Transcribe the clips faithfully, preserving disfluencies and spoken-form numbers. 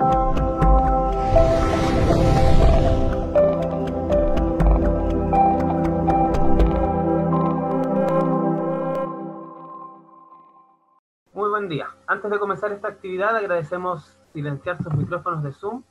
Muy buen día. Antes de comenzar esta actividad, agradecemos silenciar sus micrófonos de Zoom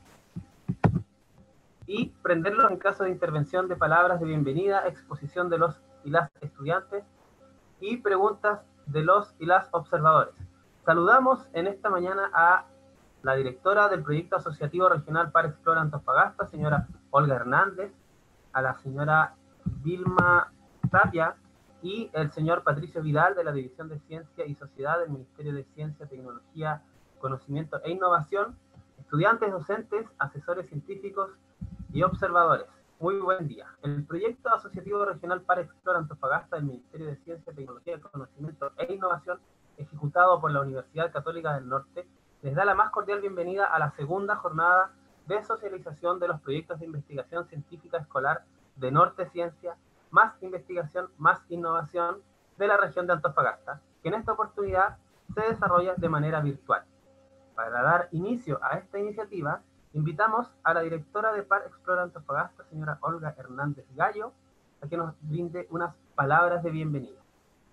y prenderlos en caso de intervención de palabras de bienvenida, exposición de los y las estudiantes y preguntas de los y las observadores. Saludamos en esta mañana a la directora del Proyecto Asociativo Regional Par Explora Antofagasta, señora Olga Hernández, a la señora Vilma Tapia y el señor Patricio Vidal de la División de Ciencia y Sociedad del Ministerio de Ciencia, Tecnología, Conocimiento e Innovación, estudiantes, docentes, asesores científicos y observadores. Muy buen día. El Proyecto Asociativo Regional Par Explora Antofagasta del Ministerio de Ciencia, Tecnología, Conocimiento e Innovación, ejecutado por la Universidad Católica del Norte, les da la más cordial bienvenida a la segunda jornada de socialización de los proyectos de investigación científica escolar de Norte Ciencia, más investigación, más innovación de la región de Antofagasta, que en esta oportunidad se desarrolla de manera virtual. Para dar inicio a esta iniciativa, invitamos a la directora de Par Explora Antofagasta, señora Olga Hernández Gallo, a que nos brinde unas palabras de bienvenida.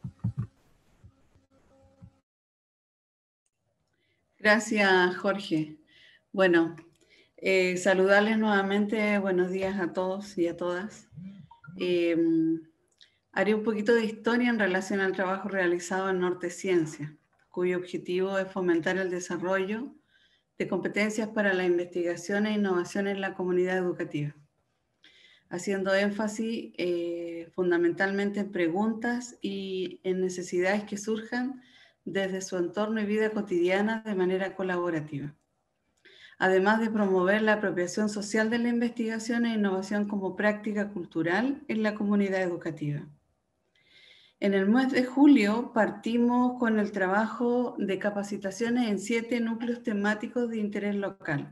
Gracias, Jorge. Bueno, eh, saludarles nuevamente, buenos días a todos y a todas. Eh, haré un poquito de historia en relación al trabajo realizado en Norte Ciencia, cuyo objetivo es fomentar el desarrollo de competencias para la investigación e innovación en la comunidad educativa, haciendo énfasis eh, fundamentalmente en preguntas y en necesidades que surjan desde su entorno y vida cotidiana de manera colaborativa, además de promover la apropiación social de la investigación e innovación como práctica cultural en la comunidad educativa. En el mes de julio partimos con el trabajo de capacitaciones en siete núcleos temáticos de interés local.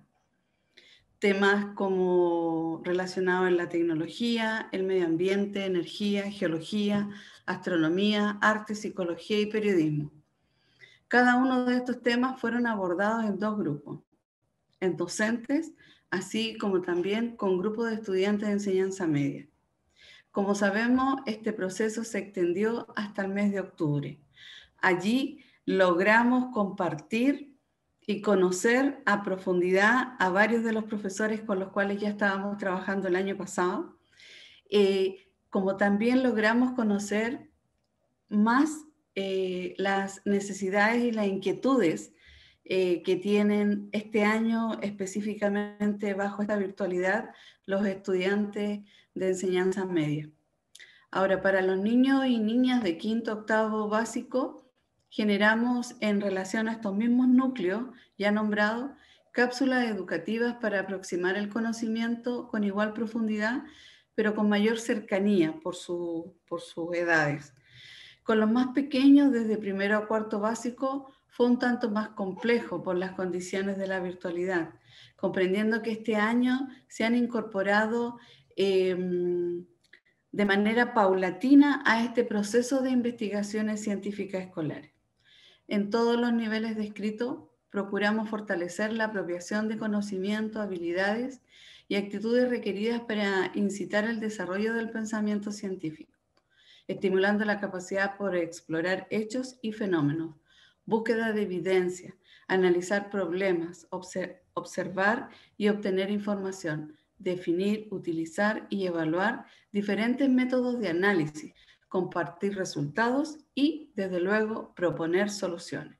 Temas como relacionados en la tecnología, el medio ambiente, energía, geología, astronomía, arte, psicología y periodismo. Cada uno de estos temas fueron abordados en dos grupos, en docentes, así como también con grupos de estudiantes de enseñanza media. Como sabemos, este proceso se extendió hasta el mes de octubre. Allí logramos compartir y conocer a profundidad a varios de los profesores con los cuales ya estábamos trabajando el año pasado, eh, como también logramos conocer más eh, las necesidades y las inquietudes eh, que tienen este año específicamente bajo esta virtualidad los estudiantes de enseñanza media. Ahora, para los niños y niñas de quinto, octavo básico, generamos en relación a estos mismos núcleos ya nombrados, cápsulas educativas para aproximar el conocimiento con igual profundidad, pero con mayor cercanía por, su, por sus edades. Con los más pequeños, desde primero a cuarto básico, fue un tanto más complejo por las condiciones de la virtualidad, comprendiendo que este año se han incorporado eh, de manera paulatina a este proceso de investigaciones científicas escolares. En todos los niveles descritos, procuramos fortalecer la apropiación de conocimientos, habilidades y actitudes requeridas para incitar el desarrollo del pensamiento científico, estimulando la capacidad por explorar hechos y fenómenos, búsqueda de evidencia, analizar problemas, obser- observar y obtener información, definir, utilizar y evaluar diferentes métodos de análisis, compartir resultados y, desde luego, proponer soluciones.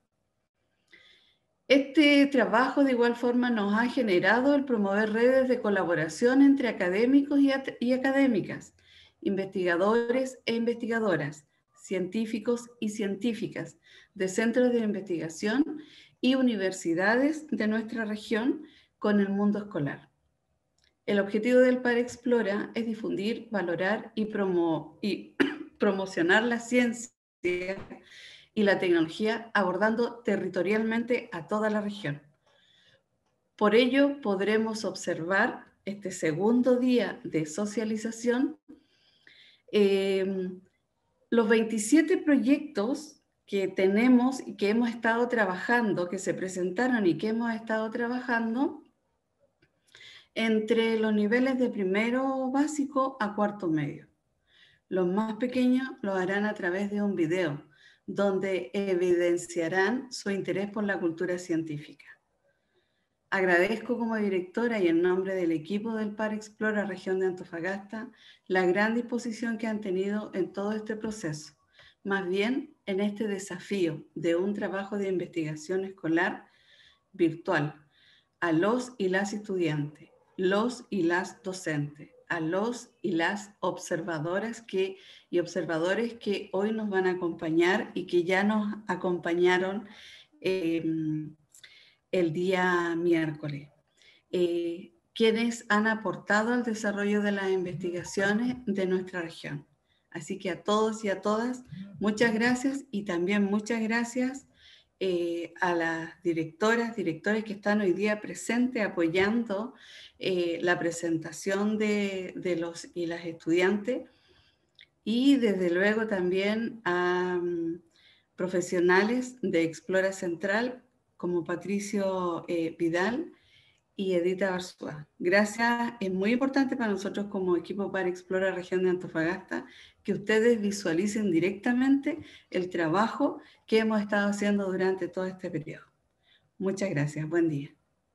Este trabajo de igual forma nos ha generado el promover redes de colaboración entre académicos y, y académicas, investigadores e investigadoras, científicos y científicas de centros de investigación y universidades de nuestra región con el mundo escolar. El objetivo del Par Explora es difundir, valorar y, promo y promocionar la ciencia y la tecnología abordando territorialmente a toda la región. Por ello, podremos observar este segundo día de socialización, eh, los veintisiete proyectos que tenemos y que hemos estado trabajando, que se presentaron y que hemos estado trabajando entre los niveles de primero básico a cuarto medio. Los más pequeños lo harán a través de un video, donde evidenciarán su interés por la cultura científica. Agradezco como directora y en nombre del equipo del Par Explora Región de Antofagasta la gran disposición que han tenido en todo este proceso, más bien en este desafío de un trabajo de investigación escolar virtual a los y las estudiantes, los y las docentes, a los y las observadoras que, y observadores que hoy nos van a acompañar y que ya nos acompañaron eh, el día miércoles, eh, quienes han aportado al desarrollo de las investigaciones de nuestra región. Así que a todos y a todas, muchas gracias y también muchas gracias eh, a las directoras, directores que están hoy día presentes apoyando eh, la presentación de, de los y las estudiantes y desde luego también a um, profesionales de Explora Central como Patricio eh, Vidal y Edita Barzúa. Gracias, es muy importante para nosotros como equipo para Explora Región de Antofagasta que ustedes visualicen directamente el trabajo que hemos estado haciendo durante todo este periodo. Muchas gracias, buen día.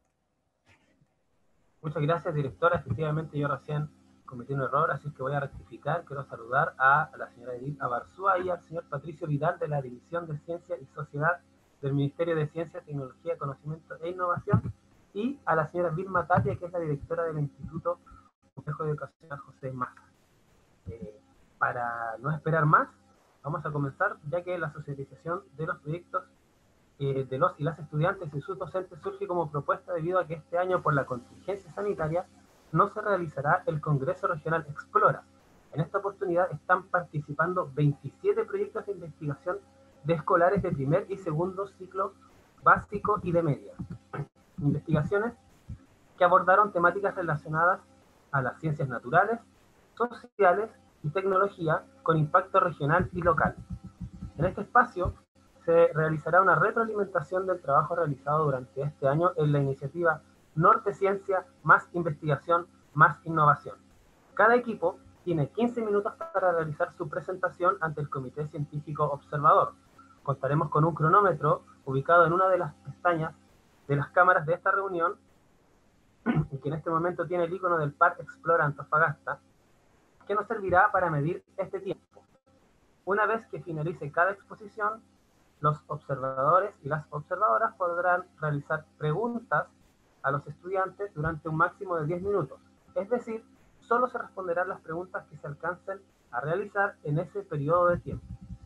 Muchas gracias, directora. Efectivamente, yo recién cometí un error, así que voy a rectificar. Quiero saludar a la señora Edith Abarzúa y al señor Patricio Vidal de la División de Ciencia y Sociedad del Ministerio de Ciencia, Tecnología, Conocimiento e Innovación, y a la señora Vilma Tapia, que es la directora del Instituto Complejo de Educación José Massa. Eh, para no esperar más, vamos a comenzar, ya que la socialización de los proyectos eh, de los y las estudiantes y sus docentes surge como propuesta debido a que este año, por la contingencia sanitaria, no se realizará el Congreso Regional Explora. En esta oportunidad están participando veintisiete proyectos de investigación de escolares de primer y segundo ciclo básico y de media. Investigaciones que abordaron temáticas relacionadas a las ciencias naturales, sociales y tecnología con impacto regional y local. En este espacio se realizará una retroalimentación del trabajo realizado durante este año en la iniciativa Norte Ciencia más Investigación más Innovación. Cada equipo tiene quince minutos para realizar su presentación ante el Comité Científico Observador. Contaremos con un cronómetro ubicado en una de las pestañas de las cámaras de esta reunión y que en este momento tiene el icono del Par Explora Antofagasta, que nos servirá para medir este tiempo. Una vez que finalice cada exposición, los observadores y las observadoras podrán realizar preguntas a los estudiantes durante un máximo de diez minutos. Es decir, solo se responderán las preguntas que se alcancen a realizar en ese periodo de tiempo.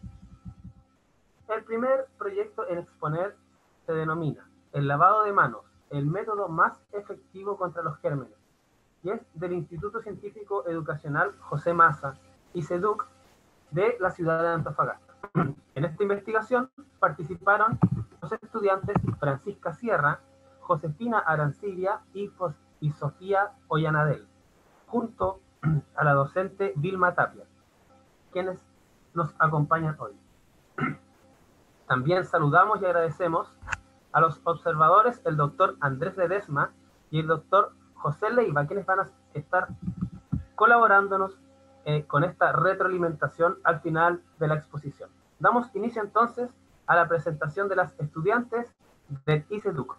El primer proyecto en exponer se denomina el lavado de manos, el método más efectivo contra los gérmenes, y es del Instituto Científico Educacional José Massa y SEDUC de la ciudad de Antofagasta. En esta investigación participaron los estudiantes Francisca Sierra, Josefina Arancibia y, y Sofía Ollanadel, junto a la docente Vilma Tapia, quienes nos acompañan hoy. También saludamos y agradecemos a los observadores, el doctor Andrés Ledesma y el doctor José Leiva, quienes van a estar colaborándonos eh, con esta retroalimentación al final de la exposición. Damos inicio entonces a la presentación de las estudiantes del ICEDUC.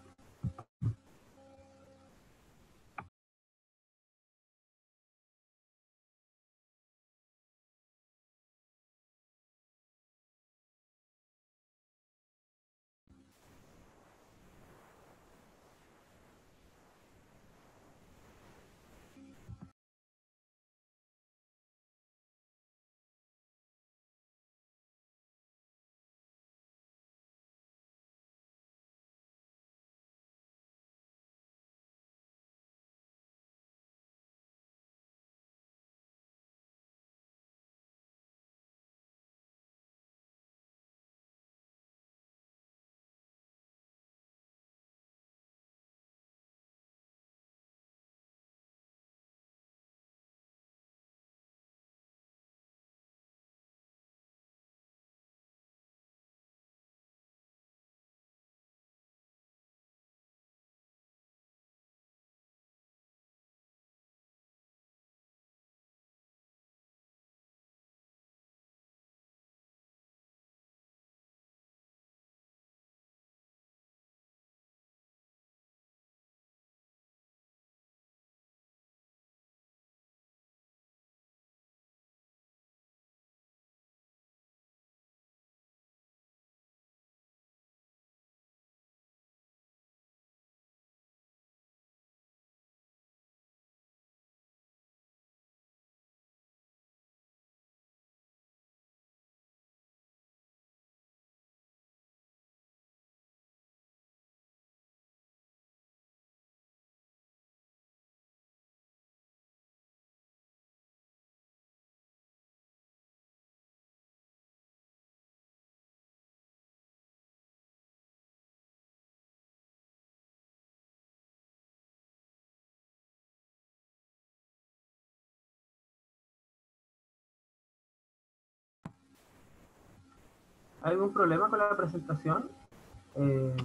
¿Hay algún problema con la presentación? Eh,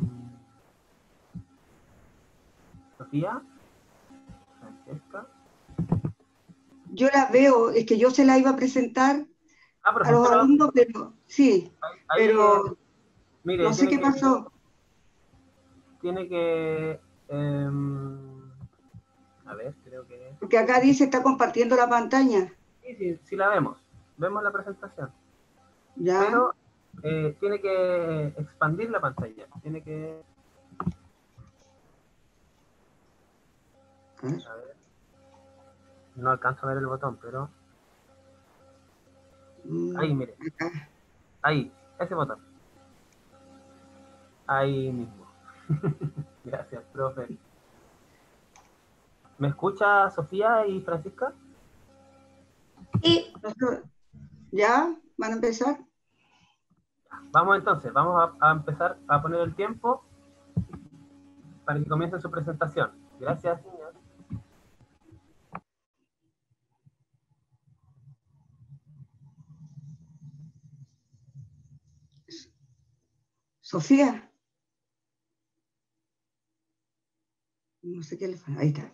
Sofía, Francesca. Yo la veo, es que yo se la iba a presentar Ah, a los profesora, alumnos, pero sí, ahí, ahí, pero eh, mire, no sé tiene qué que, pasó. tiene que, em, a ver, creo que, Porque acá dice está compartiendo la pantalla. sí, sí, sí la vemos, vemos la presentación, ¿Ya? pero eh, tiene que expandir la pantalla, tiene que, A ver. a ver, no alcanzo a ver el botón, pero, ahí, Mm, mire, acá. ahí, ese botón, ahí mismo. Gracias, profe. ¿Me escucha Sofía y Francisca? Sí, Nosotros- ¿Ya? ¿Van a empezar? Vamos entonces, vamos a, a empezar a poner el tiempo para que comience su presentación. Gracias, niños. Sofía. No sé qué le pasa. Ahí está.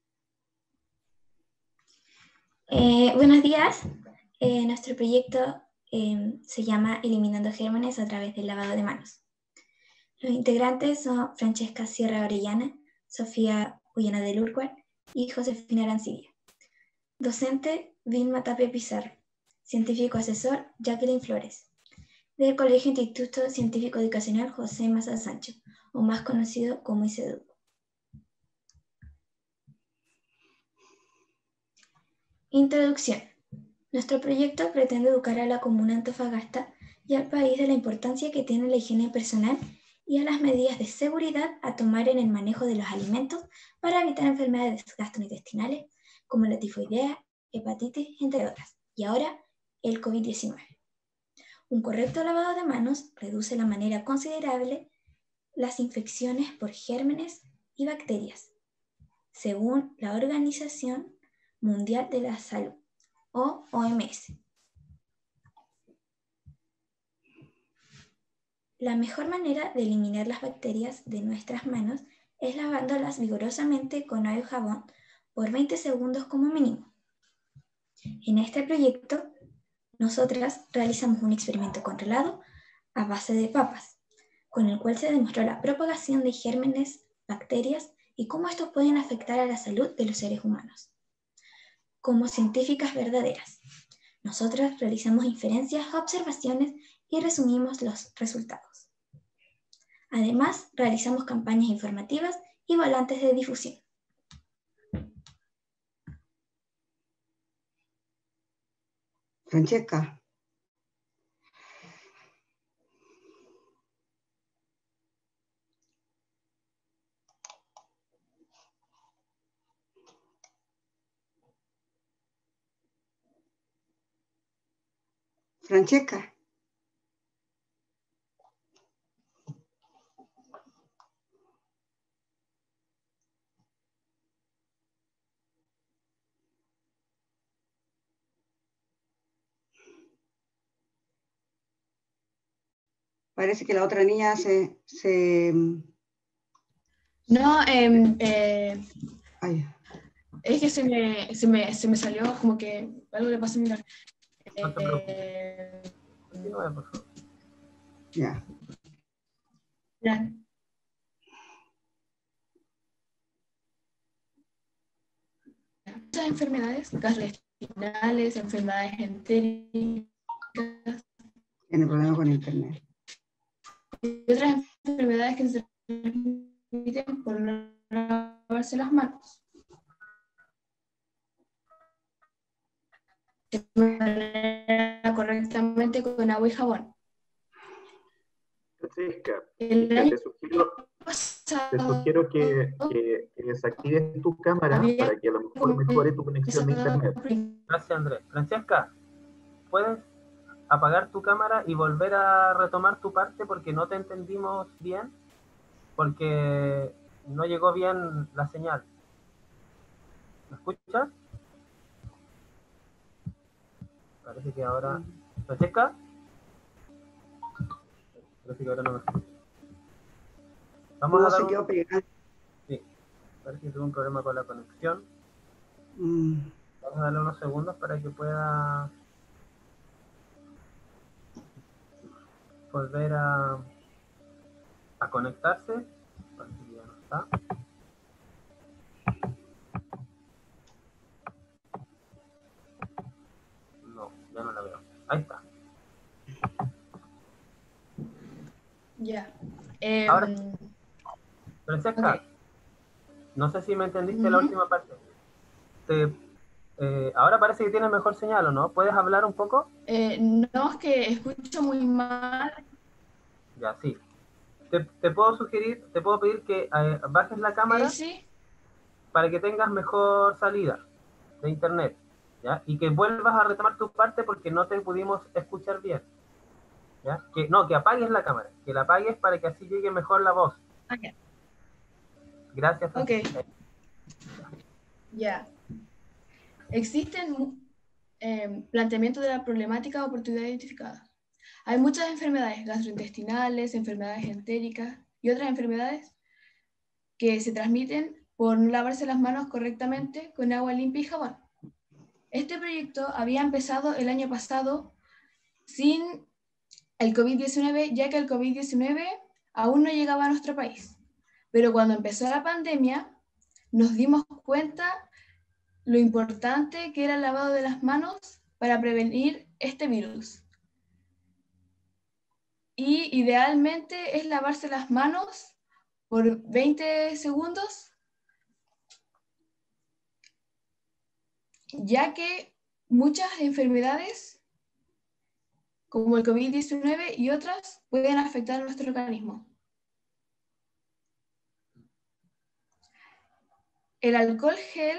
eh, buenos días. Eh, nuestro proyecto eh, se llama Eliminando Gérmenes a través del lavado de manos. Los integrantes son Francesca Sierra Orellana, Sofía Ullana del Urcual y Josefina Arancibia. Docente, Vilma Tapia Pizarro. Científico asesor, Jacqueline Flores. Del Colegio Instituto Científico Educacional José Maza Sancho, o más conocido como I C E D U. Introducción. Nuestro proyecto pretende educar a la comuna de Antofagasta y al país de la importancia que tiene la higiene personal y a las medidas de seguridad a tomar en el manejo de los alimentos para evitar enfermedades gastrointestinales como la tifoidea, hepatitis, entre otras. Y ahora, el COVID diecinueve. Un correcto lavado de manos reduce de manera considerable las infecciones por gérmenes y bacterias, según la Organización Mundial de la Salud, o O M S. La mejor manera de eliminar las bacterias de nuestras manos es lavándolas vigorosamente con agua y jabón por veinte segundos como mínimo. En este proyecto, nosotras realizamos un experimento controlado a base de papas, con el cual se demostró la propagación de gérmenes, bacterias y cómo estos pueden afectar a la salud de los seres humanos. Como científicas verdaderas, nosotras realizamos inferencias, observaciones y resumimos los resultados. Además, realizamos campañas informativas y volantes de difusión. Francesca. Francesca. Parece que la otra niña se... se... No, eh, eh, Ay, es que se me, se, me, se me salió como que algo le pasó a mirar. No te preocupes. Eh, Continúa, por favor. ya. ya. Muchas enfermedades gastrointestinales, enfermedades entéricas Tiene problemas con internet. y otras enfermedades que se transmiten por no lavarse las manos de manera correctamente con agua y jabón. Francesca, El mira, año te sugiero, te pasado sugiero que, que, que desactives tu cámara había para que a lo mejor mejore tu conexión de internet. Gracias, Andrés. Francesca, ¿puedes apagar tu cámara y volver a retomar tu parte porque no te entendimos bien? Porque no llegó bien la señal. ¿Me escuchas? Parece que ahora... ¿Francesca? Parece que ahora no me escucha. Vamos No a dar se un... quedó pegado. Sí, parece que tuvo un problema con la conexión. Mm. Vamos a darle unos segundos para que pueda volver a, a conectarse. Parece que ya no está. No, ya no la veo. Ahí está. Ya. Em, Ahora, Francesca, ok. no sé si me entendiste la Ujú. última parte. Te, eh, ahora parece que tienes mejor señal, ¿o no? ¿Puedes hablar un poco? Eh, no, es que escucho muy mal. Ya, sí. Te, te puedo sugerir, te puedo pedir que eh, bajes la Eh, cámara sí, para que tengas mejor salida de internet, ¿ya? Y que vuelvas a retomar tu parte porque no te pudimos escuchar bien, ¿ya? Que, no, que apagues la cámara, que la apagues para que así llegue mejor la voz. ok. Gracias, Ok, Francisca. ya. Existen mu- em, planteamientos de la problemática o oportunidad identificada. Hay muchas enfermedades gastrointestinales, enfermedades entéricas y otras enfermedades que se transmiten por no lavarse las manos correctamente con agua limpia y jabón. Este proyecto había empezado el año pasado sin el COVID diecinueve, ya que el COVID diecinueve aún no llegaba a nuestro país. Pero cuando empezó la pandemia, nos dimos cuenta lo importante que era el lavado de las manos para prevenir este virus. Y idealmente es lavarse las manos por veinte segundos, ya que muchas enfermedades, como el COVID diecinueve y otras, pueden afectar a nuestro organismo. El alcohol gel,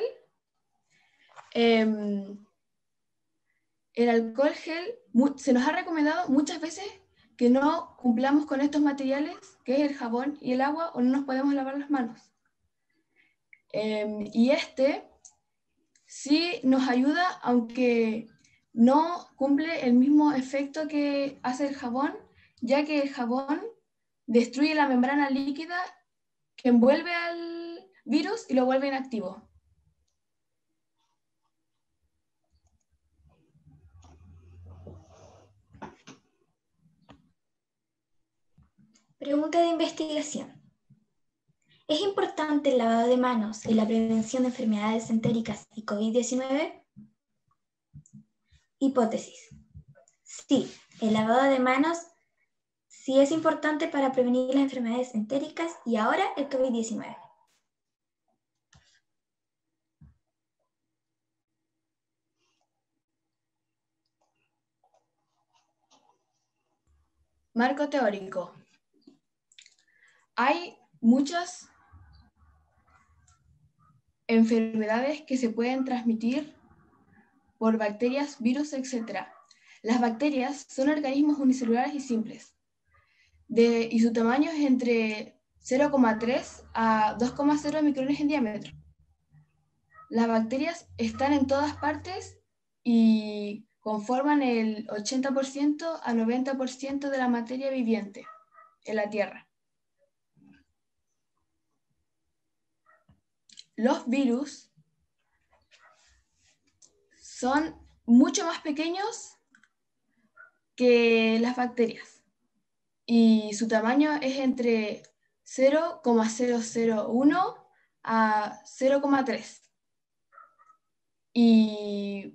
eh, el alcohol gel se nos ha recomendado muchas veces que no cumplamos con estos materiales, que es el jabón y el agua, o no nos podemos lavar las manos. Eh, y este sí nos ayuda, aunque no cumple el mismo efecto que hace el jabón, ya que el jabón destruye la membrana líquida que envuelve al virus y lo vuelve inactivo. Pregunta de investigación. ¿Es importante el lavado de manos en la prevención de enfermedades entéricas y COVID diecinueve? Hipótesis. Sí, el lavado de manos sí es importante para prevenir las enfermedades entéricas y ahora el COVID diecinueve. Marco teórico. Hay muchas enfermedades que se pueden transmitir por bacterias, virus, etcétera. Las bacterias son organismos unicelulares y simples, de, y su tamaño es entre cero coma tres a dos coma cero micrones en diámetro. Las bacterias están en todas partes y conforman el ochenta por ciento a noventa por ciento de la materia viviente en la Tierra. Los virus son mucho más pequeños que las bacterias y su tamaño es entre cero coma cero cero uno a cero coma tres. Y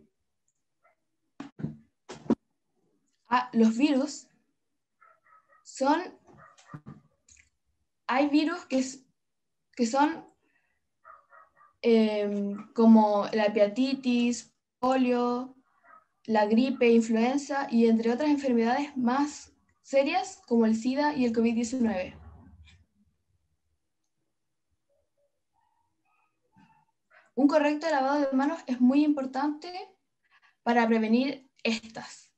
ah, los virus son, hay virus que, es, que son eh, como la hepatitis, polio, la gripe, influenza y entre otras enfermedades más serias como el SIDA y el COVID diecinueve. Un correcto lavado de manos es muy importante para prevenir estas.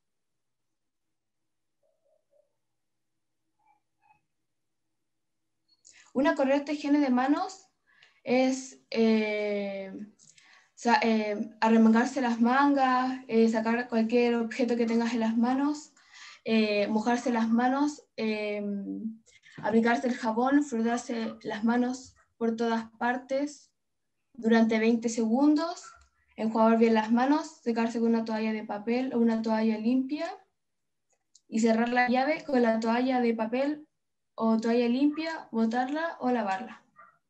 Una correcta higiene de manos es eh, sa- eh, arremangarse las mangas, eh, sacar cualquier objeto que tengas en las manos, eh, mojarse las manos, eh, aplicarse el jabón, frotarse las manos por todas partes durante veinte segundos, enjuagar bien las manos, secarse con una toalla de papel o una toalla limpia y cerrar la llave con la toalla de papel o toalla limpia, botarla o lavarla.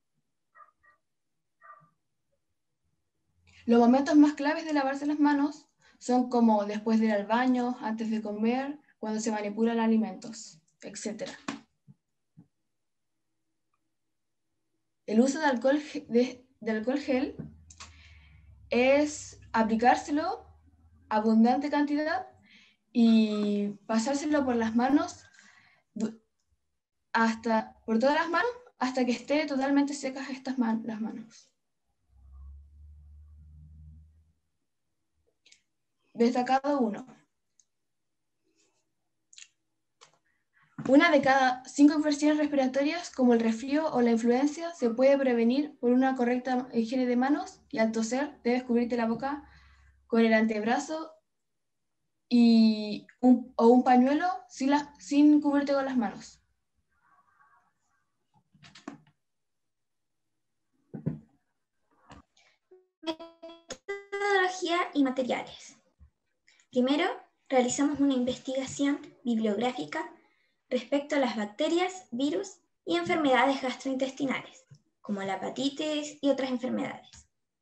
Los momentos más claves de lavarse las manos son como después de ir al baño, antes de comer, cuando se manipulan alimentos, etcétera. El uso de alcohol, de, de alcohol gel es aplicárselo abundante cantidad y pasárselo por las manos hasta, por todas las manos hasta que esté totalmente secas estas man, las manos. Destacado uno. Una de cada cinco infecciones respiratorias, como el resfrío o la influenza, se puede prevenir por una correcta higiene de manos, y al toser debes cubrirte la boca con el antebrazo y un, o un pañuelo sin, la, sin cubrirte con las manos. Metodología y materiales. Primero, realizamos una investigación bibliográfica respecto a las bacterias, virus y enfermedades gastrointestinales, como la hepatitis y otras enfermedades.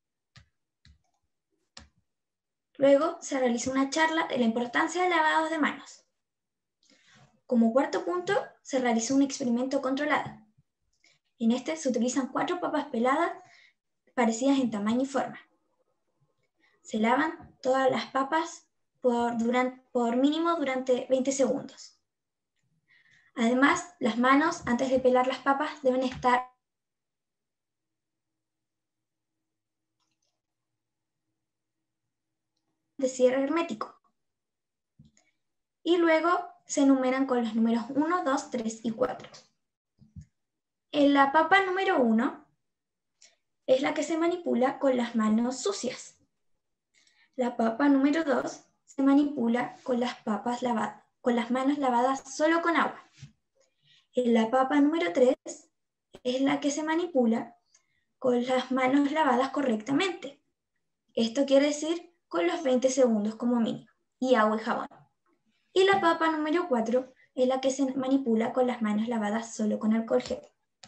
Luego se realizó una charla de la importancia del lavado de manos. Como cuarto punto, se realizó un experimento controlado. En este se utilizan cuatro papas peladas parecidas en tamaño y forma. Se lavan todas las papas por, durante, por mínimo durante veinte segundos. Además, las manos, antes de pelar las papas, deben estar de cierre hermético. Y luego se enumeran con los números uno, dos, tres y cuatro. En la papa número uno es la que se manipula con las manos sucias. La papa número dos se manipula con las, papas lavadas, con las manos lavadas solo con agua. En la papa número tres es la que se manipula con las manos lavadas correctamente. Esto quiere decir con los veinte segundos como mínimo, y agua y jabón. Y la papa número cuatro es la que se manipula con las manos lavadas solo con alcohol gel.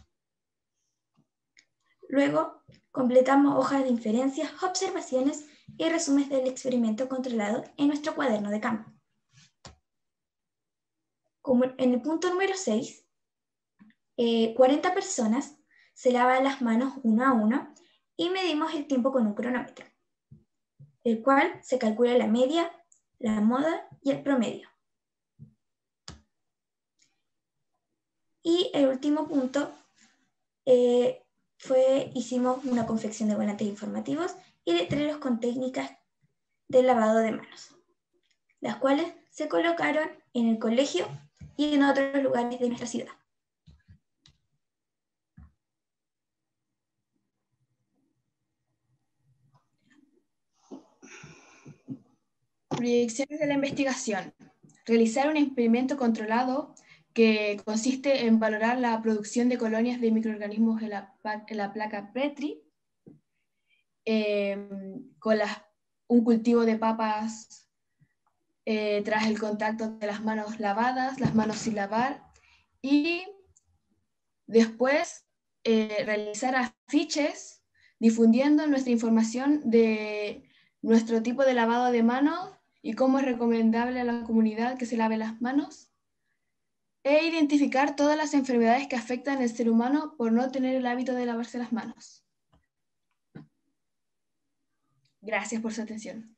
Luego, completamos hojas de inferencias, observaciones y resúmenes del experimento controlado en nuestro cuaderno de campo. Como en el punto número seis, eh, cuarenta personas se lavan las manos uno a uno y medimos el tiempo con un cronómetro, el cual se calcula la media, la moda y el promedio. Y el último punto eh, fue, hicimos una confección de volantes informativos y letreros con técnicas de lavado de manos, las cuales se colocaron en el colegio y en otros lugares de nuestra ciudad. Proyecciones de la investigación. Realizar un experimento controlado que consiste en valorar la producción de colonias de microorganismos en la, en la placa Petri, eh, con las, un cultivo de papas eh, tras el contacto de las manos lavadas, las manos sin lavar, y después eh, realizar afiches difundiendo nuestra información de nuestro tipo de lavado de manos y cómo es recomendable a la comunidad que se lave las manos, e identificar todas las enfermedades que afectan al ser humano por no tener el hábito de lavarse las manos. Gracias por su atención.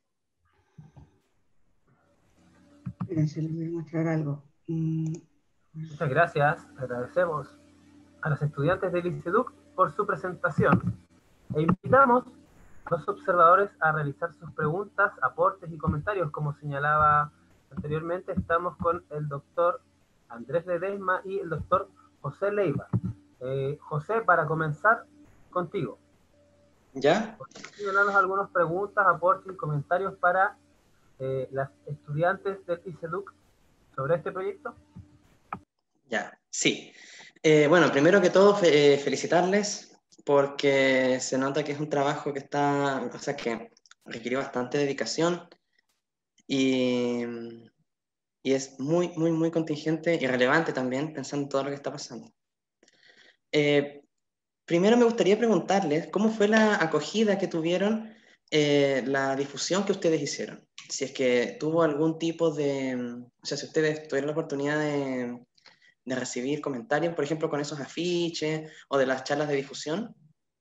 Espérense, les voy a mostrar algo. Mm. Muchas gracias. Agradecemos a los estudiantes del ICEDUC por su presentación e invitamos a los observadores a realizar sus preguntas, aportes y comentarios. Como señalaba anteriormente, estamos con el doctor Andrés Ledesma y el doctor José Leiva. Eh, José, para comenzar, contigo. ¿Ya? Señalarnos algunas preguntas, aportes y comentarios para eh, las estudiantes del ICEDUC sobre este proyecto? Ya, sí. Eh, bueno, primero que todo, fe- eh, felicitarles porque se nota que es un trabajo que está, o sea, que requirió bastante dedicación y, y es muy, muy, muy contingente y relevante también pensando en todo lo que está pasando. Eh, Primero me gustaría preguntarles cómo fue la acogida que tuvieron, eh, la difusión que ustedes hicieron. Si es que tuvo algún tipo de, o sea, si ustedes tuvieron la oportunidad de, de recibir comentarios, por ejemplo, con esos afiches o de las charlas de difusión.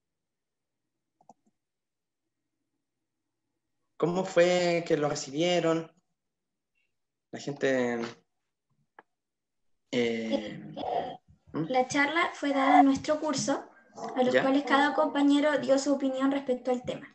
¿Cómo fue que lo recibieron? La gente... eh, ¿Mm? La charla fue dada a nuestro curso, a los ¿Ya? cuales cada compañero dio su opinión respecto al tema.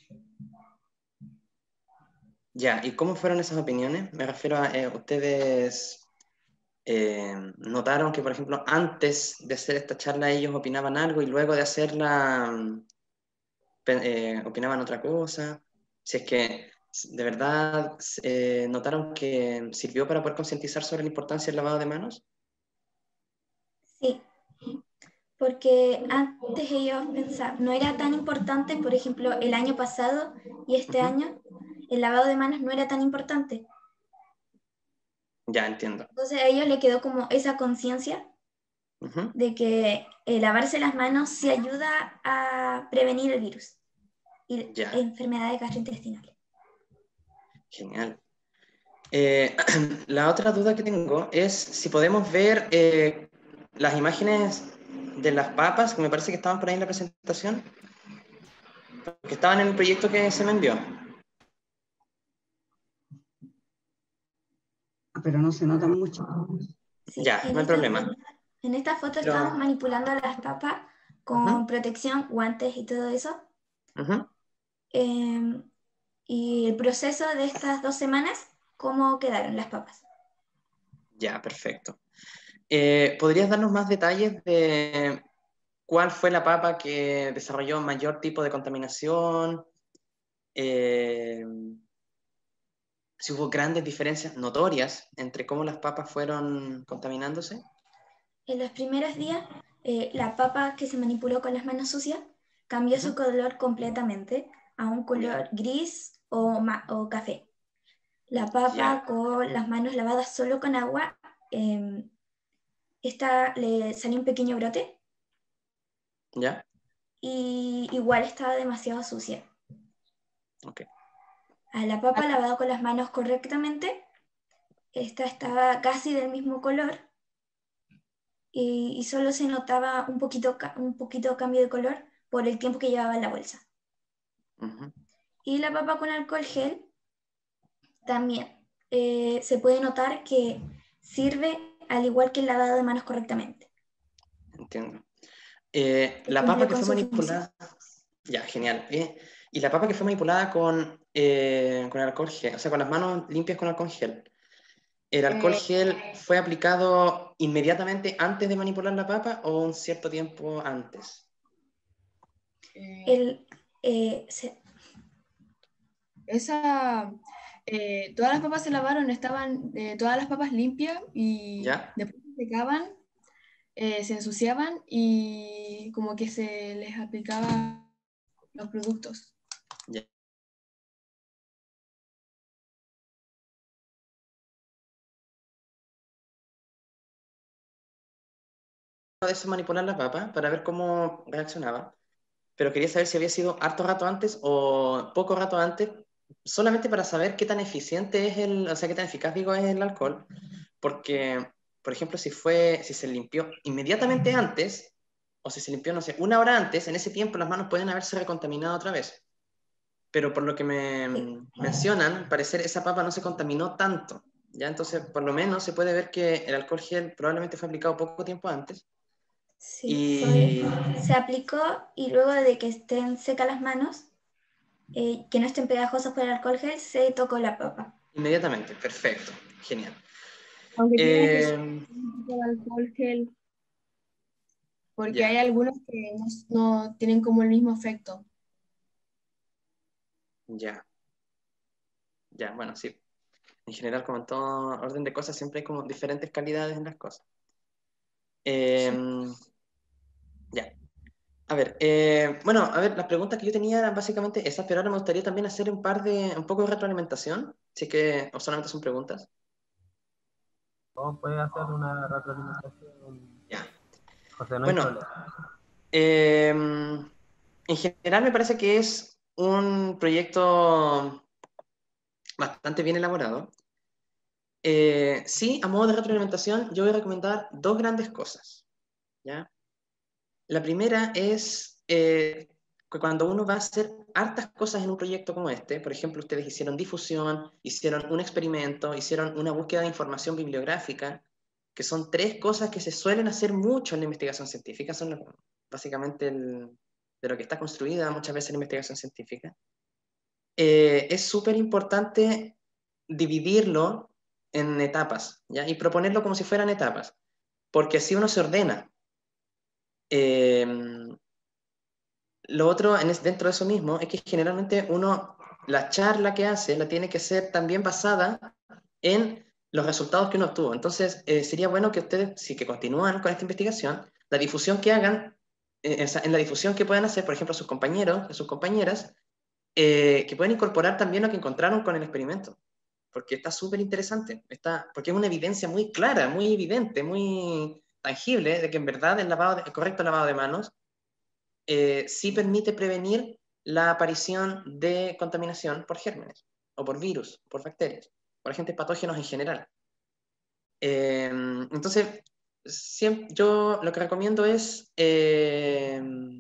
Ya, ¿y cómo fueron esas opiniones? Me refiero a eh, ustedes eh, notaron que, por ejemplo, antes de hacer esta charla ellos opinaban algo y luego de hacerla mm, pe- eh, opinaban otra cosa. Si es que de verdad eh, notaron que sirvió para poder concientizar sobre la importancia del lavado de manos. Sí, porque antes ellos pensaban, no era tan importante, por ejemplo, el año pasado y este Ujú. año, el lavado de manos no era tan importante. Ya entiendo. Entonces a ellos les quedó como esa conciencia Ujú. de que eh, lavarse las manos sí ayuda a prevenir el virus y Ya, enfermedades gastrointestinales. genial. Eh, la otra duda que tengo es si podemos ver eh, las imágenes de las papas, que me parece que estaban por ahí en la presentación, que estaban en el proyecto que se me envió. Pero no se nota mucho. Sí, Ya, en no hay esta, problema. en esta foto Pero, estamos manipulando a las papas con ujú, protección, guantes y todo eso. ujú. Eh, y el proceso de estas dos semanas, ¿cómo quedaron las papas? Ya, perfecto. Eh, ¿podrías darnos más detalles de cuál fue la papa que desarrolló mayor tipo de contaminación? Eh, si hubo grandes diferencias notorias entre cómo las papas fueron contaminándose. En los primeros días, eh, la papa que se manipuló con las manos sucias cambió su Ujú. color completamente a un Ya, color gris o, ma- o café. La papa ya, con las manos lavadas solo con agua, eh, esta le salió un pequeño brote ya, y igual estaba demasiado sucia. ok. A la papa lavada con las manos correctamente, esta estaba casi del mismo color y, y solo se notaba un poquito, ca- un poquito cambio de color por el tiempo que llevaba en la bolsa. Ujú. Y la papa con alcohol gel también eh, se puede notar que sirve al igual que el lavado de manos correctamente. Entiendo. Eh, Que la papa cumple que con fue su función. manipulada, ya, genial. Eh, y la papa que fue manipulada con, eh, con alcohol gel, o sea, con las manos limpias con alcohol gel. ¿El alcohol Eh, gel fue aplicado inmediatamente antes de manipular la papa o un cierto tiempo antes? eh, El, eh, se- esa, eh, todas las papas se lavaron, estaban eh, todas las papas limpias y ¿Ya? después se secaban, eh, se ensuciaban y como que se les aplicaba los productos. Ya. De eso manipular la papa para ver cómo reaccionaba, pero quería saber si había sido harto rato antes o poco rato antes, solamente para saber qué tan eficiente es el, o sea, qué tan eficaz, digo, es el alcohol, porque, por ejemplo, si fue, si se limpió inmediatamente antes, o si se limpió, no sé, una hora antes, en ese tiempo las manos pueden haberse recontaminado otra vez. Pero por lo que me sí, mm, mencionan, al parecer esa papa no se contaminó tanto, ¿ya? Entonces, por lo menos se puede ver que el alcohol gel probablemente fue aplicado poco tiempo antes. sí, fue, Y se aplicó y luego de que estén secas las manos, eh, que no estén pegajosas por el alcohol gel, se tocó la papa. inmediatamente, perfecto, genial. Aunque tienen que usar Eh, un poco de alcohol gel, porque hay ya, algunos que no, no tienen como el mismo efecto. ya, ya, bueno, sí. En general, como en todo orden de cosas, siempre hay como diferentes calidades en las cosas. Eh, ya. A ver, eh, bueno, a ver, las preguntas que yo tenía eran básicamente esas, pero ahora me gustaría también hacer un par de, un poco de retroalimentación, si es que o solamente son preguntas. O puede hacer una retroalimentación. Ya. José, no hay Bueno, problema. eh, en general me parece que es un proyecto bastante bien elaborado. Eh, sí, a modo de retroalimentación, yo voy a recomendar dos grandes cosas, ¿ya? La primera es eh, que cuando uno va a hacer hartas cosas en un proyecto como este, por ejemplo, ustedes hicieron difusión, hicieron un experimento, hicieron una búsqueda de información bibliográfica, que son tres cosas que se suelen hacer mucho en la investigación científica, son básicamente el, de lo que está construida muchas veces la investigación científica. Eh, es súper importante dividirlo en etapas, ¿ya? Y proponerlo como si fueran etapas, porque así uno se ordena. Eh, lo otro, en es, dentro de eso mismo, es que generalmente uno, la charla que hace, la tiene que ser también basada en los resultados que uno obtuvo. Entonces, eh, sería bueno que ustedes, si que continúan con esta investigación, la difusión que hagan, eh, en la difusión que puedan hacer, por ejemplo, a sus compañeros, a sus compañeras, eh, que pueden incorporar también lo que encontraron con el experimento, porque está súper interesante, está, porque es una evidencia muy clara, muy evidente, muy tangible de que en verdad el, lavado de, el correcto lavado de manos eh, sí permite prevenir la aparición de contaminación por gérmenes, o por virus, por bacterias, por agentes patógenos en general. Eh, entonces, siempre, yo lo que recomiendo es eh,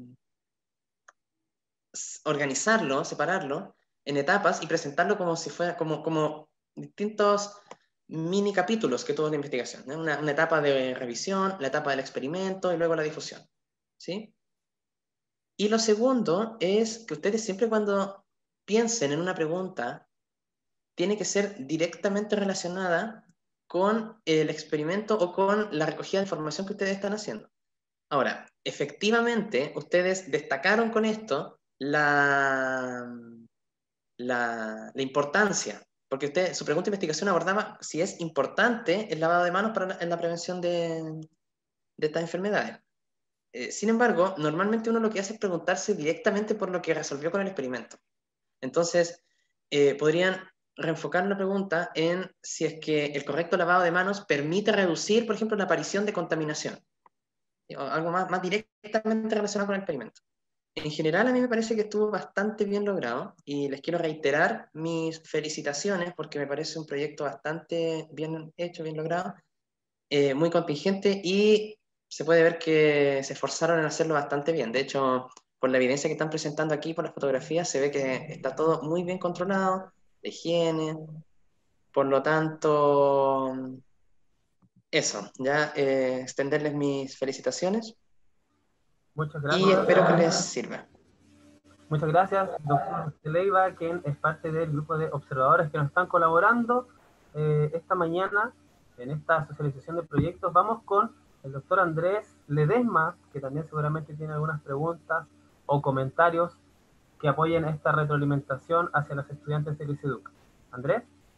organizarlo, separarlo en etapas y presentarlo como si fuera, como, como distintos mini capítulos que tuvo la investigación, ¿no? Una, una etapa de revisión, la etapa del experimento y luego la difusión, ¿sí? Y lo segundo es que ustedes siempre cuando piensen en una pregunta, tiene que ser directamente relacionada con el experimento o con la recogida de información que ustedes están haciendo. Ahora, efectivamente, ustedes destacaron con esto la, la, la importancia, porque usted, su pregunta de investigación abordaba si es importante el lavado de manos para la, en la prevención de, de estas enfermedades. Eh, sin embargo, normalmente uno lo que hace es preguntarse directamente por lo que resolvió con el experimento. Entonces, eh, podrían reenfocar la pregunta en si es que el correcto lavado de manos permite reducir, por ejemplo, la aparición de contaminación. Algo más, más directamente relacionado con el experimento. En general, a mí me parece que estuvo bastante bien logrado y les quiero reiterar mis felicitaciones porque me parece un proyecto bastante bien hecho, bien logrado, eh, muy contingente y se puede ver que se esforzaron en hacerlo bastante bien. De hecho, por la evidencia que están presentando aquí, por las fotografías, se ve que está todo muy bien controlado, de higiene. Por lo tanto, eso, ya eh, extenderles mis felicitaciones Muchas y gracias. espero que les sirva. Muchas gracias, doctor Leiva, quien es parte del grupo de observadores que nos están colaborando eh, esta mañana en esta socialización de proyectos. Vamos con el doctor Andrés Ledesma, que también seguramente tiene algunas preguntas o comentarios que apoyen esta retroalimentación hacia los estudiantes del ICEDUC. Andrés.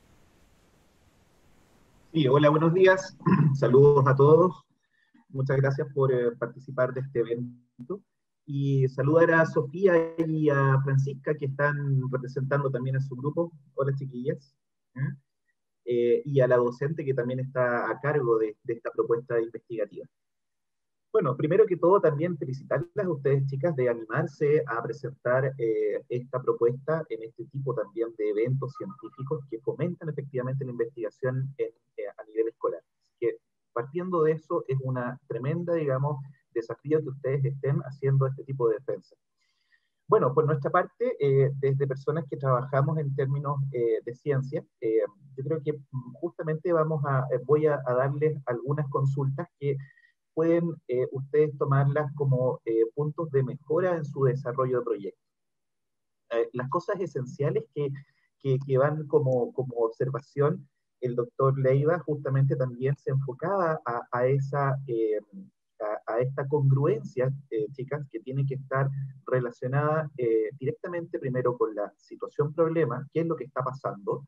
Sí, hola, buenos días. Saludos a todos. Muchas gracias por eh, participar de este evento. Y saludar a Sofía y a Francisca, que están representando también a su grupo. Hola, chiquillas. ¿Mm? Eh, y a la docente que también está a cargo de, de esta propuesta investigativa. Bueno, primero que todo también felicitarlas a ustedes, chicas, de animarse a presentar eh, esta propuesta en este tipo también de eventos científicos que fomentan efectivamente la investigación en, eh, a nivel escolar. Así que partiendo de eso es una tremenda, digamos, desafío que ustedes estén haciendo este tipo de defensa. Bueno, por nuestra parte, eh, desde personas que trabajamos en términos eh, de ciencia, eh, yo creo que justamente vamos a, eh, voy a, a darles algunas consultas que pueden eh, ustedes tomarlas como eh, puntos de mejora en su desarrollo de proyecto. Eh, las cosas esenciales que, que, que van como, como observación, el doctor Leiva justamente también se enfocaba a, a esa... Eh, A, a esta congruencia, eh, chicas, que tiene que estar relacionada eh, directamente primero con la situación problema, qué es lo que está pasando,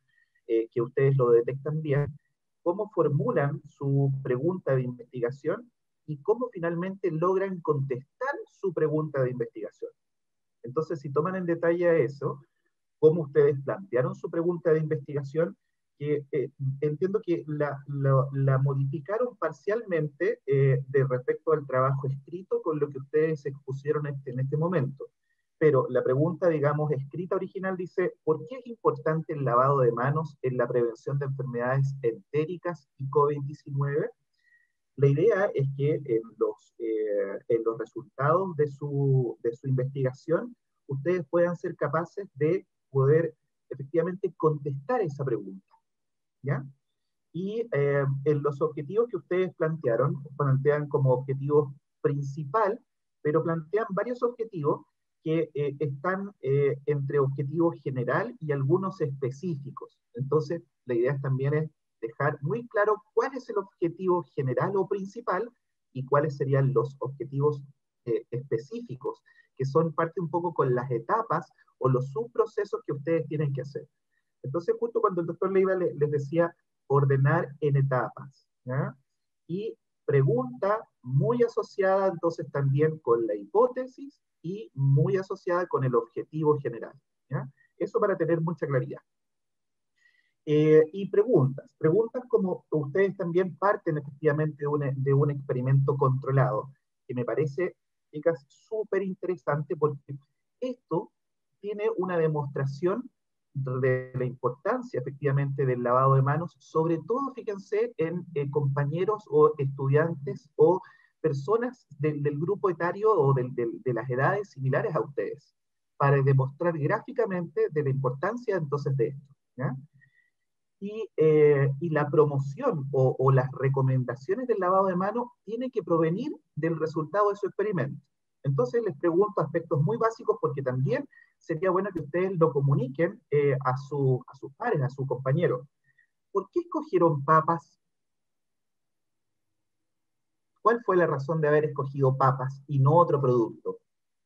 eh, que ustedes lo detectan bien, cómo formulan su pregunta de investigación y cómo finalmente logran contestar su pregunta de investigación. Entonces, si toman en detalle eso, cómo ustedes plantearon su pregunta de investigación, que eh, entiendo que la, la, la modificaron parcialmente eh, de respecto al trabajo escrito con lo que ustedes expusieron este, en este momento. Pero la pregunta, digamos, escrita original dice, ¿por qué es importante el lavado de manos en la prevención de enfermedades entéricas y COVID diecinueve? La idea es que en los, eh, en los resultados de su, de su investigación, ustedes puedan ser capaces de poder efectivamente contestar esa pregunta, ¿ya? Y eh, en los objetivos que ustedes plantearon, plantean como objetivo principal, pero plantean varios objetivos que eh, están eh, entre objetivo general y algunos específicos. Entonces, la idea también es dejar muy claro cuál es el objetivo general o principal y cuáles serían los objetivos eh, específicos, que son parte un poco con las etapas o los subprocesos que ustedes tienen que hacer. Entonces, justo cuando el doctor Leiva les, les decía ordenar en etapas, ¿ya? Y pregunta muy asociada entonces también con la hipótesis y muy asociada con el objetivo general, ¿ya? Eso para tener mucha claridad. Eh, y preguntas, preguntas como ustedes también parten efectivamente de un, de un experimento controlado, que me parece, chicas, súper interesante porque esto tiene una demostración de la importancia efectivamente del lavado de manos, sobre todo, fíjense, en eh, compañeros o estudiantes o personas del, del grupo etario o del, del, de las edades similares a ustedes, para demostrar gráficamente de la importancia entonces de esto, ¿ya? Y, eh, y la promoción o, o las recomendaciones del lavado de manos tienen que provenir del resultado de su experimento. Entonces les pregunto aspectos muy básicos porque también sería bueno que ustedes lo comuniquen eh, a, su, a sus pares, a sus compañeros. ¿Por qué escogieron papas? ¿Cuál fue la razón de haber escogido papas y no otro producto?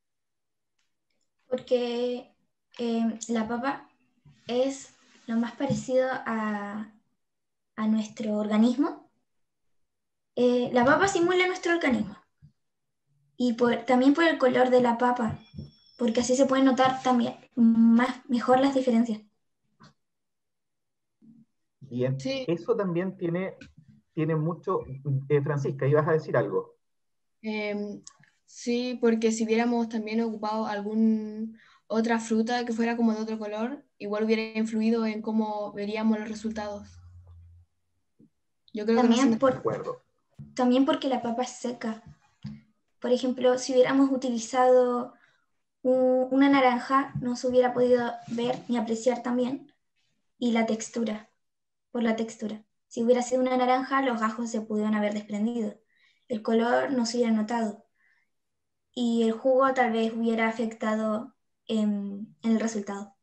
Porque eh, la papa es lo más parecido a, a nuestro organismo. Eh, la papa simula nuestro organismo. Y por, también por el color de la papa, porque así se pueden notar también más, mejor las diferencias. Bien, Sí. Eso también tiene, tiene mucho... Eh, Francisca, ¿ibas a decir algo? Eh, sí, porque si hubiéramos también ocupado algún otra fruta que fuera como de otro color, igual hubiera influido en cómo veríamos los resultados. Yo creo También, que no se por, De acuerdo. también porque la papa es seca. Por ejemplo, si hubiéramos utilizado un, una naranja, no se hubiera podido ver ni apreciar también. Y la textura, por la textura. Si hubiera sido una naranja, los gajos se pudieron haber desprendido. El color no se hubiera notado. Y el jugo tal vez hubiera afectado en, en el resultado.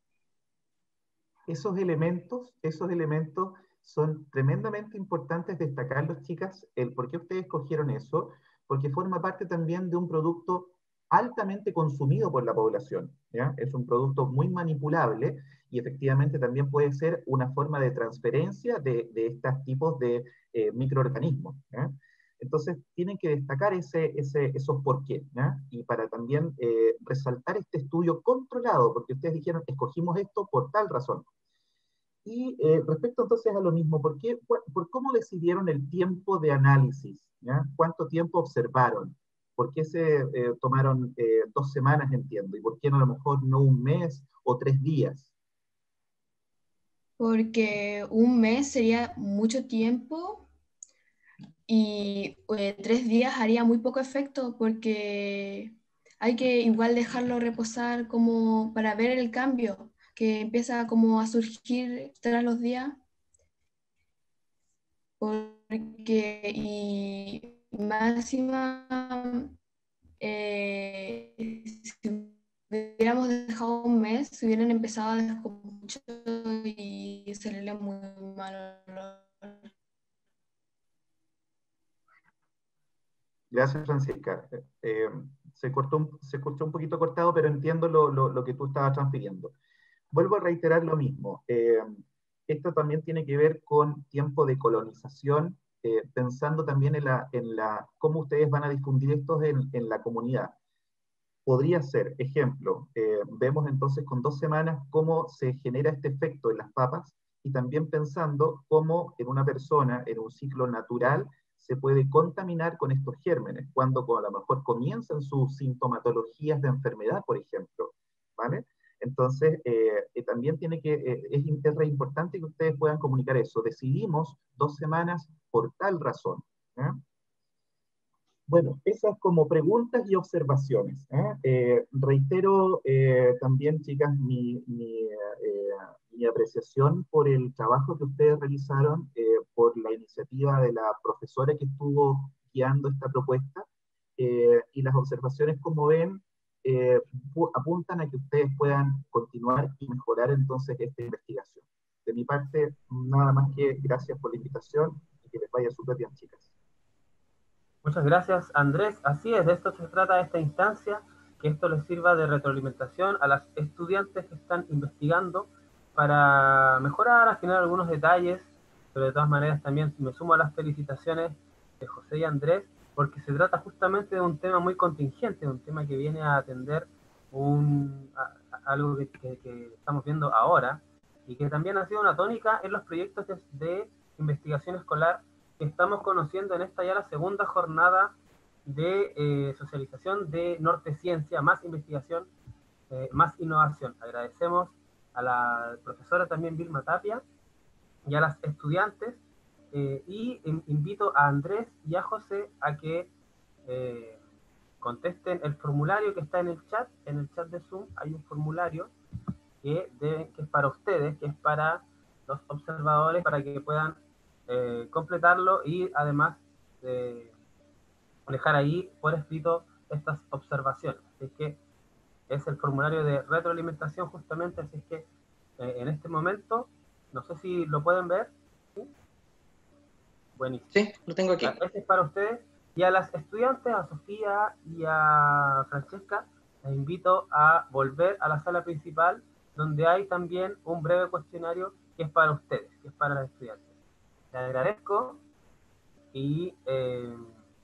Esos elementos, esos elementos son tremendamente importantes destacarlos, chicas, el por qué ustedes escogieron eso, porque forma parte también de un producto altamente consumido por la población, ¿ya? Es un producto muy manipulable y efectivamente también puede ser una forma de transferencia de, de estos tipos de eh, microorganismos, ¿ya? Entonces, tienen que destacar ese, ese, esos por qué, ¿ya? Y para también eh, resaltar este estudio controlado, porque ustedes dijeron, escogimos esto por tal razón. Y eh, respecto entonces a lo mismo, ¿por, qué, por, por cómo decidieron el tiempo de análisis? ¿Ya? ¿Cuánto tiempo observaron? ¿Por qué se eh, tomaron eh, dos semanas, entiendo? ¿Y por qué no a lo mejor no un mes o tres días? Porque un mes sería mucho tiempo y eh, tres días haría muy poco efecto porque hay que igual dejarlo reposar como para ver el cambio que empieza como a surgir tras los días. Porque y más encima, eh, si hubiéramos dejado un mes, se hubieran empezado a descomponer mucho y salirle muy mal olor. Gracias, Francisca. Eh, eh, se, cortó un, se escuchó un poquito cortado, pero entiendo lo, lo, lo que tú estabas transfiriendo. Vuelvo a reiterar lo mismo. Eh, Esto también tiene que ver con tiempo de colonización, eh, pensando también en, la, en la, cómo ustedes van a difundir esto en, en la comunidad. Podría ser, ejemplo, eh, vemos entonces con dos semanas cómo se genera este efecto en las papas, y también pensando cómo en una persona, en un ciclo natural, se puede contaminar con estos gérmenes, cuando a lo mejor comienzan sus sintomatologías de enfermedad, por ejemplo, ¿vale? Entonces, eh, eh, también tiene que, eh, es, es re importante que ustedes puedan comunicar eso. Decidimos dos semanas por tal razón, ¿eh? Bueno, esas como preguntas y observaciones, ¿eh? Eh, reitero eh, también, chicas, mi, mi, eh, mi apreciación por el trabajo que ustedes realizaron, eh, por la iniciativa de la profesora que estuvo guiando esta propuesta, eh, y las observaciones, como ven, eh, apuntan a que ustedes puedan continuar y mejorar entonces esta investigación. De mi parte, nada más que gracias por la invitación y que les vaya súper bien, chicas. Muchas gracias, Andrés. Así es, de esto se trata esta instancia, que esto les sirva de retroalimentación a las estudiantes que están investigando para mejorar, afinar algunos detalles, pero de todas maneras también me sumo a las felicitaciones de José y Andrés, porque se trata justamente de un tema muy contingente, un tema que viene a atender un, a, a algo que, que, que estamos viendo ahora, y que también ha sido una tónica en los proyectos de, de investigación escolar que estamos conociendo en esta ya la segunda jornada de eh, socialización de Norte Ciencia, más investigación, eh, más innovación. Agradecemos a la profesora también Vilma Tapia y a las estudiantes, eh, y in, invito a Andrés y a José a que eh, contesten el formulario que está en el chat. En el chat de Zoom hay un formulario que, deben, que es para ustedes, que es para los observadores, para que puedan eh, completarlo y además eh, dejar ahí por escrito estas observaciones. Así que es el formulario de retroalimentación justamente, así es que eh, en este momento, no sé si lo pueden ver. ¿Sí? Buenísimo. Sí, lo tengo aquí. Este es para ustedes. Y a las estudiantes, a Sofía y a Francesca, les invito a volver a la sala principal, donde hay también un breve cuestionario que es para ustedes, que es para las estudiantes. Les agradezco y eh,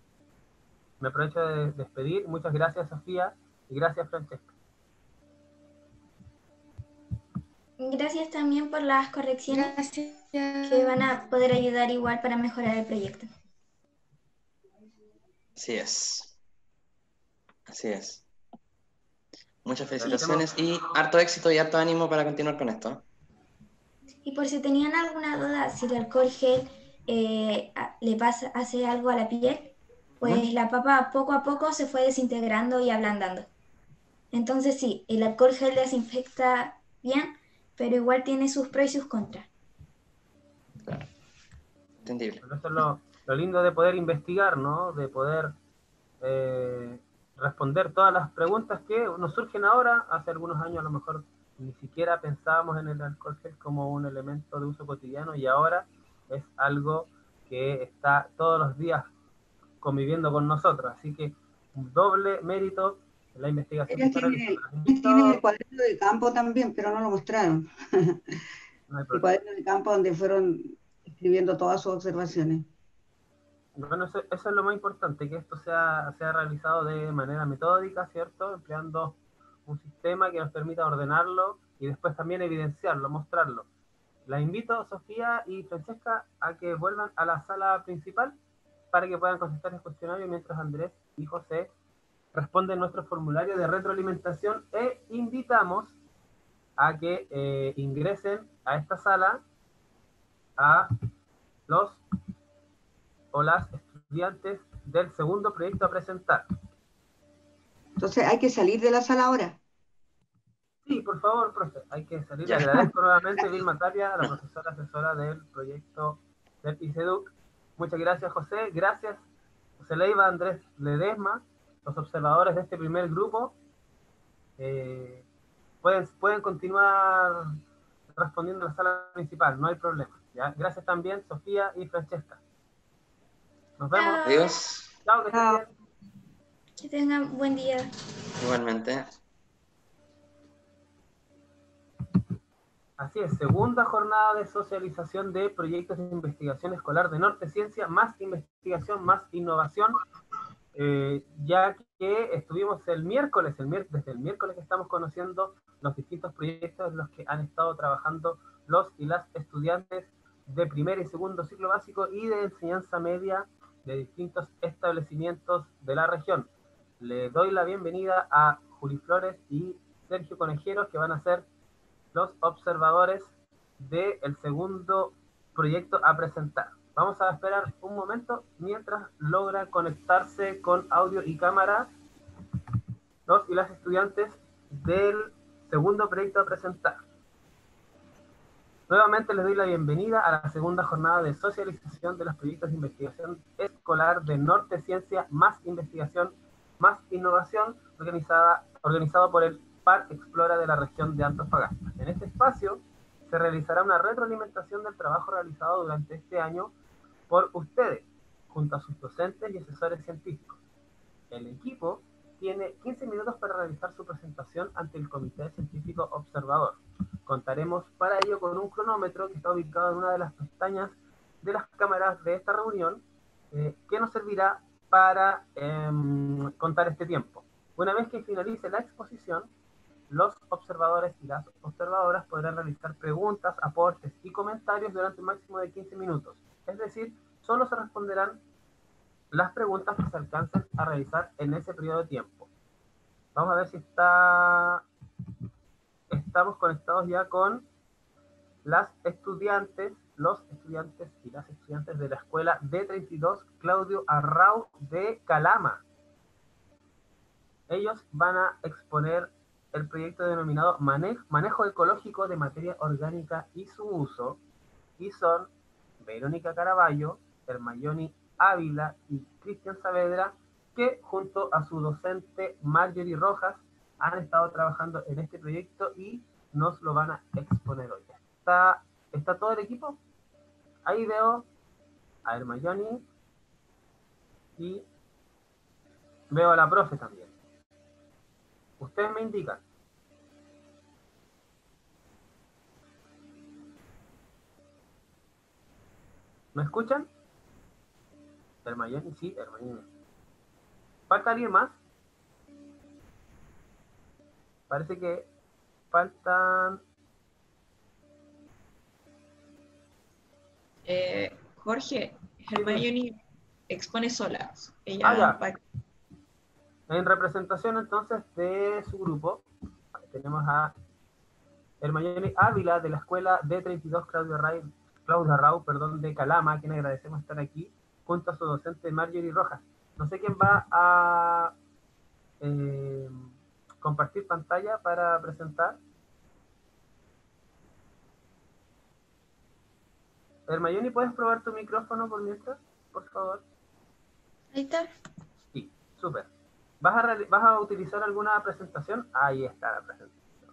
me aprovecho de despedir. Muchas gracias, Sofía, y gracias, Francesca. Gracias también por las correcciones Gracias. que van a poder ayudar igual para mejorar el proyecto. Así es. Así es. Muchas Agradecemos. felicitaciones y harto éxito y harto ánimo para continuar con esto. Y por si tenían alguna duda, si el alcohol gel eh, le pasa, hace algo a la piel, pues ¿Mm? la papa poco a poco se fue desintegrando y ablandando. Entonces sí, el alcohol gel desinfecta bien, pero igual tiene sus pros y sus contras. Claro. Entendible. Pero eso es lo, lo lindo de poder investigar, ¿no? De poder eh, responder todas las preguntas que nos surgen ahora. Hace algunos años a lo mejor ni siquiera pensábamos en el alcohol gel como un elemento de uso cotidiano, y ahora es algo que está todos los días conviviendo con nosotros. Así que un doble mérito en la investigación que Ellas está tienen realizando. el, tienen el cuaderno de campo también, pero no lo mostraron. No hay El problema. cuaderno de campo donde fueron escribiendo todas sus observaciones. Bueno, eso, eso es lo más importante, que esto sea, sea realizado de manera metódica, ¿cierto? Empleando un sistema que nos permita ordenarlo y después también evidenciarlo, mostrarlo. La invito, Sofía y Francesca, a que vuelvan a la sala principal para que puedan contestar el cuestionario mientras Andrés y José responden nuestro formulario de retroalimentación, e invitamos a que eh, ingresen a esta sala a los o las estudiantes del segundo proyecto a presentar. Entonces hay que salir de la sala ahora. Sí, por favor, profe, hay que salir. Ya. Le agradezco nuevamente a Vilma Tapia, a la profesora asesora del proyecto del ICEDUC. Muchas gracias, José. Gracias, José Leiva, Andrés Ledesma, los observadores de este primer grupo. Eh, pueden, pueden continuar respondiendo a la sala principal, no hay problema. ¿Ya? Gracias también, Sofía y Francesca. Nos vemos. Chao. Adiós. Chao, que estén bien. Que tengan buen día. Igualmente. Así es, segunda jornada de socialización de proyectos de investigación escolar de Norte Ciencia, más investigación, más innovación, eh, ya que estuvimos el miércoles, el miércoles, desde el miércoles que estamos conociendo los distintos proyectos en los que han estado trabajando los y las estudiantes de primer y segundo ciclo básico y de enseñanza media de distintos establecimientos de la región. Le doy la bienvenida a Juli Flores y Sergio Conejeros, que van a ser los observadores del segundo proyecto a presentar. Vamos a esperar un momento mientras logra conectarse con audio y cámara los y las estudiantes del segundo proyecto a presentar. Nuevamente les doy la bienvenida a la segunda jornada de socialización de los proyectos de investigación escolar de Norte Ciencia, más investigación, más innovación, organizada, organizado por el Par Explora de la región de Antofagasta. En este espacio se realizará una retroalimentación del trabajo realizado durante este año por ustedes, junto a sus docentes y asesores científicos. El equipo tiene quince minutos para realizar su presentación ante el Comité Científico Observador. Contaremos para ello con un cronómetro que está ubicado en una de las pestañas de las cámaras de esta reunión, eh, que nos servirá para eh, contar este tiempo. Una vez que finalice la exposición, los observadores y las observadoras podrán realizar preguntas, aportes y comentarios durante un máximo de quince minutos. Es decir, solo se responderán las preguntas que se alcancen a realizar en ese periodo de tiempo. Vamos a ver si está... estamos conectados ya con las estudiantes, los estudiantes y las estudiantes de la escuela D treinta y dos Claudio Arrau de Calama. Ellos van a exponer el proyecto denominado Manejo, Manejo Ecológico de Materia Orgánica y su Uso, y son Verónica Caraballo, Hermayoni Ávila y Cristian Saavedra, que junto a su docente Marjorie Rojas han estado trabajando en este proyecto y nos lo van a exponer hoy. ¿Está, está todo el equipo? Ahí veo a Hermayoni y veo a la profe también. Ustedes me indican. ¿Me escuchan? Hermayoni, sí, Hermayoni. ¿Falta alguien más? Parece que faltan... Eh, Jorge, Hermayoni expone sola. Ella ah, ya. va... En representación entonces de su grupo, tenemos a Hermayoni Ávila de la escuela D treinta y dos Claudio Arrau, Claudio Arrau, perdón, de Calama, a quien agradecemos estar aquí, junto a su docente Marjorie Rojas. No sé quién va a eh, compartir pantalla para presentar. Hermayoni, ¿puedes probar tu micrófono por mientras, por favor? Ahí está. Sí, súper. ¿Vas a, ¿Vas a utilizar alguna presentación? Ahí está la presentación.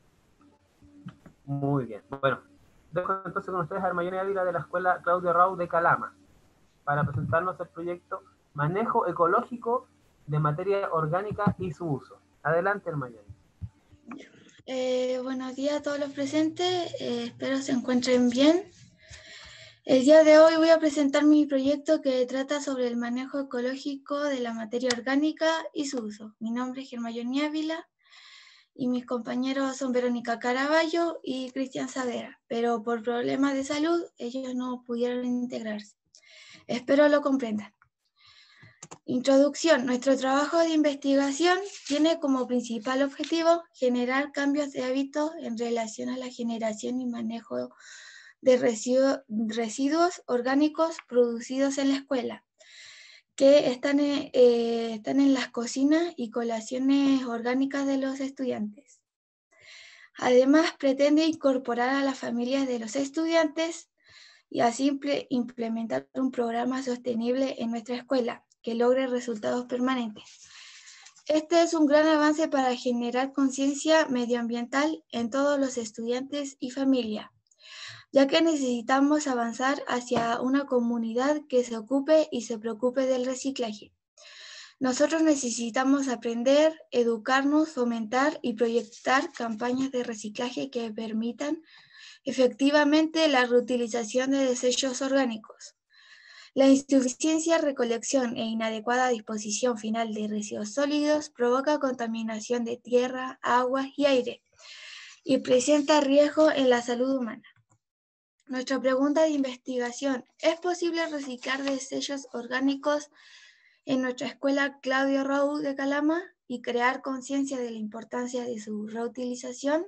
Muy bien. Bueno, dejo entonces con ustedes a Hermayoni Ávila de la escuela Claudio Arrau de Calama para presentarnos el proyecto Manejo Ecológico de Materia Orgánica y su Uso. Adelante, Hermayoni. Eh, buenos días a todos los presentes. Eh, espero se encuentren bien. El día de hoy voy a presentar mi proyecto que trata sobre el manejo ecológico de la materia orgánica y su uso. Mi nombre es Hermayoni Ávila y mis compañeros son Verónica Caraballo y Cristian Saavedra, pero por problemas de salud ellos no pudieron integrarse. Espero lo comprendan. Introducción. Nuestro trabajo de investigación tiene como principal objetivo generar cambios de hábitos en relación a la generación y manejo de residu- residuos orgánicos producidos en la escuela, que están en, eh, están en las cocinas y colaciones orgánicas de los estudiantes. Además, pretende incorporar a las familias de los estudiantes y así imple- implementar un programa sostenible en nuestra escuela que logre resultados permanentes. Este es un gran avance para generar conciencia medioambiental en todos los estudiantes y familias, ya que necesitamos avanzar hacia una comunidad que se ocupe y se preocupe del reciclaje. Nosotros necesitamos aprender, educarnos, fomentar y proyectar campañas de reciclaje que permitan Efectivamente, la reutilización de desechos orgánicos. La insuficiencia, recolección e inadecuada disposición final de residuos sólidos provoca contaminación de tierra, agua y aire y presenta riesgo en la salud humana. Nuestra pregunta de investigación: ¿es posible reciclar desechos orgánicos en nuestra escuela Claudio Roux de Calama y crear conciencia de la importancia de su reutilización?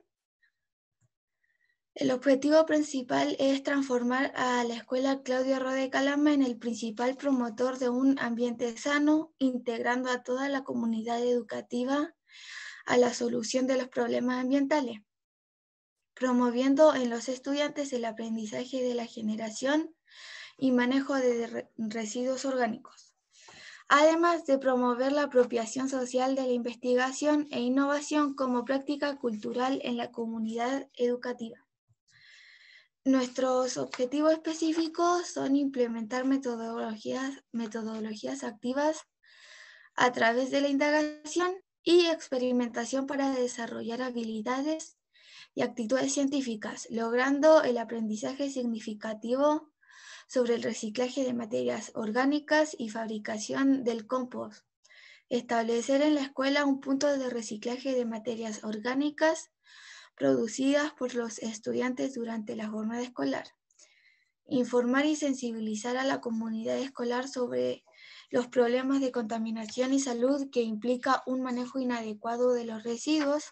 El objetivo principal es transformar a la Escuela Claudio Roux de Calama en el principal promotor de un ambiente sano, integrando a toda la comunidad educativa a la solución de los problemas ambientales, promoviendo en los estudiantes el aprendizaje de la generación y manejo de re- residuos orgánicos, además de promover la apropiación social de la investigación e innovación como práctica cultural en la comunidad educativa. Nuestros objetivos específicos son implementar metodologías, metodologías activas a través de la indagación y experimentación para desarrollar habilidades y actitudes científicas, logrando el aprendizaje significativo sobre el reciclaje de materias orgánicas y fabricación del compost. Establecer en la escuela un punto de reciclaje de materias orgánicas producidas por los estudiantes durante la jornada escolar. Informar y sensibilizar a la comunidad escolar sobre los problemas de contaminación y salud que implica un manejo inadecuado de los residuos.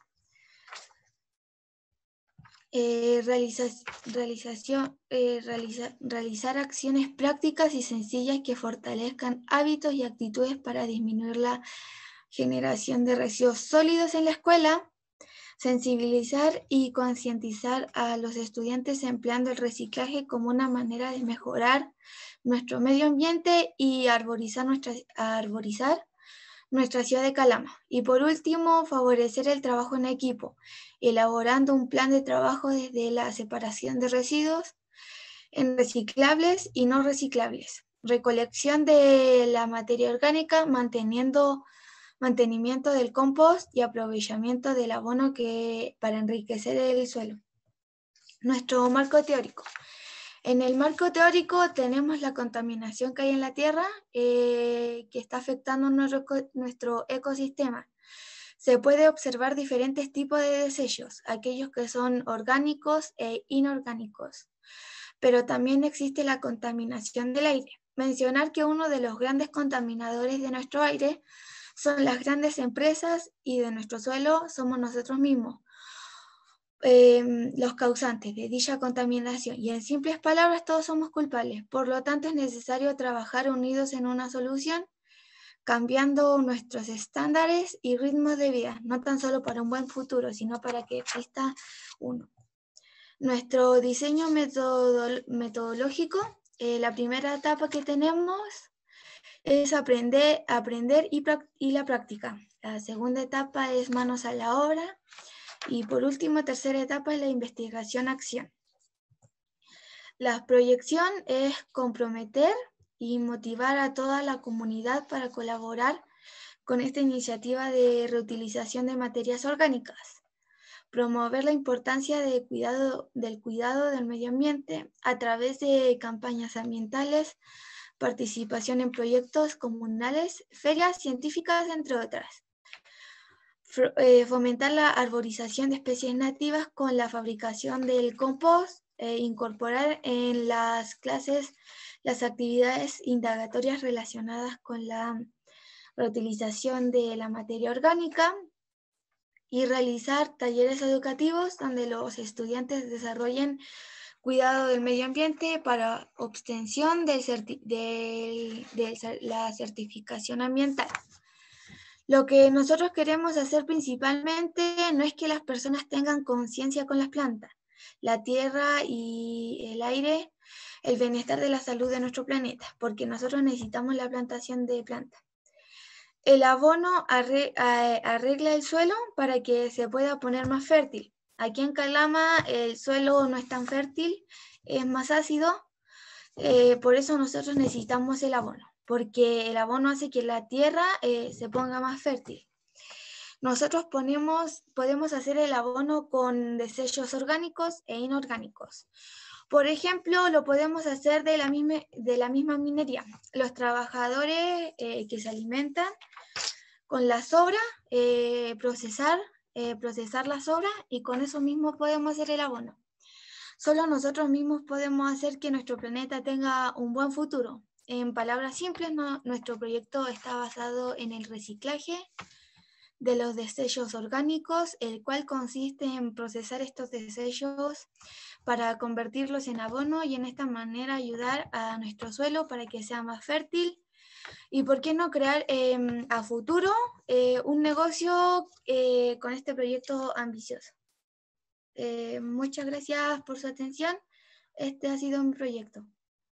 Eh, realiza, realización, eh, realiza, realizar acciones prácticas y sencillas que fortalezcan hábitos y actitudes para disminuir la generación de residuos sólidos en la escuela. Sensibilizar y concientizar a los estudiantes empleando el reciclaje como una manera de mejorar nuestro medio ambiente y arborizar nuestra, arborizar nuestra ciudad de Calama. Y por último, favorecer el trabajo en equipo, elaborando un plan de trabajo desde la separación de residuos en reciclables y no reciclables, recolección de la materia orgánica, manteniendo mantenimiento del compost y aprovechamiento del abono que, para enriquecer el suelo. Nuestro marco teórico. En el marco teórico tenemos la contaminación que hay en la tierra eh, que está afectando nuestro, nuestro ecosistema. Se puede observar diferentes tipos de desechos, aquellos que son orgánicos e inorgánicos, pero también existe la contaminación del aire. Mencionar que uno de los grandes contaminadores de nuestro aire son las grandes empresas y de nuestro suelo somos nosotros mismos, eh, los causantes de dicha contaminación. Y en simples palabras, todos somos culpables. Por lo tanto, es necesario trabajar unidos en una solución, cambiando nuestros estándares y ritmos de vida, no tan solo para un buen futuro, sino para que exista uno. Nuestro diseño metodol- metodológico, eh, la primera etapa que tenemos es aprender, aprender y, y la práctica. La segunda etapa es manos a la obra. Y por último, tercera etapa es la investigación-acción. La proyección es comprometer y motivar a toda la comunidad para colaborar con esta iniciativa de reutilización de materias orgánicas. Promover la importancia de cuidado, del cuidado del medio ambiente a través de campañas ambientales, participación en proyectos comunales, ferias científicas, entre otras. Fomentar la arborización de especies nativas con la fabricación del compost, e incorporar en las clases las actividades indagatorias relacionadas con la reutilización de la materia orgánica y realizar talleres educativos donde los estudiantes desarrollen cuidado del medio ambiente para obtención de la certificación ambiental. Lo que nosotros queremos hacer principalmente no es que las personas tengan conciencia con las plantas, la tierra y el aire, el bienestar de la salud de nuestro planeta, porque nosotros necesitamos la plantación de plantas. El abono arregla el suelo para que se pueda poner más fértil. Aquí en Calama el suelo no es tan fértil, es más ácido, eh, por eso nosotros necesitamos el abono, porque el abono hace que la tierra eh, se ponga más fértil. nosotros ponemos, podemos hacer el abono con desechos orgánicos e inorgánicos. Por ejemplo, lo podemos hacer de la misma, de la misma minería. Los trabajadores eh, que se alimentan con la sobra, eh, procesar, eh, procesar la sobra y con eso mismo podemos hacer el abono. Solo nosotros mismos podemos hacer que nuestro planeta tenga un buen futuro. En palabras simples, no, nuestro proyecto está basado en el reciclaje de los desechos orgánicos, el cual consiste en procesar estos desechos para convertirlos en abono y en esta manera ayudar a nuestro suelo para que sea más fértil. Y por qué no crear eh, a futuro eh, un negocio eh, con este proyecto ambicioso. Eh, muchas gracias por su atención. Este ha sido mi proyecto.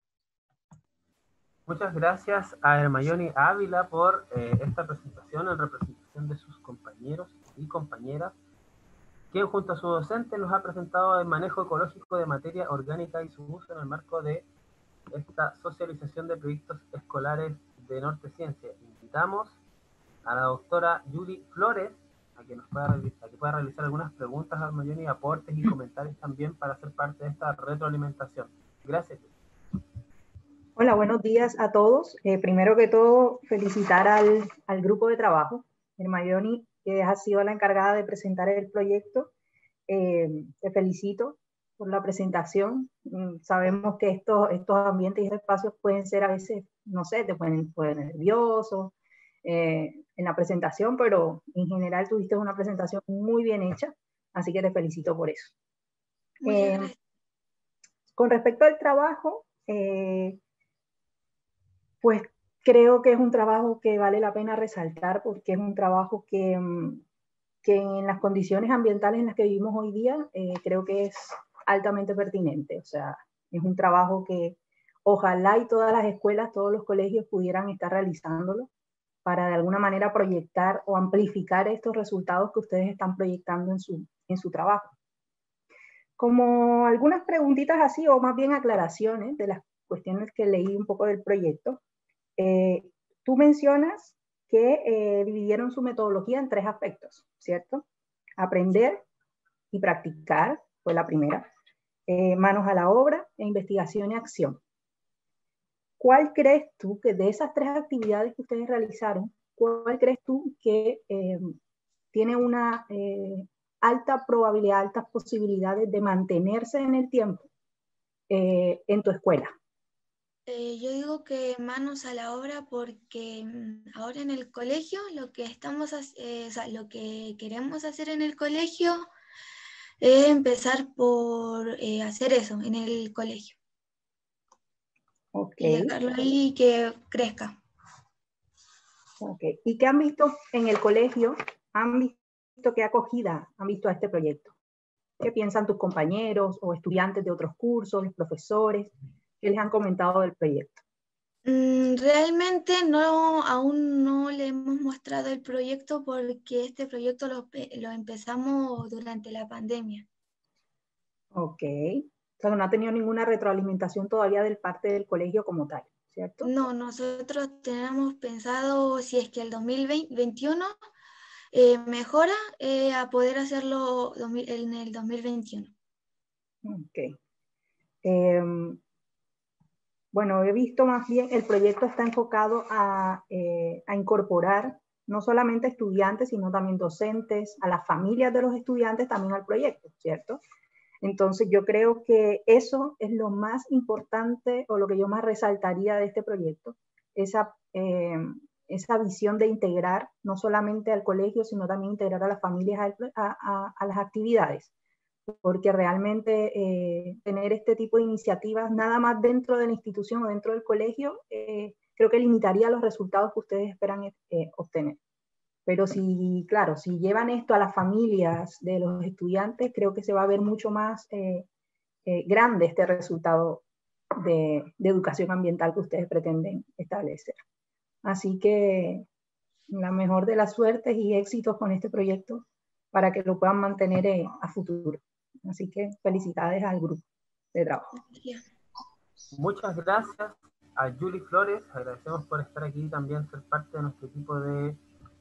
Muchas gracias a Hermione Ávila por eh, esta presentación en representación de sus compañeros y compañeras, quien junto a su docente nos ha presentado el manejo ecológico de materia orgánica y su uso en el marco de esta socialización de proyectos escolares de Norte Ciencia. Invitamos a la doctora Yuli Flores a que, nos pueda, a que pueda realizar algunas preguntas a Hermione, aportes y comentarios también para ser parte de esta retroalimentación. Gracias. Hola, buenos días a todos. Eh, primero que todo, felicitar al, al grupo de trabajo, Hermione, que ha sido la encargada de presentar el proyecto. Eh, te felicito por la presentación. Mm, sabemos que estos, estos ambientes y espacios pueden ser a veces, no sé, te pueden poner nerviosos eh, en la presentación, pero en general tuviste una presentación muy bien hecha, así que te felicito por eso. Eh, con respecto al trabajo, eh, pues creo que es un trabajo que vale la pena resaltar porque es un trabajo que, que en las condiciones ambientales en las que vivimos hoy día, eh, creo que es altamente pertinente. O sea, es un trabajo que ojalá y todas las escuelas, todos los colegios pudieran estar realizándolo para de alguna manera proyectar o amplificar estos resultados que ustedes están proyectando en su, en su trabajo. Como algunas preguntitas así, o más bien aclaraciones de las cuestiones que leí un poco del proyecto. Eh, tú mencionas que eh, dividieron su metodología en tres aspectos, ¿cierto? Aprender y practicar, fue la primera. Eh, manos a la obra e investigación y acción. ¿Cuál crees tú que de esas tres actividades que ustedes realizaron, cuál crees tú que eh, tiene una eh, alta probabilidad, altas posibilidades de mantenerse en el tiempo eh, en tu escuela? Eh, yo digo que manos a la obra porque ahora en el colegio lo que estamos, eh, o sea, lo que queremos hacer en el colegio es empezar por eh, hacer eso en el colegio. Okay. Y dejarlo ahí y que crezca. Okay. ¿Y qué han visto en el colegio? ¿Han visto qué acogida han visto a este proyecto? ¿Qué piensan tus compañeros o estudiantes de otros cursos, los profesores? ¿Qué les han comentado del proyecto? Realmente no, aún no le hemos mostrado el proyecto porque este proyecto lo, lo empezamos durante la pandemia. Ok. O sea, no ha tenido ninguna retroalimentación todavía del parte del colegio como tal, ¿cierto? No, nosotros tenemos pensado, si es que el dos mil veintiuno eh, mejora, eh, a poder hacerlo en el dos mil veintiuno. Ok. Eh, bueno, he visto más bien, el proyecto está enfocado a, eh, a incorporar no solamente estudiantes, sino también docentes, a las familias de los estudiantes también al proyecto, ¿cierto? Entonces yo creo que eso es lo más importante o lo que yo más resaltaría de este proyecto, esa, eh, esa visión de integrar no solamente al colegio, sino también integrar a las familias a, a, a las actividades, porque realmente eh, tener este tipo de iniciativas nada más dentro de la institución o dentro del colegio, eh, creo que limitaría los resultados que ustedes esperan eh, obtener. Pero si, claro, si llevan esto a las familias de los estudiantes, creo que se va a ver mucho más eh, eh, grande este resultado de, de educación ambiental que ustedes pretenden establecer. Así que la mejor de las suertes y éxitos con este proyecto para que lo puedan mantener eh, a futuro. Así que felicidades al grupo de trabajo. Muchas gracias a Yuli Flores. Agradecemos por estar aquí y también ser parte de nuestro equipo de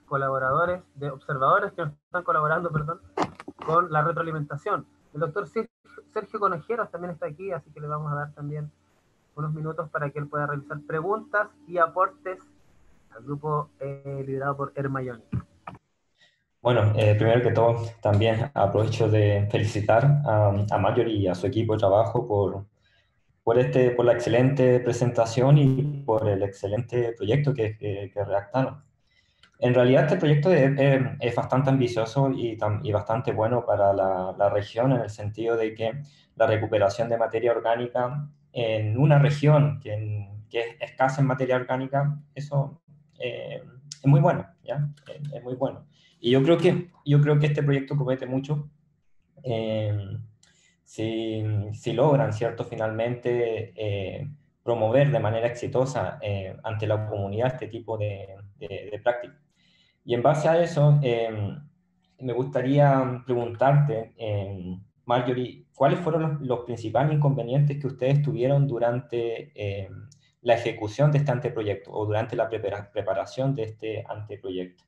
colaboradores, de observadores que nos están colaborando, perdón, con la retroalimentación. El doctor Sergio Conejeros también está aquí, así que le vamos a dar también unos minutos para que él pueda realizar preguntas y aportes al grupo eh, liderado por Hermione. Bueno, eh, primero que todo, también aprovecho de felicitar a, a Marjorie y a su equipo de trabajo por, por, este, por la excelente presentación y por el excelente proyecto que, que, que redactaron. En realidad este proyecto es, es, es bastante ambicioso y, y bastante bueno para la, la región, en el sentido de que la recuperación de materia orgánica en una región que, en, que es escasa en materia orgánica, eso eh, es muy bueno, ¿ya? Es, es muy bueno. Y yo creo que, yo creo que este proyecto promete mucho. Eh, si, si logran, ¿cierto?, finalmente eh, promover de manera exitosa eh, ante la comunidad este tipo de, de, de prácticas. Y en base a eso, eh, me gustaría preguntarte, eh, Marjorie, ¿cuáles fueron los, los principales inconvenientes que ustedes tuvieron durante eh, la ejecución de este anteproyecto o durante la prepara preparación de este anteproyecto?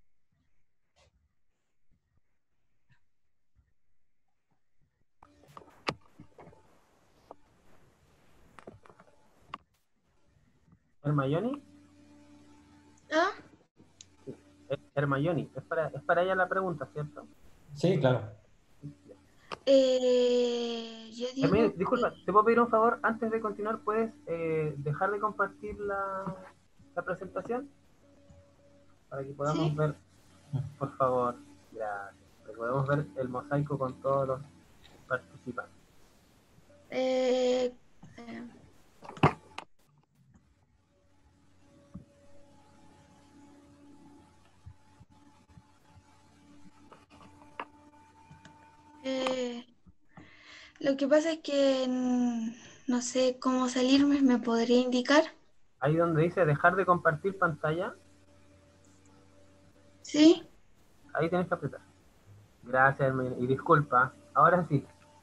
¿Hermione? ¿Ah? Hermione, es para, es para ella la pregunta, ¿cierto? Sí, claro. Eh, yo digo Hermione, disculpa, que... ¿te puedo pedir un favor? Antes de continuar, ¿puedes eh, dejar de compartir la, la presentación? Para que podamos ¿Sí? ver, por favor, gracias. Para que podamos ver el mosaico con todos los participantes. Eh, eh, eh, lo que pasa es que mm, no sé cómo salirme, ¿me podría indicar? Ahí donde dice dejar de compartir pantalla. ¿Sí? Ahí tienes que apretar. Gracias, Hermione. Y disculpa, ahora sí.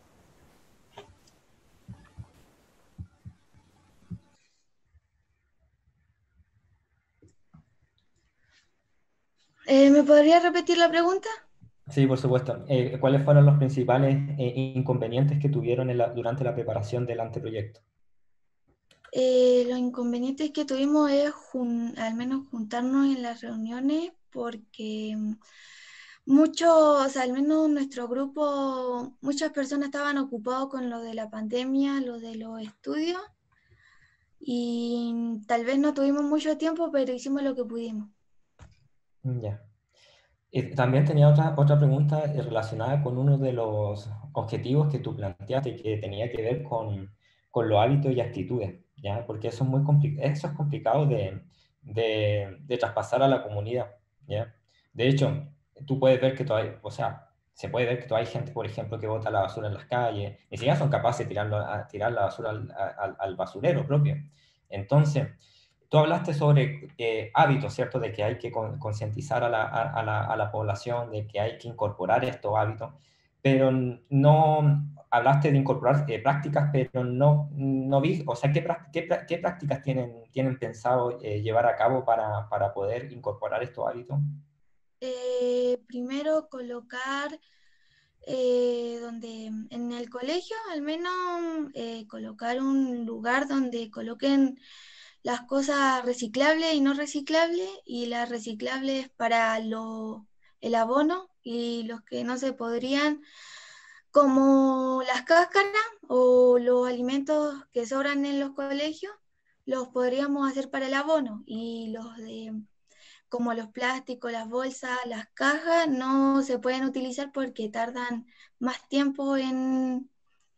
Eh, ¿me podría repetir la pregunta? Sí, por supuesto. Eh, ¿cuáles fueron los principales eh, inconvenientes que tuvieron en la, durante la preparación del anteproyecto? Eh, los inconvenientes que tuvimos es jun- al menos juntarnos en las reuniones porque muchos, o sea, al menos nuestro grupo, muchas personas estaban ocupados con lo de la pandemia, lo de los estudios y tal vez no tuvimos mucho tiempo, pero hicimos lo que pudimos. Ya. Y también tenía otra, otra pregunta relacionada con uno de los objetivos que tú planteaste, que tenía que ver con, con los hábitos y actitudes, ¿ya? Porque eso es, muy compli eso es complicado de, de, de traspasar a la comunidad, ¿ya? De hecho, tú puedes ver que todavía, o sea, se puede ver que todavía hay gente, por ejemplo, que bota la basura en las calles, ni siquiera son capaces de tirarlo, a, tirar la basura al, al, al basurero propio. Entonces, tú hablaste sobre eh, hábitos, ¿cierto? De que hay que concientizar a la, a, la, a la población, de que hay que incorporar estos hábitos, pero no hablaste de incorporar eh, prácticas, pero no, no vi, o sea, ¿qué, qué, qué prácticas tienen, tienen pensado eh, llevar a cabo para, para poder incorporar estos hábitos? Eh, primero colocar eh, donde en el colegio al menos eh, colocar un lugar donde coloquen las cosas reciclables y no reciclables, y las reciclables para lo, el abono, y los que no se podrían, como las cáscaras o los alimentos que sobran en los colegios, los podríamos hacer para el abono, y los de como los plásticos, las bolsas, las cajas, no se pueden utilizar porque tardan más tiempo en,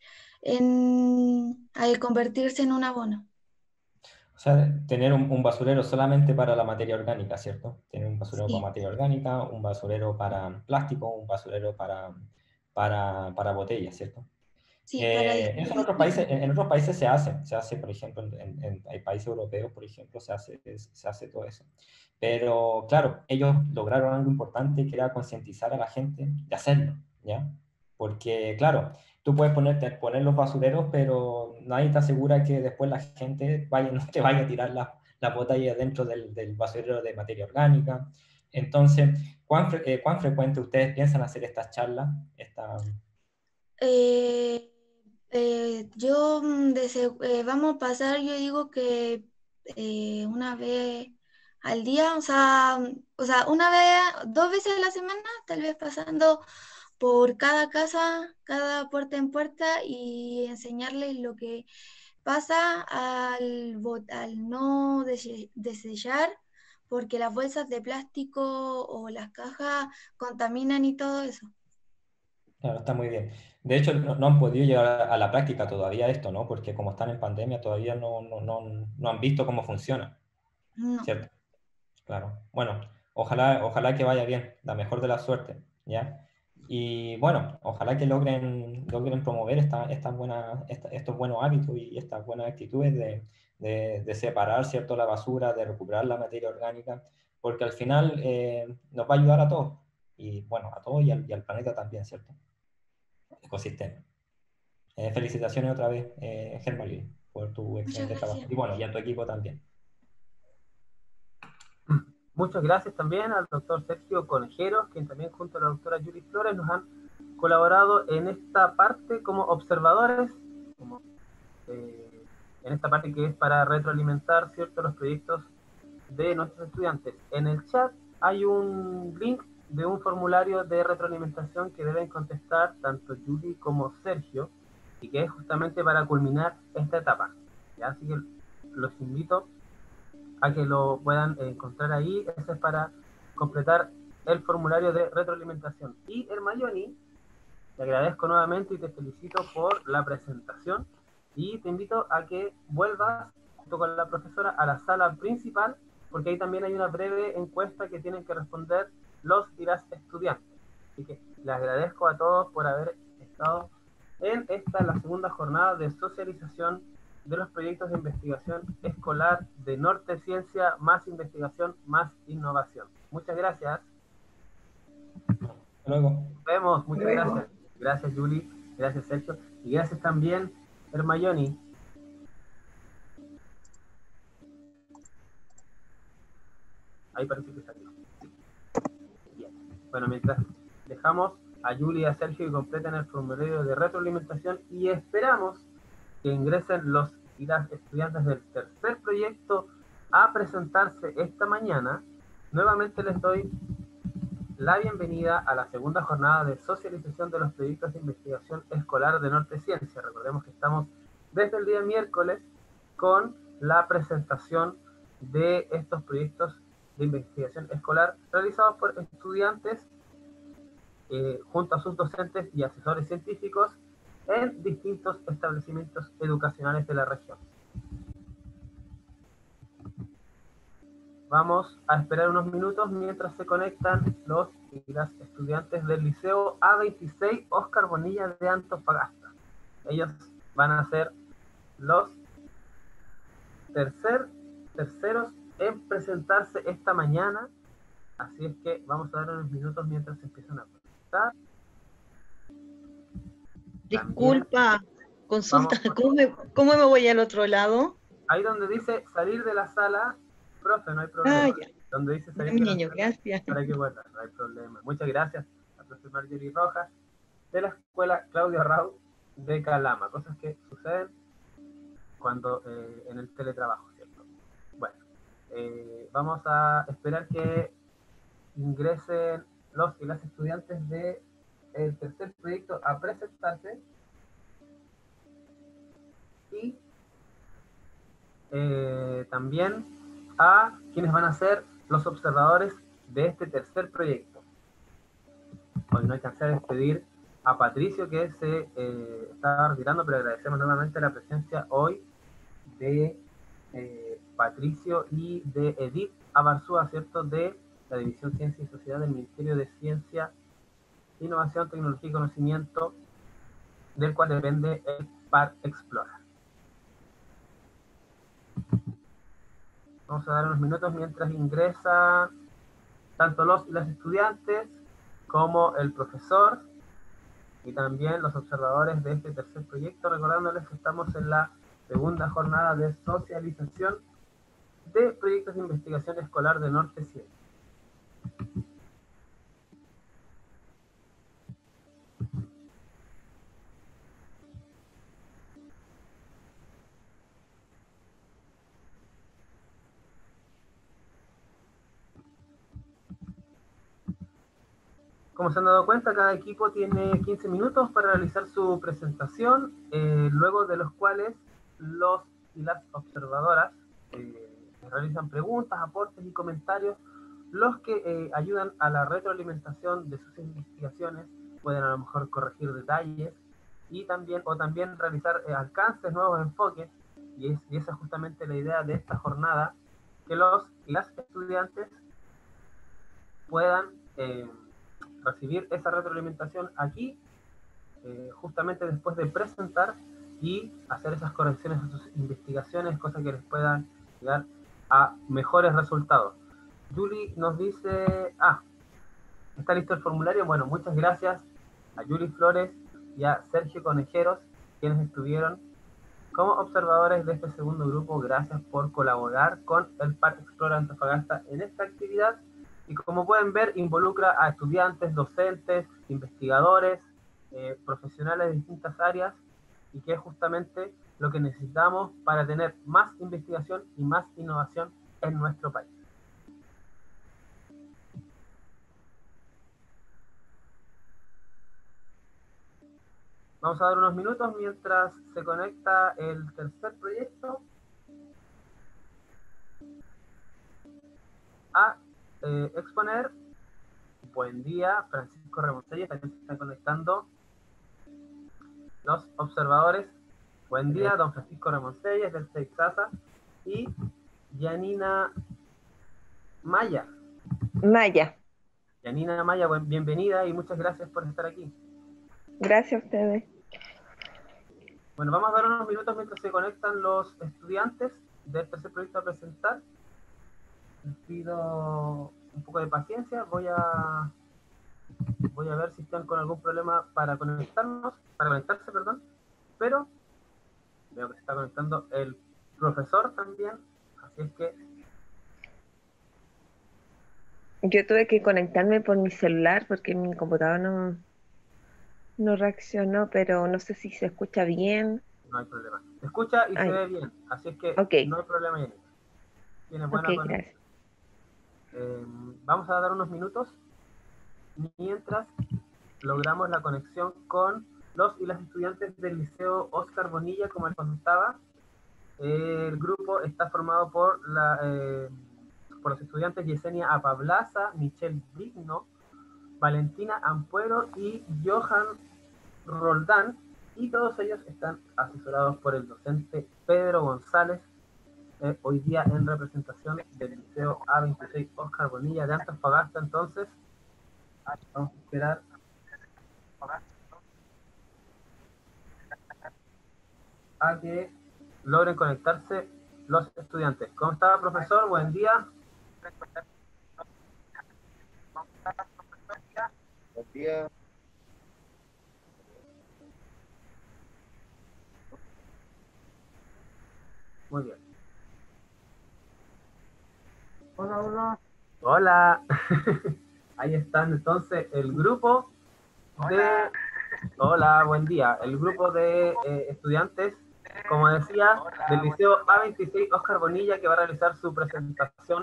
en, en convertirse en un abono. O sea, tener un, un basurero solamente para la materia orgánica, ¿cierto? Tener un basurero Sí. para materia orgánica, un basurero para plástico, un basurero para, para, para botellas, ¿cierto? Sí, Eh, para eso en otros países, en, en otros países se hace, se hace, por ejemplo, en, en, en países europeos, por ejemplo, se hace, se hace todo eso. Pero, claro, ellos lograron algo importante, que era concientizar a la gente de hacerlo, ¿ya? Porque, claro, tú puedes ponerte, poner los basureros, pero nadie te asegura que después la gente vaya, no te vaya a tirar la, la botella dentro del, del basurero de materia orgánica. Entonces, ¿cuán, fre eh, ¿cuán frecuente ustedes piensan hacer estas charlas? Esta... Eh, eh, yo, mm, desde, eh, vamos a pasar, yo digo que eh, una vez al día, o sea, o sea, una vez, dos veces a la semana, tal vez pasando por cada casa, cada puerta en puerta y enseñarles lo que pasa al, bot- al no dese- desechar, porque las bolsas de plástico o las cajas contaminan y todo eso. Claro, está muy bien. De hecho, no, no han podido llegar a, a la práctica todavía esto, ¿no? Porque como están en pandemia, todavía no, no, no, no han visto cómo funciona, No. ¿cierto? Claro. Bueno, ojalá, ojalá que vaya bien, la mejor de la suerte, ¿ya? Y bueno, ojalá que logren, logren promover esta, estas buenas, esta- estos buenos hábitos y estas buenas actitudes de, de, de separar, ¿cierto?, la basura, de recuperar la materia orgánica, porque al final eh, nos va a ayudar a todos, y bueno, a todos y al, y al planeta también, ¿cierto? Ecosistema. Eh, felicitaciones otra vez, eh, Germán, por tu Muchas excelente trabajo. gracias. Y bueno, y a tu equipo también. Muchas gracias también al doctor Sergio Conejeros, quien también junto a la doctora Yuri Flores nos han colaborado en esta parte como observadores, como, eh, en esta parte que es para retroalimentar, ¿cierto?, los proyectos de nuestros estudiantes. En el chat hay un link de un formulario de retroalimentación que deben contestar tanto Yuri como Sergio, y que es justamente para culminar esta etapa. ¿Ya? Así que los invito a que lo puedan encontrar ahí. Ese es para completar el formulario de retroalimentación. Y Hermione, te agradezco nuevamente y te felicito por la presentación, y te invito a que vuelvas junto con la profesora a la sala principal, porque ahí también hay una breve encuesta que tienen que responder los y las estudiantes. Así que les agradezco a todos por haber estado en esta, la segunda jornada de socialización de los proyectos de investigación escolar de Norte Ciencia, más investigación, más innovación. Muchas gracias. Hasta luego. Nos vemos, muchas gracias. Gracias, Juli, gracias, Sergio, y gracias también, Hermione. Ahí parece que salió. Bien. Bueno, mientras dejamos a Juli y a Sergio que completen el formulario de retroalimentación, y esperamos que ingresen los y las estudiantes del tercer proyecto a presentarse esta mañana, nuevamente les doy la bienvenida a la segunda jornada de socialización de los proyectos de investigación escolar de Norte Ciencia. Recordemos que estamos desde el día miércoles con la presentación de estos proyectos de investigación escolar realizados por estudiantes eh, junto a sus docentes y asesores científicos en distintos establecimientos educacionales de la región. Vamos a esperar unos minutos mientras se conectan los y las estudiantes del Liceo A veintiséis Óscar Bonilla de Antofagasta. Ellos van a ser los tercer, terceros en presentarse esta mañana, así es que vamos a dar unos minutos mientras se empiezan a presentar. Disculpa, consulta, ¿cómo me, ¿cómo me voy al otro lado? Ahí donde dice salir de la sala, profe, no hay problema. Ah, ya. Donde dice salir Mi de la niño, sala, gracias. para que vuelva, no hay problema. Muchas gracias a profe Marjorie Rojas de la escuela Claudio Rau de Calama, cosas que suceden cuando eh, en el teletrabajo, ¿cierto? Bueno, eh, vamos a esperar que ingresen los y las estudiantes de el tercer proyecto a presentarse, y eh, también a quienes van a ser los observadores de este tercer proyecto. Hoy no alcancé a despedir a Patricio, que se eh, está retirando, pero agradecemos nuevamente la presencia hoy de eh, Patricio y de Edith Abarzúa, ¿cierto?, de la División Ciencia y Sociedad del Ministerio de Ciencia, Innovación, Tecnología y Conocimiento, del cual depende el Par Explora. Vamos a dar unos minutos mientras ingresan tanto los y las estudiantes como el profesor y también los observadores de este tercer proyecto, recordándoles que estamos en la segunda jornada de socialización de proyectos de investigación escolar de Norte Ciencia. Como se han dado cuenta, cada equipo tiene quince minutos para realizar su presentación, eh, luego de los cuales los y las observadoras eh, realizan preguntas, aportes y comentarios, los que eh, ayudan a la retroalimentación de sus investigaciones, pueden a lo mejor corregir detalles y también, o también realizar eh, alcances, nuevos enfoques, y, es, y esa es justamente la idea de esta jornada, que los y las estudiantes puedan eh, recibir esa retroalimentación aquí, eh, justamente después de presentar y hacer esas correcciones a sus investigaciones, cosas que les puedan llegar a mejores resultados. Julie nos dice, ah, ¿está listo el formulario? Bueno, muchas gracias a Julie Flores y a Sergio Conejeros, quienes estuvieron como observadores de este segundo grupo. Gracias por colaborar con el Parque Explora Antofagasta en esta actividad. Y como pueden ver, involucra a estudiantes, docentes, investigadores, eh, profesionales de distintas áreas, y que es justamente lo que necesitamos para tener más investigación y más innovación en nuestro país. Vamos a dar unos minutos mientras se conecta el tercer proyecto a eh, exponer. Buen día, Francisco Remoncelles, también se están conectando los observadores. Buen día, don Francisco Remoncelles del Seixasa y Yanina Maya. Maya. Yanina Maya, buen, bienvenida y muchas gracias por estar aquí. Gracias a ustedes. Bueno, vamos a dar unos minutos mientras se conectan los estudiantes del tercer proyecto a presentar. Les pido un poco de paciencia. Voy a voy a ver si están con algún problema para conectarnos, para conectarse, perdón. Pero veo que se está conectando el profesor también, así es que yo tuve que conectarme por mi celular porque mi computador no, no reaccionó, pero no sé si se escucha bien. No hay problema. Se escucha y Ay. se ve bien, así es que okay. No hay problema, Yanina. Tiene buena okay, gracias. Eh, vamos a dar unos minutos mientras logramos la conexión con los y las estudiantes del Liceo Oscar Bonilla. Como les contaba, eh, el grupo está formado por, la, eh, por los estudiantes Yesenia Apablaza, Michelle Brigno, Valentina Ampuero y Johan Roldán, y todos ellos están asesorados por el docente Pedro González, eh, hoy día en representación del Liceo A veintiséis Oscar Bonilla de Antofagasta. Entonces, vamos a esperar a que logren conectarse los estudiantes. ¿Cómo está, profesor? Buen día. Buen día. Muy bien. Hola, hola. Hola. Ahí están entonces el grupo de... Hola, Hola buen día. El grupo de eh, estudiantes, como decía, del Liceo A veintiséis Oscar Bonilla, que va a realizar su presentación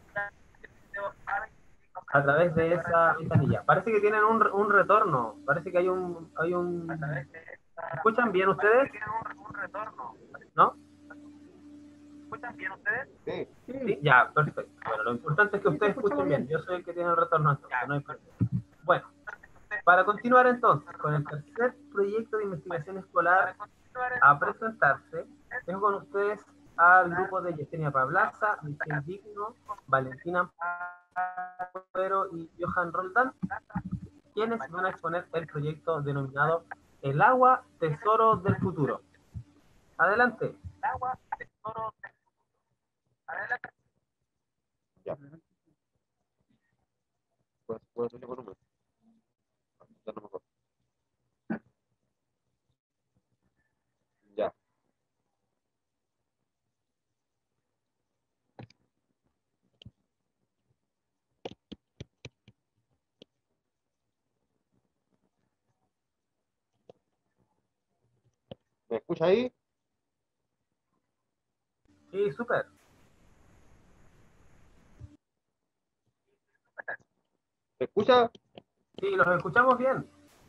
a través de esa ventanilla. Parece que tienen un, un retorno. Parece que hay un... Hay un... ¿Escuchan bien ustedes? ¿No? ¿Escuchan bien ustedes? Sí. Sí. Ya, perfecto. Bueno, lo importante es que ustedes escuchen bien. Yo soy el que tiene el retorno, entonces no hay problema. Bueno, para continuar entonces con el tercer proyecto de investigación escolar a presentarse, tengo con ustedes al grupo de Yesenia Pablaza, Michelle Digno, Valentina Ampuero y Johan Roldán, quienes van a exponer el proyecto denominado El agua, tesoro del futuro. Adelante. El agua, tesoro del futuro. Adelante. Ya. Pues, pues, el volumen. Ya no me acuerdo. Ya. ¿Me escucha ahí? Sí, súper. ¿Me escucha? Sí, los escuchamos bien.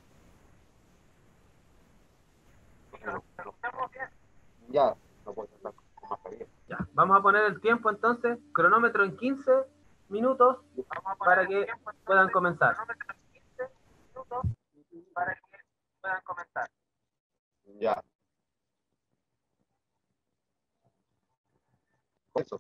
Ya, no puedo hablar con mascarilla. Ya, vamos a poner el tiempo entonces, cronómetro en quince minutos para que puedan comenzar. Para que puedan comenzar. Ya. Eso.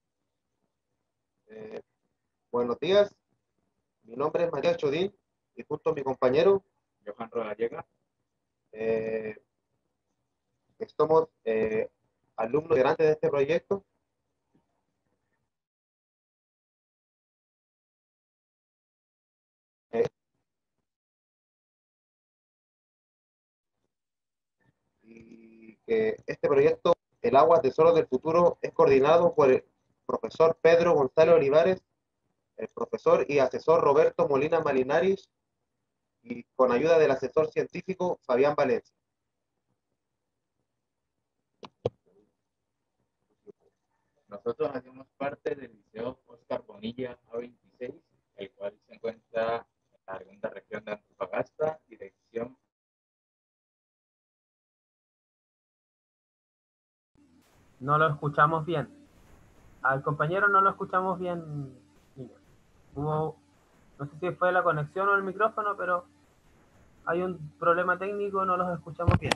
Eh, buenos días. Mi nombre es María Chodín y junto a mi compañero Johan Rodallega eh, somos eh, alumnos grandes de este proyecto. Eh, y que este proyecto, El Agua Tesoro del Futuro, es coordinado por el profesor Pedro González Olivares, el profesor y asesor Roberto Molina Malinaris, y con ayuda del asesor científico Fabián Valencia. Nosotros hacemos parte del Liceo Oscar Bonilla A veintiséis, el cual se encuentra en la segunda región de Antofagasta, dirección. No lo escuchamos bien. Al compañero no lo escuchamos bien, niños. Hubo, no sé si fue la conexión o el micrófono, pero hay un problema técnico, no los escuchamos bien.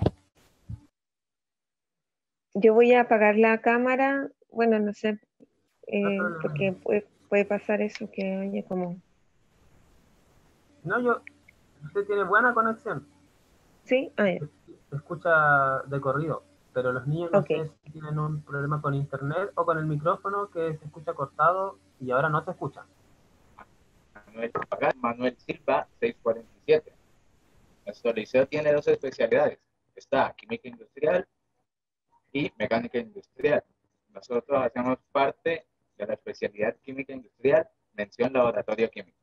Yo voy a apagar la cámara, bueno, no sé, eh, No hay problema. porque puede, puede pasar eso, que haya como... No, yo, usted tiene buena conexión. ¿Sí? Ah, ya. Se escucha de corrido, pero los niños no Okay. sé si tienen un problema con internet o con el micrófono que se escucha cortado y ahora no se escucha. Manuel, Manuel Silva, seiscientos cuarenta y siete. Nuestro liceo tiene dos especialidades. Está química industrial y mecánica industrial. Nosotros hacemos parte de la especialidad química industrial, mención laboratorio químico.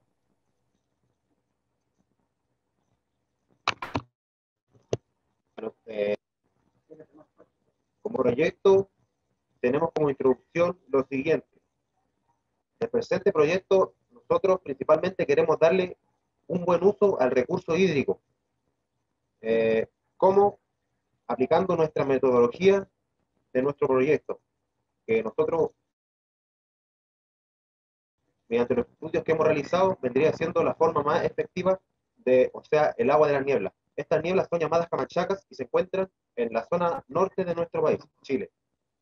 Bueno, eh, como proyecto, tenemos como introducción lo siguiente. En el presente proyecto, nosotros principalmente queremos darle un buen uso al recurso hídrico. Eh, ¿Cómo? Aplicando nuestra metodología de nuestro proyecto, que nosotros, mediante los estudios que hemos realizado, vendría siendo la forma más efectiva de, o sea, el agua de las nieblas. Estas nieblas son llamadas camanchacas y se encuentran en la zona norte de nuestro país, Chile.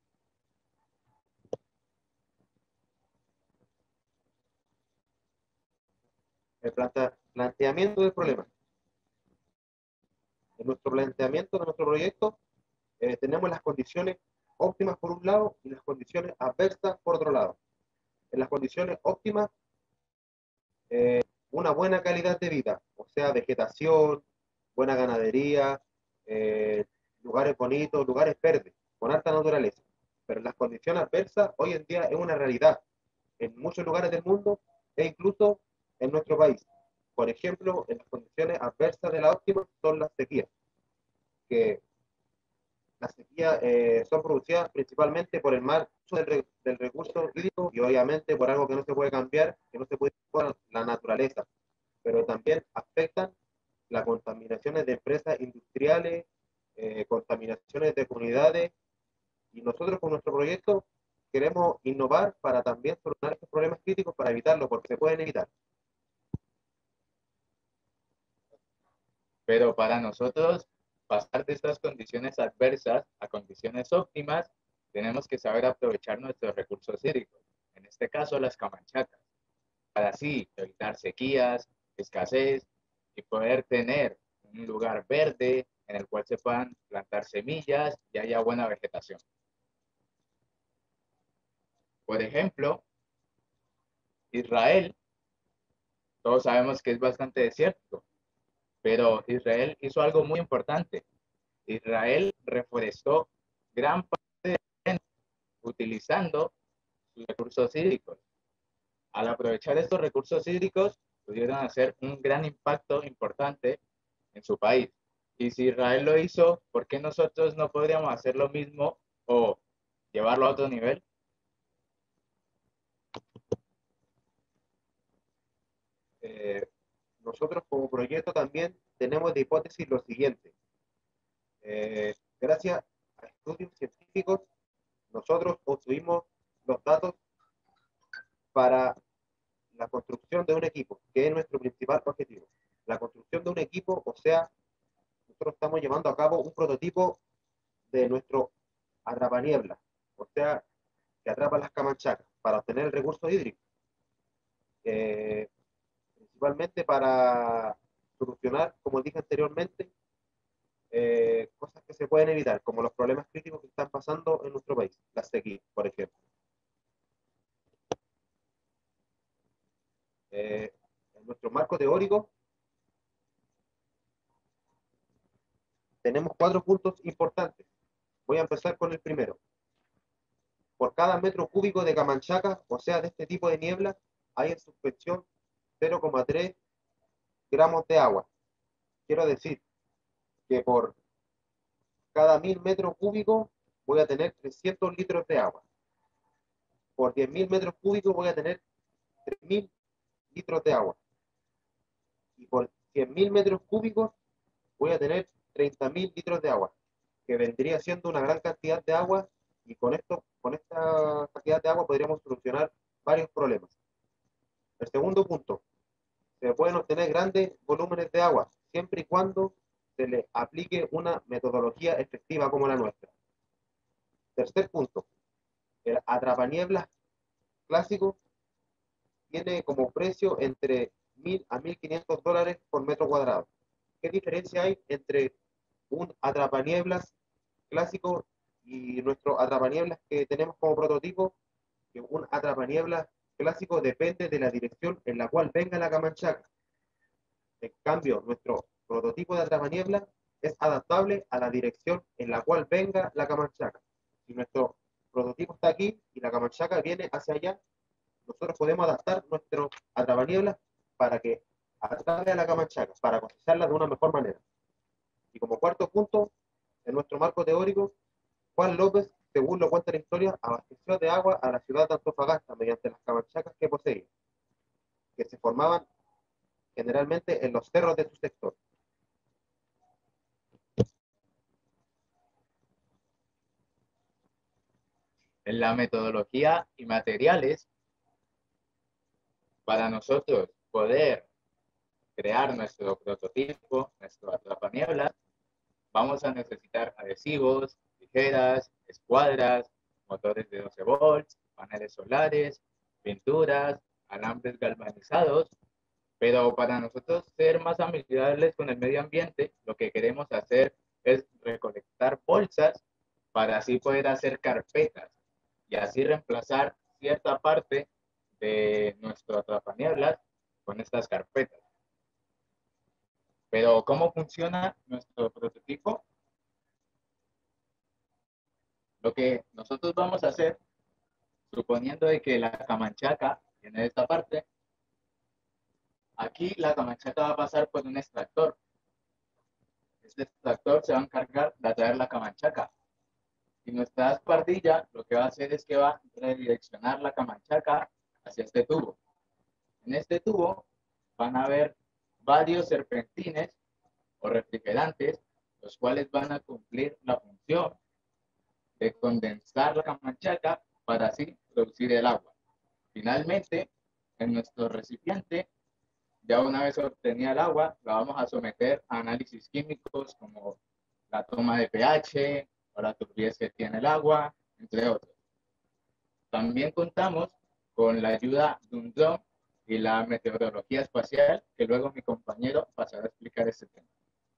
El planta, planteamiento del problema. En nuestro planteamiento de nuestro proyecto eh, tenemos las condiciones óptimas por un lado y las condiciones adversas por otro lado. En las condiciones óptimas, eh, una buena calidad de vida, o sea, vegetación, buena ganadería, eh, lugares bonitos, lugares verdes, con alta naturaleza. Pero las condiciones adversas hoy en día es una realidad en muchos lugares del mundo e incluso en nuestro país. Por ejemplo, en las condiciones adversas de la óptima son las sequías, que las sequías eh, son producidas principalmente por el mal uso del, re, del recurso hídrico y obviamente por algo que no se puede cambiar, que no se puede por la naturaleza, pero también afectan las contaminaciones de empresas industriales, eh, contaminaciones de comunidades, y nosotros con nuestro proyecto queremos innovar para también solucionar estos problemas críticos para evitarlo, porque se pueden evitar. Pero para nosotros, pasar de estas condiciones adversas a condiciones óptimas, tenemos que saber aprovechar nuestros recursos hídricos, en este caso las camanchacas, para así evitar sequías, escasez y poder tener un lugar verde en el cual se puedan plantar semillas y haya buena vegetación. Por ejemplo, Israel, todos sabemos que es bastante desértico, pero Israel hizo algo muy importante. Israel reforestó gran parte de la utilizando sus recursos hídricos. Al aprovechar estos recursos hídricos, pudieron hacer un gran impacto importante en su país. Y si Israel lo hizo, ¿por qué nosotros no podríamos hacer lo mismo o llevarlo a otro nivel? Eh, nosotros como proyecto también tenemos de hipótesis lo siguiente. Eh, gracias a estudios científicos, nosotros obtuvimos los datos para la construcción de un equipo, que es nuestro principal objetivo. La construcción de un equipo, o sea, nosotros estamos llevando a cabo un prototipo de nuestro atrapaniebla, o sea, que atrapa las camanchacas para obtener el recurso hídrico. Eh, principalmente para solucionar, como dije anteriormente, eh, cosas que se pueden evitar, como los problemas críticos que están pasando en nuestro país, la sequía, por ejemplo. Eh, en nuestro marco teórico tenemos cuatro puntos importantes. Voy a empezar con el primero. Por cada metro cúbico de camanchaca, o sea, de este tipo de niebla, hay en suspensión cero coma tres gramos de agua. Quiero decir que por cada mil metros cúbicos voy a tener trescientos litros de agua. Por diez mil metros cúbicos voy a tener tres mil litros de agua. Y por cien mil metros cúbicos voy a tener treinta mil litros de agua, que vendría siendo una gran cantidad de agua, y con esto, con esta cantidad de agua podríamos solucionar varios problemas. El segundo punto, se pueden obtener grandes volúmenes de agua, siempre y cuando se le aplique una metodología efectiva como la nuestra. Tercer punto, el atrapanieblas clásico tiene como precio entre mil a mil quinientos dólares por metro cuadrado. ¿Qué diferencia hay entre un atrapanieblas clásico y nuestro atrapanieblas que tenemos como prototipo? Que un atrapanieblas clásico depende de la dirección en la cual venga la camanchaca. En cambio, nuestro prototipo de atrapanieblas es adaptable a la dirección en la cual venga la camanchaca. Si nuestro prototipo está aquí y la camanchaca viene hacia allá, nosotros podemos adaptar nuestro atrapanieblas para que atrape a la camanchaca, para cosecharla de una mejor manera. Y como cuarto punto, en nuestro marco teórico, Juan López, según lo cuenta la historia, abasteció de agua a la ciudad de Antofagasta mediante las camanchacas que poseía, que se formaban generalmente en los cerros de su sector. En la metodología y materiales, para nosotros poder crear nuestro prototipo, nuestro atrapanieblas, vamos a necesitar adhesivos, tijeras, escuadras, motores de doce volts, paneles solares, pinturas, alambres galvanizados. Pero para nosotros ser más amigables con el medio ambiente, lo que queremos hacer es recolectar bolsas para así poder hacer carpetas y así reemplazar cierta parte de nuestro atrapanieblas con estas carpetas. Pero ¿cómo funciona nuestro prototipo? Lo que nosotros vamos a hacer, suponiendo de que la camanchaca tiene esta parte, aquí la camanchaca va a pasar por un extractor. Este extractor se va a encargar de atraer la camanchaca. Y nuestra espardilla lo que va a hacer es que va a redireccionar la camanchaca hacia este tubo. En este tubo van a haber varios serpentines o refrigerantes, los cuales van a cumplir la función de condensar la camanchaca para así producir el agua. Finalmente, en nuestro recipiente, ya una vez obtenida el agua, la vamos a someter a análisis químicos como la toma de pH o la turbidez que tiene el agua, entre otros. También contamos con la ayuda de un dron y la meteorología espacial, que luego mi compañero pasará a explicar este tema.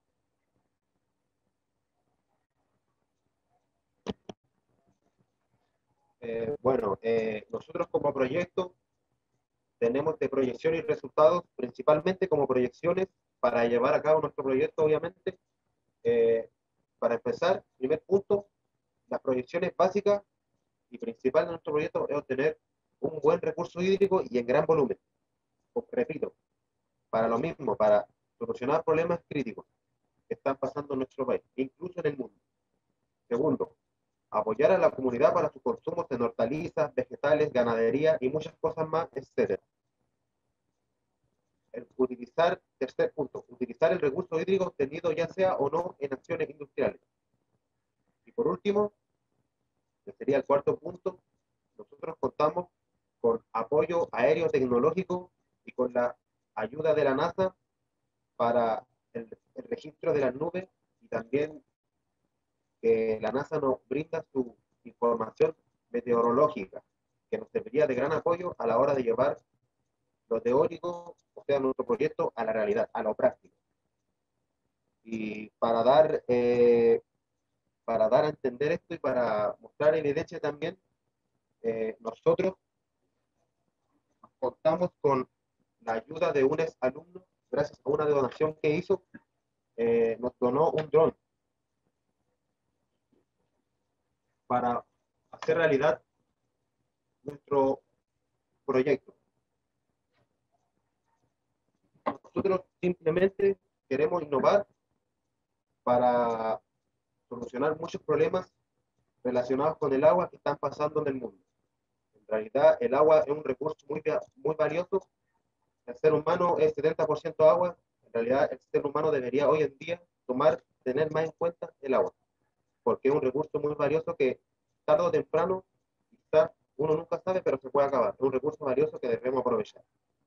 Eh, bueno, eh, nosotros como proyecto tenemos de proyección y resultados, principalmente como proyecciones para llevar a cabo nuestro proyecto, obviamente. Eh, para empezar, primer punto, las proyecciones básicas y principal de nuestro proyecto es obtener un buen recurso hídrico y en gran volumen. Repito, para lo mismo, para solucionar problemas críticos. que están pasando en nuestro país, incluso en el mundo. Segundo, apoyar a la comunidad para sus consumos en hortalizas, vegetales, ganadería y muchas cosas más, etcétera. El utilizar, tercer punto, utilizar el recurso hídrico obtenido ya sea o no en acciones industriales. Y por último, que sería el cuarto punto, nosotros contamos con apoyo aéreo tecnológico y con la ayuda de la NASA para el, el registro de las nubes y también que la NASA nos brinda su información meteorológica, que nos serviría de gran apoyo a la hora de llevar lo teórico, o sea, nuestro proyecto, a la realidad, a lo práctico. Y para dar, eh, para dar a entender esto y para mostrar evidencia también, eh, nosotros contamos con la ayuda de un ex alumno, gracias a una donación que hizo, eh, nos donó un dron para hacer realidad nuestro proyecto. Nosotros simplemente queremos innovar para solucionar muchos problemas relacionados con el agua que están pasando en el mundo. En realidad, el agua es un recurso muy, muy valioso. El ser humano es setenta por ciento agua. En realidad, el ser humano debería hoy en día tomar, tener más en cuenta el agua, porque es un recurso muy valioso que tarde o temprano, quizás uno nunca sabe, pero se puede acabar. Es un recurso valioso que debemos aprovechar.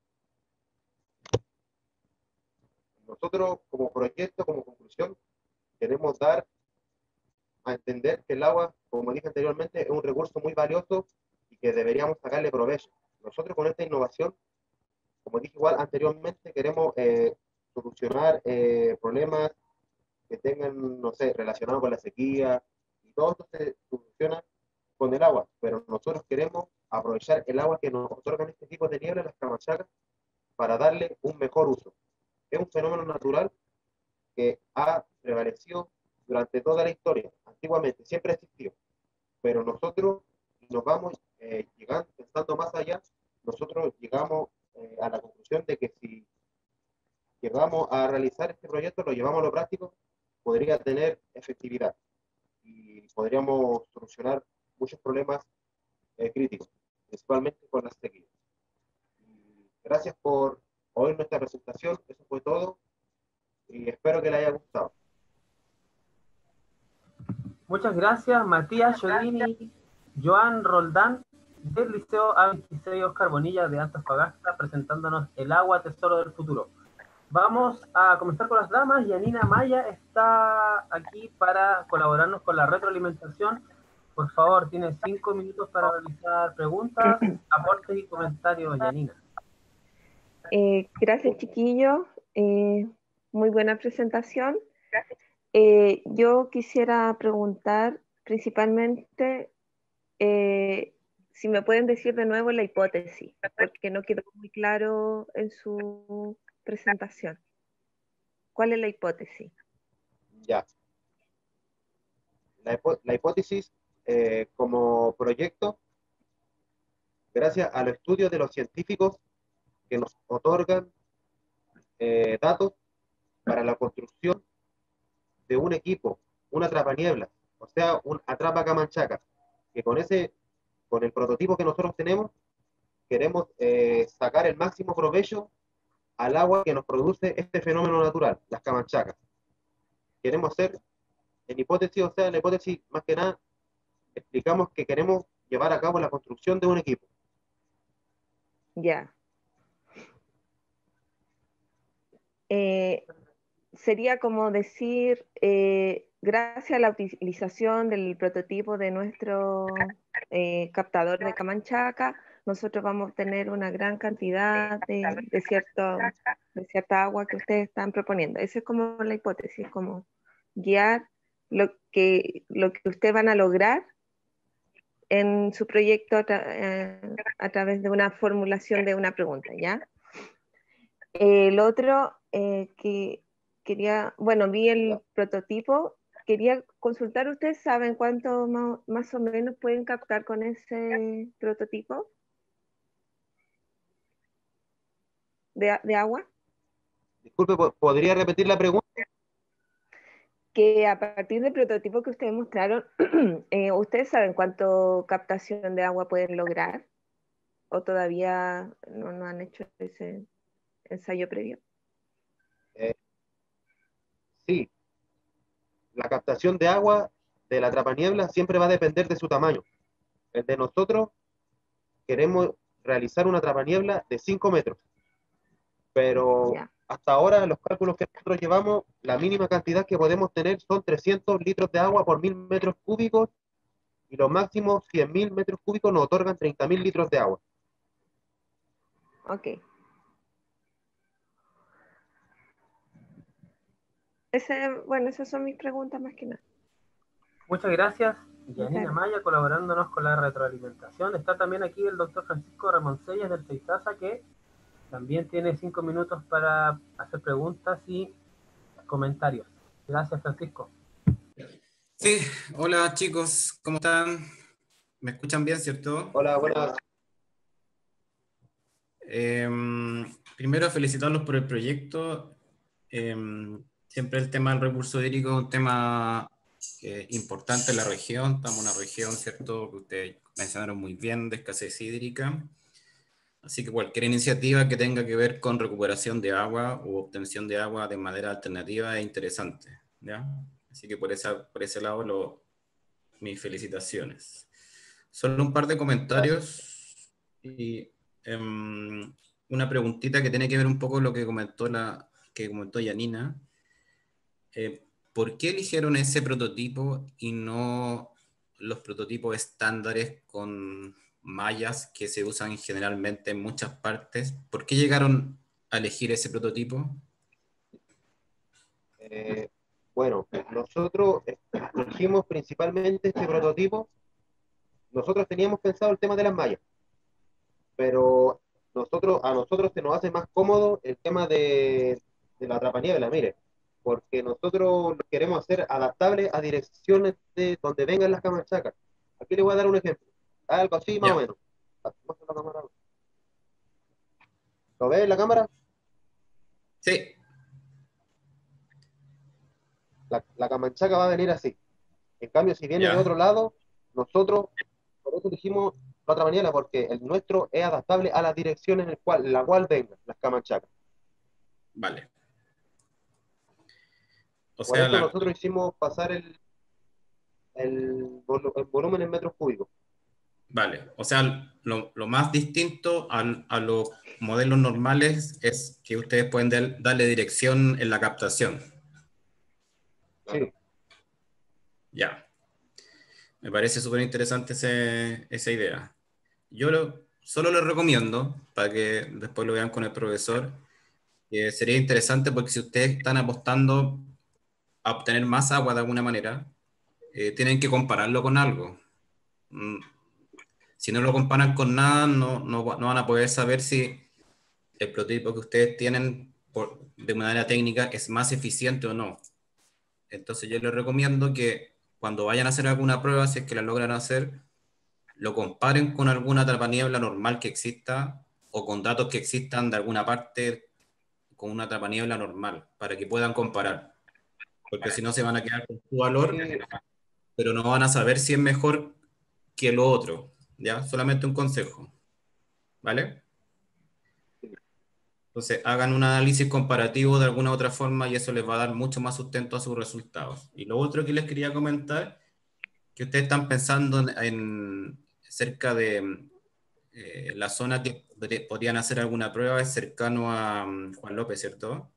Nosotros, como proyecto, como conclusión, queremos dar a entender que el agua, como dije anteriormente, es un recurso muy valioso y que deberíamos sacarle provecho. Nosotros con esta innovación, como dije igual anteriormente, queremos eh, solucionar eh, problemas que tengan, no sé, relacionados con la sequía, y todo esto se soluciona con el agua, pero nosotros queremos aprovechar el agua que nos otorgan este tipo de niebla, las camachacas, para darle un mejor uso. Es un fenómeno natural que ha prevalecido durante toda la historia, antiguamente, siempre ha existido, pero nosotros nos vamos eh, llegando, pensando más allá, nosotros llegamos eh, a la conclusión de que si llegamos a realizar este proyecto, lo llevamos a lo práctico, podría tener efectividad y podríamos solucionar muchos problemas eh, críticos, principalmente con las sequías. Gracias por oír nuestra presentación, eso fue todo y espero que les haya gustado. Muchas gracias, Matías Giolini, Joan Roldán, del Liceo A veintiséis Oscar Bonilla de Antofagasta, presentándonos El agua, tesoro del futuro. Vamos a comenzar con las damas. Yanina Maya está aquí para colaborarnos con la retroalimentación. Por favor, tiene cinco minutos para realizar preguntas, aportes y comentarios, Yanina. Eh, gracias, chiquillos. Eh, muy buena presentación. Eh, yo quisiera preguntar principalmente eh, si me pueden decir de nuevo la hipótesis, porque no quedó muy claro en su presentación. ¿Cuál es la hipótesis? Ya. La, hipo la hipótesis eh, como proyecto, gracias a los estudios de los científicos que nos otorgan eh, datos para la construcción de un equipo, una atrapanieblas, o sea, un atrapa-camanchacas, que con ese, con el prototipo que nosotros tenemos, queremos eh, sacar el máximo provecho al agua que nos produce este fenómeno natural, las camanchacas. Queremos hacer, en hipótesis, o sea, en la hipótesis, más que nada, explicamos que queremos llevar a cabo la construcción de un equipo. Ya. Eh, sería como decir, eh, gracias a la utilización del prototipo de nuestro eh, captador de camanchaca, nosotros vamos a tener una gran cantidad de, de, cierto, de cierta agua que ustedes están proponiendo. Esa es como la hipótesis, como guiar lo que, lo que ustedes van a lograr en su proyecto a, tra eh, a través de una formulación de una pregunta, ¿ya? El otro eh, que quería, bueno, vi el prototipo, quería consultar, ¿ustedes saben cuánto más, más o menos pueden captar con ese prototipo de, de agua? Disculpe, ¿podría repetir la pregunta? que a partir del prototipo que ustedes mostraron, eh, ¿ustedes saben cuánto captación de agua pueden lograr? ¿O todavía no, no han hecho ese ensayo previo? Eh, sí, la captación de agua de la atrapaniebla siempre va a depender de su tamaño. El de nosotros queremos realizar una atrapaniebla de cinco metros, pero Ya. hasta ahora los cálculos que nosotros llevamos, la mínima cantidad que podemos tener son trescientos litros de agua por mil metros cúbicos y los máximos cien mil metros cúbicos nos otorgan treinta mil litros de agua. Ok. Ese, bueno, esas son mis preguntas más que nada. Muchas gracias, Muchas Yanina gracias. Maya, colaborándonos con la retroalimentación. Está también aquí el doctor Francisco Ramoncellas del CEITASA, que también tiene cinco minutos para hacer preguntas y comentarios. Gracias, Francisco. Sí, hola chicos, ¿cómo están? ¿Me escuchan bien, cierto? Hola, buenas. Eh, primero, felicitarlos por el proyecto. Eh, siempre el tema del recurso hídrico es un tema eh, importante en la región. Estamos en una región, ¿cierto?, que ustedes mencionaron muy bien, de escasez hídrica. Así que cualquier iniciativa que tenga que ver con recuperación de agua u obtención de agua de manera alternativa es interesante, ¿ya? Así que por, esa, por ese lado, lo, mis felicitaciones. Solo un par de comentarios y um, una preguntita que tiene que ver un poco con lo que comentó, la, que comentó Yanina. Eh, ¿Por qué eligieron ese prototipo y no los prototipos estándares con mallas que se usan generalmente en muchas partes? ¿Por qué llegaron a elegir ese prototipo? Eh, bueno, nosotros elegimos principalmente este prototipo. Nosotros teníamos pensado el tema de las mallas, pero nosotros, a nosotros se nos hace más cómodo el tema de, de la atrapaniebla, mire, porque nosotros lo queremos hacer adaptable a direcciones de donde vengan las camanchacas. Aquí les voy a dar un ejemplo, algo así más Ya. o menos. Muestra la cámara. ¿Lo ves en la cámara? Sí. La, la camanchaca va a venir así. En cambio, si viene Ya. de otro lado, nosotros, por eso dijimos la otra manera, porque el nuestro es adaptable a la dirección en el cual, la cual vengan las camanchacas. Vale. O Por sea, eso la, nosotros hicimos pasar el, el, volu- el volumen en metros cúbicos. Vale, o sea, lo, lo más distinto a, a los modelos normales es que ustedes pueden dar- darle dirección en la captación. Sí. Ya. Me parece súper interesante ese- esa idea. Yo lo- solo lo recomiendo, para que después lo vean con el profesor, que sería interesante porque si ustedes están apostando a obtener más agua de alguna manera, eh, tienen que compararlo con algo. Mm, Si no lo comparan con nada, no, no, va- no van a poder saber si el prototipo que ustedes tienen por, de manera técnica es más eficiente o no. Entonces yo les recomiendo que cuando vayan a hacer alguna prueba, si es que la logran hacer, lo comparen con alguna atrapaniebla normal que exista o con datos que existan de alguna parte con una atrapaniebla normal, para que puedan comparar. Porque si no se van a quedar con su valor, pero no van a saber si es mejor que lo otro. ¿Ya? Solamente un consejo. ¿Vale? Entonces, hagan un análisis comparativo de alguna otra forma y eso les va a dar mucho más sustento a sus resultados. Y lo otro que les quería comentar, que ustedes están pensando en, en cerca de eh, la zona que podría- podrían hacer alguna prueba, es cercano a um, Juan López, ¿cierto?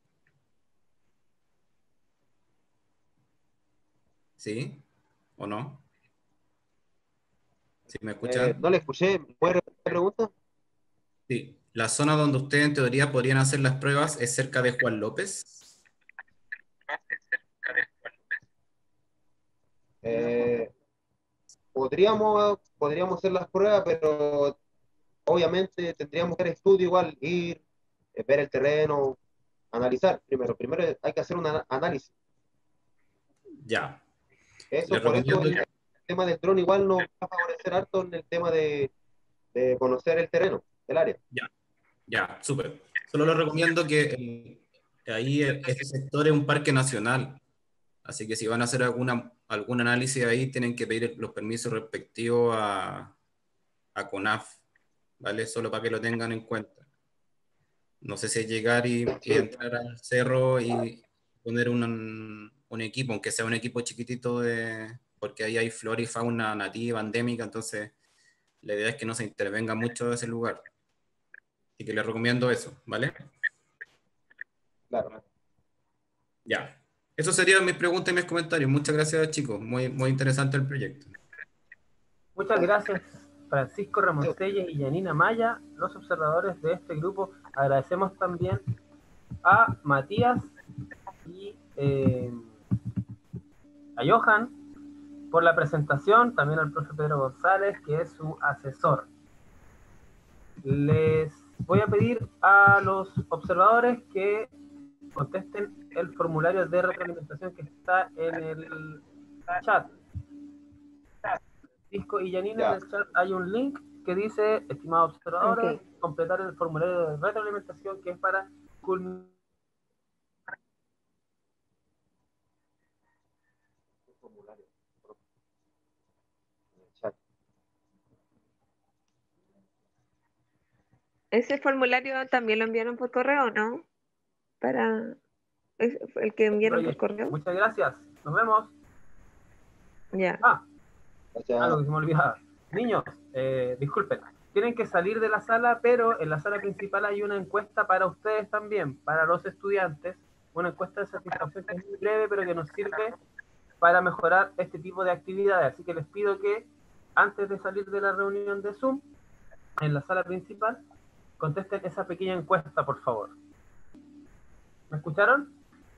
¿Sí? ¿O no? ¿Sí me Eh, escuchan? no le escuché, ¿puede repetir la pregunta? Sí. La zona donde ustedes en teoría podrían hacer las pruebas es cerca de Juan López. Eh, podríamos, podríamos hacer las pruebas, pero obviamente tendríamos que hacer estudio igual, ir, eh, ver el terreno, analizar primero. Primero hay que hacer un ana- análisis. Ya. Eso, Les por eso recomiendo el, el tema del dron igual nos va a favorecer harto en el tema de, de conocer el terreno, el área. Ya, ya, súper. Solo les recomiendo que eh, ahí eh, ese sector es un parque nacional. Así que si van a hacer alguna, algún análisis ahí, tienen que pedir los permisos respectivos a, a CONAF, ¿vale? Solo para que lo tengan en cuenta. No sé si es llegar y, y entrar al cerro y poner un, un equipo, aunque sea un equipo chiquitito, de, porque ahí hay flora y fauna nativa, endémica, entonces la idea es que no se intervenga mucho de ese lugar. Así que les recomiendo eso, ¿vale? Claro. Ya. Eso serían mis preguntas y mis comentarios. Muchas gracias, chicos. Muy, muy interesante el proyecto. Muchas gracias, Francisco Ramoncelles y Yanina Maya, los observadores de este grupo. Agradecemos también a Matías y eh, a Johan por la presentación, también al profe Pedro González, que es su asesor. Les voy a pedir a los observadores que contesten el formulario de retroalimentación que está en el chat. Francisco y Yanina, Ya. en el chat hay un link que dice, estimados observadores, Ok. completar el formulario de retroalimentación que es para culminar. Ese formulario también lo enviaron por correo, ¿no? Para es el que enviaron por correo. Muchas gracias. Nos vemos. Ya. Ah, algo que se me olvidaba. Niños, eh, disculpen. Tienen que salir de la sala, pero en la sala principal hay una encuesta para ustedes también, para los estudiantes. Una encuesta de satisfacción que es muy breve, pero que nos sirve para mejorar este tipo de actividades. Así que les pido que antes de salir de la reunión de Zoom, en la sala principal, contesten esa pequeña encuesta, por favor. ¿Me escucharon?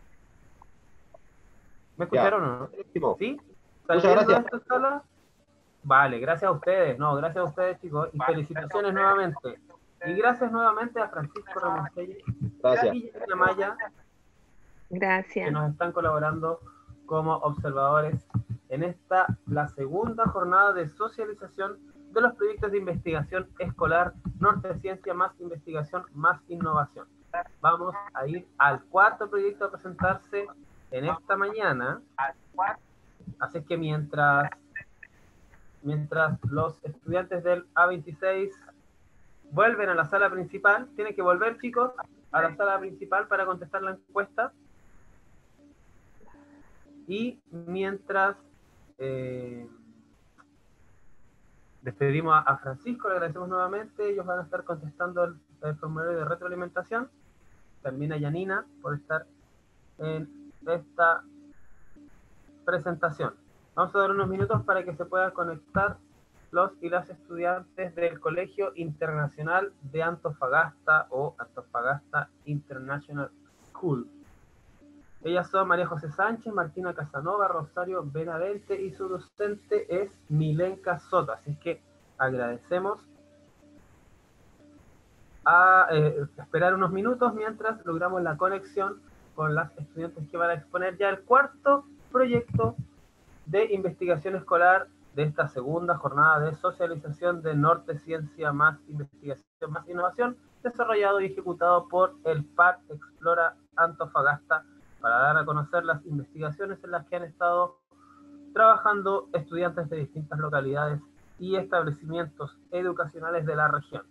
¿Me escucharon o no? ¿Sí? Muchas ¿Saliendo de gracias. esta sala? Vale, gracias a ustedes. No, gracias a ustedes, chicos. Y felicitaciones nuevamente. Y gracias nuevamente a Francisco Ramoncelles Gracias. y a Maya, Gracias. que nos están colaborando como observadores en esta, la segunda jornada de socialización de los proyectos de investigación escolar Norte Ciencia más Investigación más Innovación. Vamos a ir al cuarto proyecto a presentarse en esta mañana. Así que mientras, mientras los estudiantes del A veintiséis vuelven a la sala principal, tienen que volver, chicos, a la sala principal para contestar la encuesta. Y mientras eh, despedimos a, a Francisco, le agradecemos nuevamente. Ellos van a estar contestando el, el formulario de retroalimentación. También a Yanina por estar en esta presentación. Vamos a dar unos minutos para que se puedan conectar los y las estudiantes del Colegio Internacional de Antofagasta o Antofagasta International School. Ellas son María José Sánchez, Martina Casanova, Rosario Benavente y su docente es Milenka Soto. Así es que agradecemos a eh, esperar unos minutos mientras logramos la conexión con las estudiantes que van a exponer ya el cuarto proyecto de investigación escolar de esta segunda jornada de socialización de Norte Ciencia más Investigación más Innovación, desarrollado y ejecutado por el P A R Explora Antofagasta, para dar a conocer las investigaciones en las que han estado trabajando estudiantes de distintas localidades y establecimientos educacionales de la región.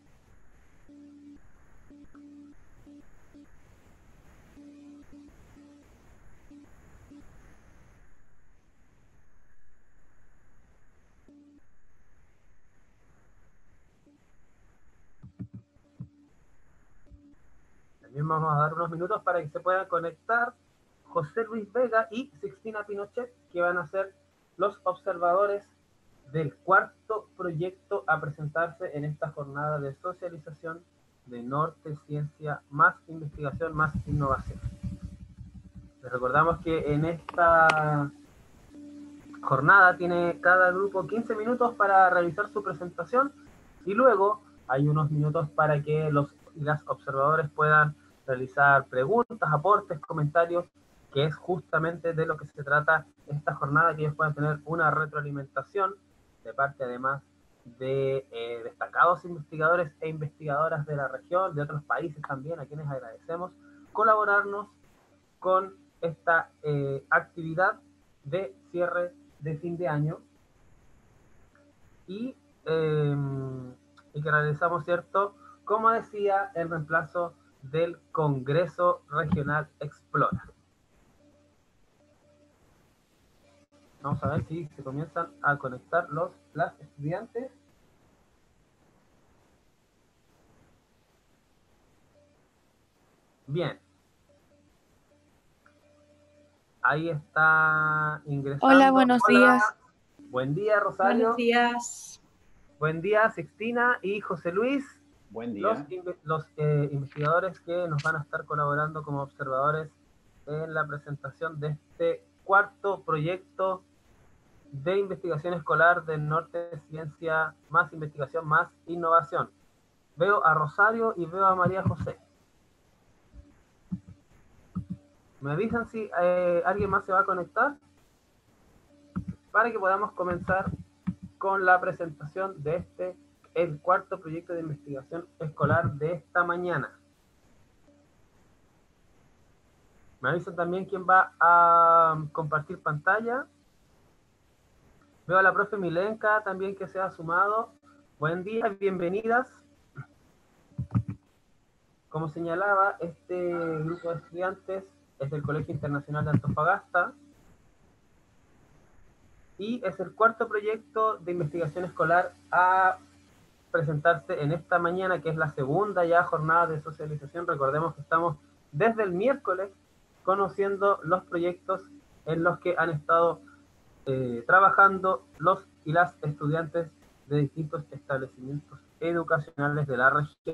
También vamos a dar unos minutos para que se puedan conectar José Luis Vega y Sixtina Pinochet, que van a ser los observadores del cuarto proyecto a presentarse en esta jornada de socialización de Norte Ciencia más Investigación más Innovación. Les recordamos que en esta jornada tiene cada grupo quince minutos para realizar su presentación y luego hay unos minutos para que los y las observadores puedan realizar preguntas, aportes, comentarios, que es justamente de lo que se trata esta jornada, que ellos puedan tener una retroalimentación de parte además de eh, destacados investigadores e investigadoras de la región, de otros países también, a quienes agradecemos colaborarnos con esta eh, actividad de cierre de fin de año y, eh, y que realizamos, ¿cierto? Como decía, el reemplazo del Congreso Regional Explora. Vamos a ver si se comienzan a conectar los, las estudiantes. Bien. Ahí está ingresando. Hola, buenos Hola. días. Buen día, Rosario. Buenos días. Buen día, Sixtina y José Luis. Buen día. Los, inve los eh, investigadores que nos van a estar colaborando como observadores en la presentación de este cuarto proyecto de investigación escolar del Norte Ciencia, más investigación, más innovación. Veo a Rosario y veo a María José. ¿Me avisan si eh, alguien más se va a conectar? Para que podamos comenzar con la presentación de este, el cuarto proyecto de investigación escolar de esta mañana. Me avisan también quién va a compartir pantalla. Veo a la profe Milenka también que se ha sumado. Buen día, bienvenidas. Como señalaba, este grupo de estudiantes es del Colegio Internacional de Antofagasta y es el cuarto proyecto de investigación escolar a presentarse en esta mañana, que es la segunda ya jornada de socialización. Recordemos que estamos desde el miércoles conociendo los proyectos en los que han estado eh, trabajando los y las estudiantes de distintos establecimientos educacionales de la región.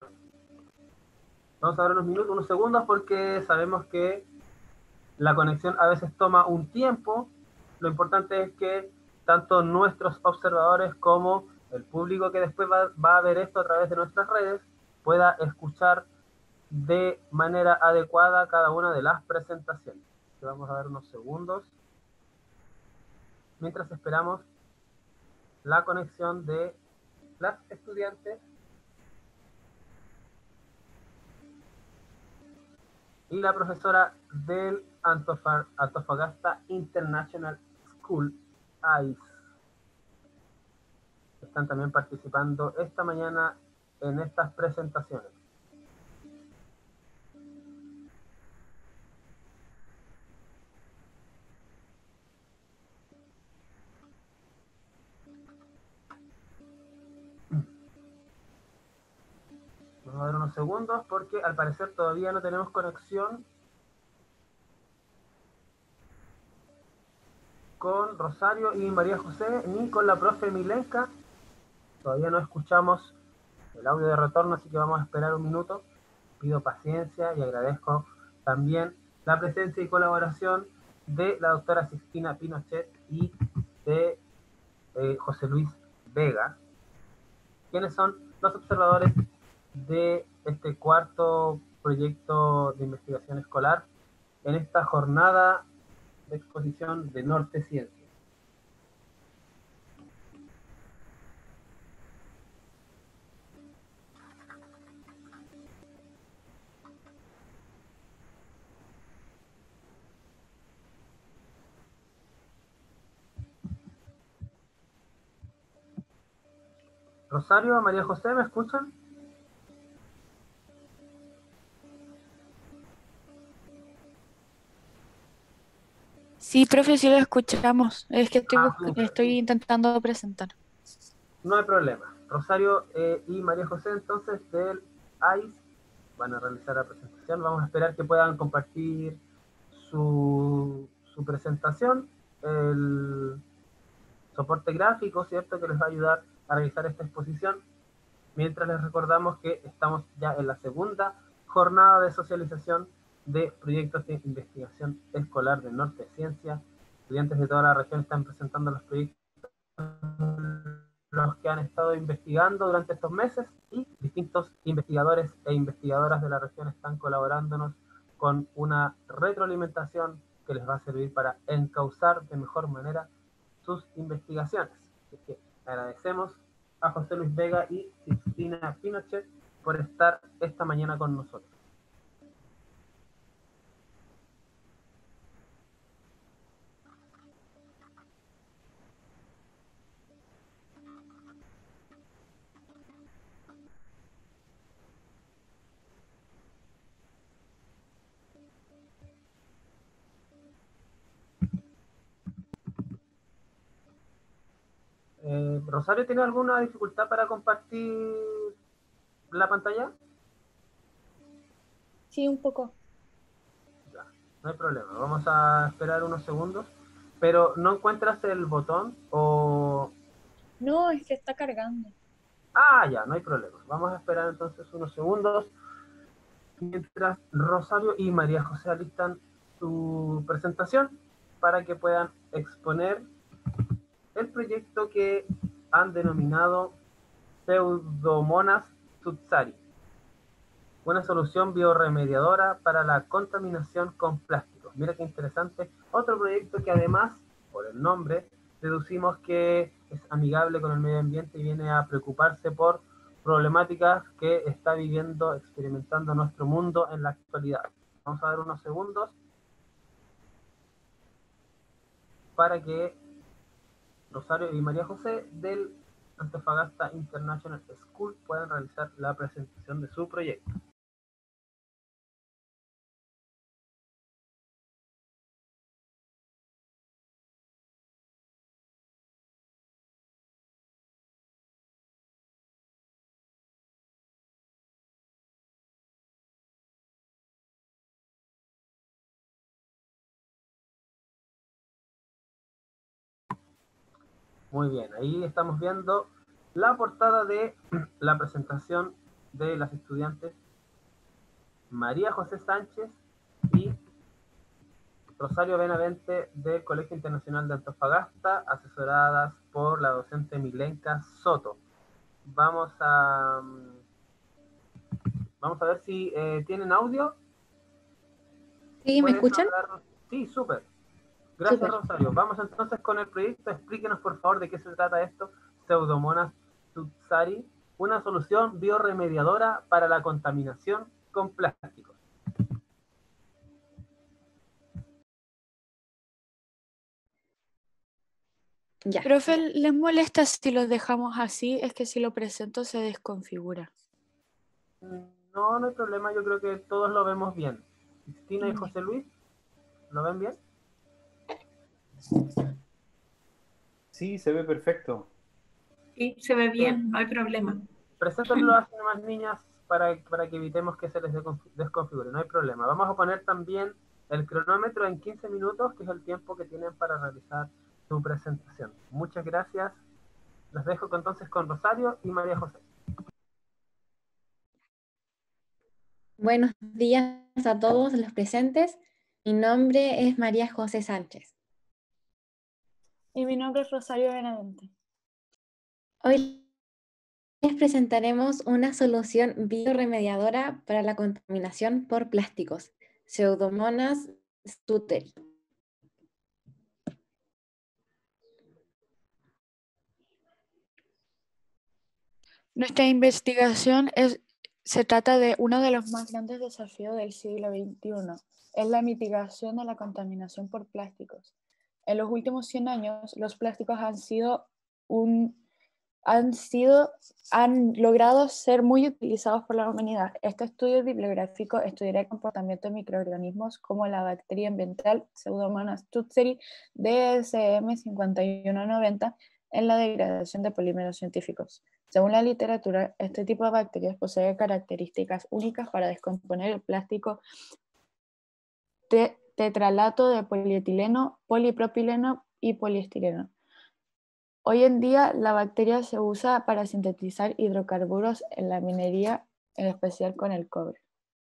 Vamos a ver unos minutos, unos segundos, porque sabemos que la conexión a veces toma un tiempo. Lo importante es que tanto nuestros observadores como el público que después va, va a ver esto a través de nuestras redes pueda escuchar de manera adecuada cada una de las presentaciones. Vamos a ver unos segundos mientras esperamos la conexión de las estudiantes y la profesora del Antofag- Antofagasta International School, A I S. Están también participando esta mañana en estas presentaciones. Vamos a ver unos segundos porque al parecer todavía no tenemos conexión con Rosario y María José, ni con la profe Milenka. Todavía no escuchamos el audio de retorno, así que vamos a esperar un minuto. Pido paciencia y agradezco también la presencia y colaboración de la doctora Sixtina Pinochet y de eh, José Luis Vega, quienes son los observadores de este cuarto proyecto de investigación escolar en esta jornada de exposición de Norte Ciencia. Rosario, María José, ¿me escuchan? Sí, profe, sí lo escuchamos. Es que estoy, Ah, bus- estoy intentando presentar. No hay problema. Rosario eh, y María José, entonces, del A I S, van a realizar la presentación. Vamos a esperar que puedan compartir su, su presentación, el soporte gráfico, ¿cierto?, que les va a ayudar a realizar esta exposición. Mientras les recordamos que estamos ya en la segunda jornada de socialización de proyectos de investigación escolar del Norte Ciencia. Estudiantes de toda la región están presentando los proyectos los que han estado investigando durante estos meses y distintos investigadores e investigadoras de la región están colaborándonos con una retroalimentación que les va a servir para encauzar de mejor manera sus investigaciones. Así que agradecemos a José Luis Vega y Sixtina Pinochet por estar esta mañana con nosotros. ¿Rosario tiene alguna dificultad para compartir la pantalla? Sí, un poco. Ya, no hay problema. Vamos a esperar unos segundos. Pero ¿no encuentras el botón o...? No, es que está cargando. Ah, ya, no hay problema. Vamos a esperar entonces unos segundos mientras Rosario y María José alistan su presentación para que puedan exponer el proyecto que han denominado Pseudomonas tutsari, una solución biorremediadora para la contaminación con plásticos. Mira qué interesante. Otro proyecto que además, por el nombre, deducimos que es amigable con el medio ambiente y viene a preocuparse por problemáticas que está viviendo, experimentando nuestro mundo en la actualidad. Vamos a dar unos segundos para que Rosario y María José del Antofagasta International School puedan realizar la presentación de su proyecto. Muy bien, ahí estamos viendo la portada de la presentación de las estudiantes María José Sánchez y Rosario Benavente del Colegio Internacional de Antofagasta, asesoradas por la docente Milenka Soto. Vamos a, vamos a ver si eh, tienen audio. Sí, ¿me escuchan? Hablar? Sí, súper. Gracias, Súper. Rosario. Vamos entonces con el proyecto. Explíquenos, por favor, de qué se trata esto. Pseudomonas tutsari, una solución biorremediadora para la contaminación con plásticos. Ya. Profe, ¿les molesta si los dejamos así? Es que si lo presento se desconfigura. No, no hay problema. Yo creo que todos lo vemos bien. Cristina y José Luis, ¿lo ven bien? Sí, se ve perfecto. Sí, se ve bien, no hay problema. Preséntenlo a las demás niñas para, para que evitemos que se les desconfigure. No hay problema. Vamos a poner también el cronómetro en quince minutos, que es el tiempo que tienen para realizar su presentación. Muchas gracias. Las dejo entonces con Rosario y María José. Buenos días a todos los presentes. Mi nombre es María José Sánchez. Y mi nombre es Rosario Benavente. Hoy les presentaremos una solución biorremediadora para la contaminación por plásticos, Pseudomonas tutsari. Nuestra investigación es, se trata de uno de los más grandes desafíos del siglo veintiuno, es la mitigación de la contaminación por plásticos. En los últimos cien años, los plásticos han sido un, han sido, han logrado ser muy utilizados por la humanidad. Este estudio bibliográfico estudiará el comportamiento de microorganismos como la bacteria ambiental Pseudomonas tutsari D S M cincuenta y uno noventa en la degradación de polímeros científicos. Según la literatura, este tipo de bacterias posee características únicas para descomponer el plástico te tetralato de polietileno, polipropileno y poliestireno. Hoy en día, la bacteria se usa para sintetizar hidrocarburos en la minería, en especial con el cobre.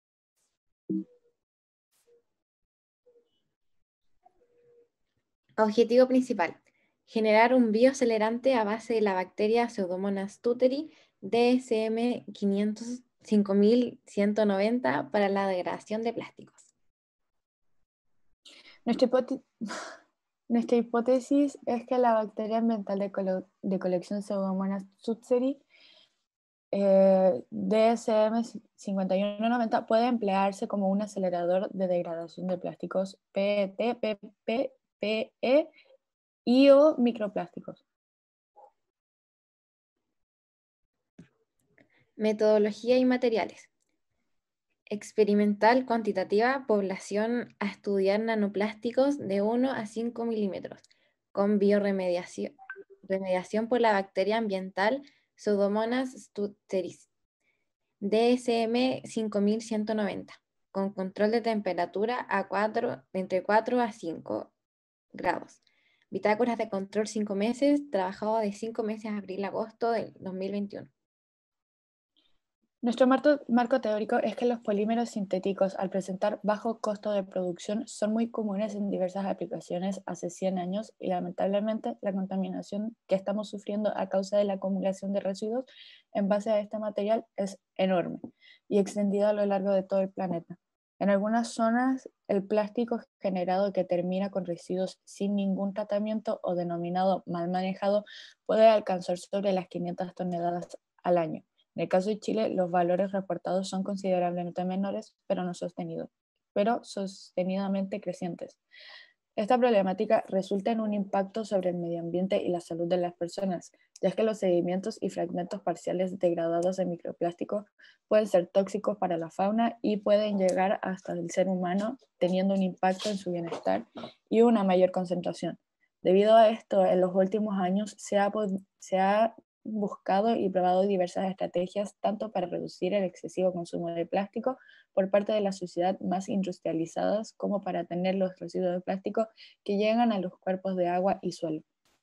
Objetivo principal: generar un bioacelerante a base de la bacteria Pseudomonas tutsari D S M cinco mil ciento noventa para la degradación de plásticos. Nuestra, hipótesis, nuestra hipótesis es que la bacteria ambiental de, colo de colección Pseudomonas tutsari eh, D S M cincuenta y uno noventa puede emplearse como un acelerador de degradación de plásticos P E T, P P, P E y o microplásticos. Metodología y materiales. Experimental cuantitativa, población a estudiar nanoplásticos de uno a cinco milímetros, con biorremediación, bioremediación por la bacteria ambiental Pseudomonas stutteris, D S M cinco mil ciento noventa, con control de temperatura a cuatro, entre cuatro a cinco grados. Bitácoras de control cinco meses, trabajado de cinco meses a abril a agosto del dos mil veintiuno. Nuestro marco, marco teórico es que los polímeros sintéticos, al presentar bajo costo de producción, son muy comunes en diversas aplicaciones hace cien años y lamentablemente la contaminación que estamos sufriendo a causa de la acumulación de residuos en base a este material es enorme y extendida a lo largo de todo el planeta. En algunas zonas, el plástico generado que termina con residuos sin ningún tratamiento o denominado mal manejado puede alcanzar sobre las quinientas toneladas al año. En el caso de Chile, los valores reportados son considerablemente menores, pero no sostenidos, pero sostenidamente crecientes. Esta problemática resulta en un impacto sobre el medio ambiente y la salud de las personas, ya que los sedimentos y fragmentos parciales degradados de microplástico pueden ser tóxicos para la fauna y pueden llegar hasta el ser humano, teniendo un impacto en su bienestar y una mayor concentración. Debido a esto, en los últimos años se ha, se ha buscado y probado diversas estrategias tanto para reducir el excesivo consumo de plástico por parte de la sociedad más industrializadas como para tener los residuos de plástico que llegan a los cuerpos de agua y suelo.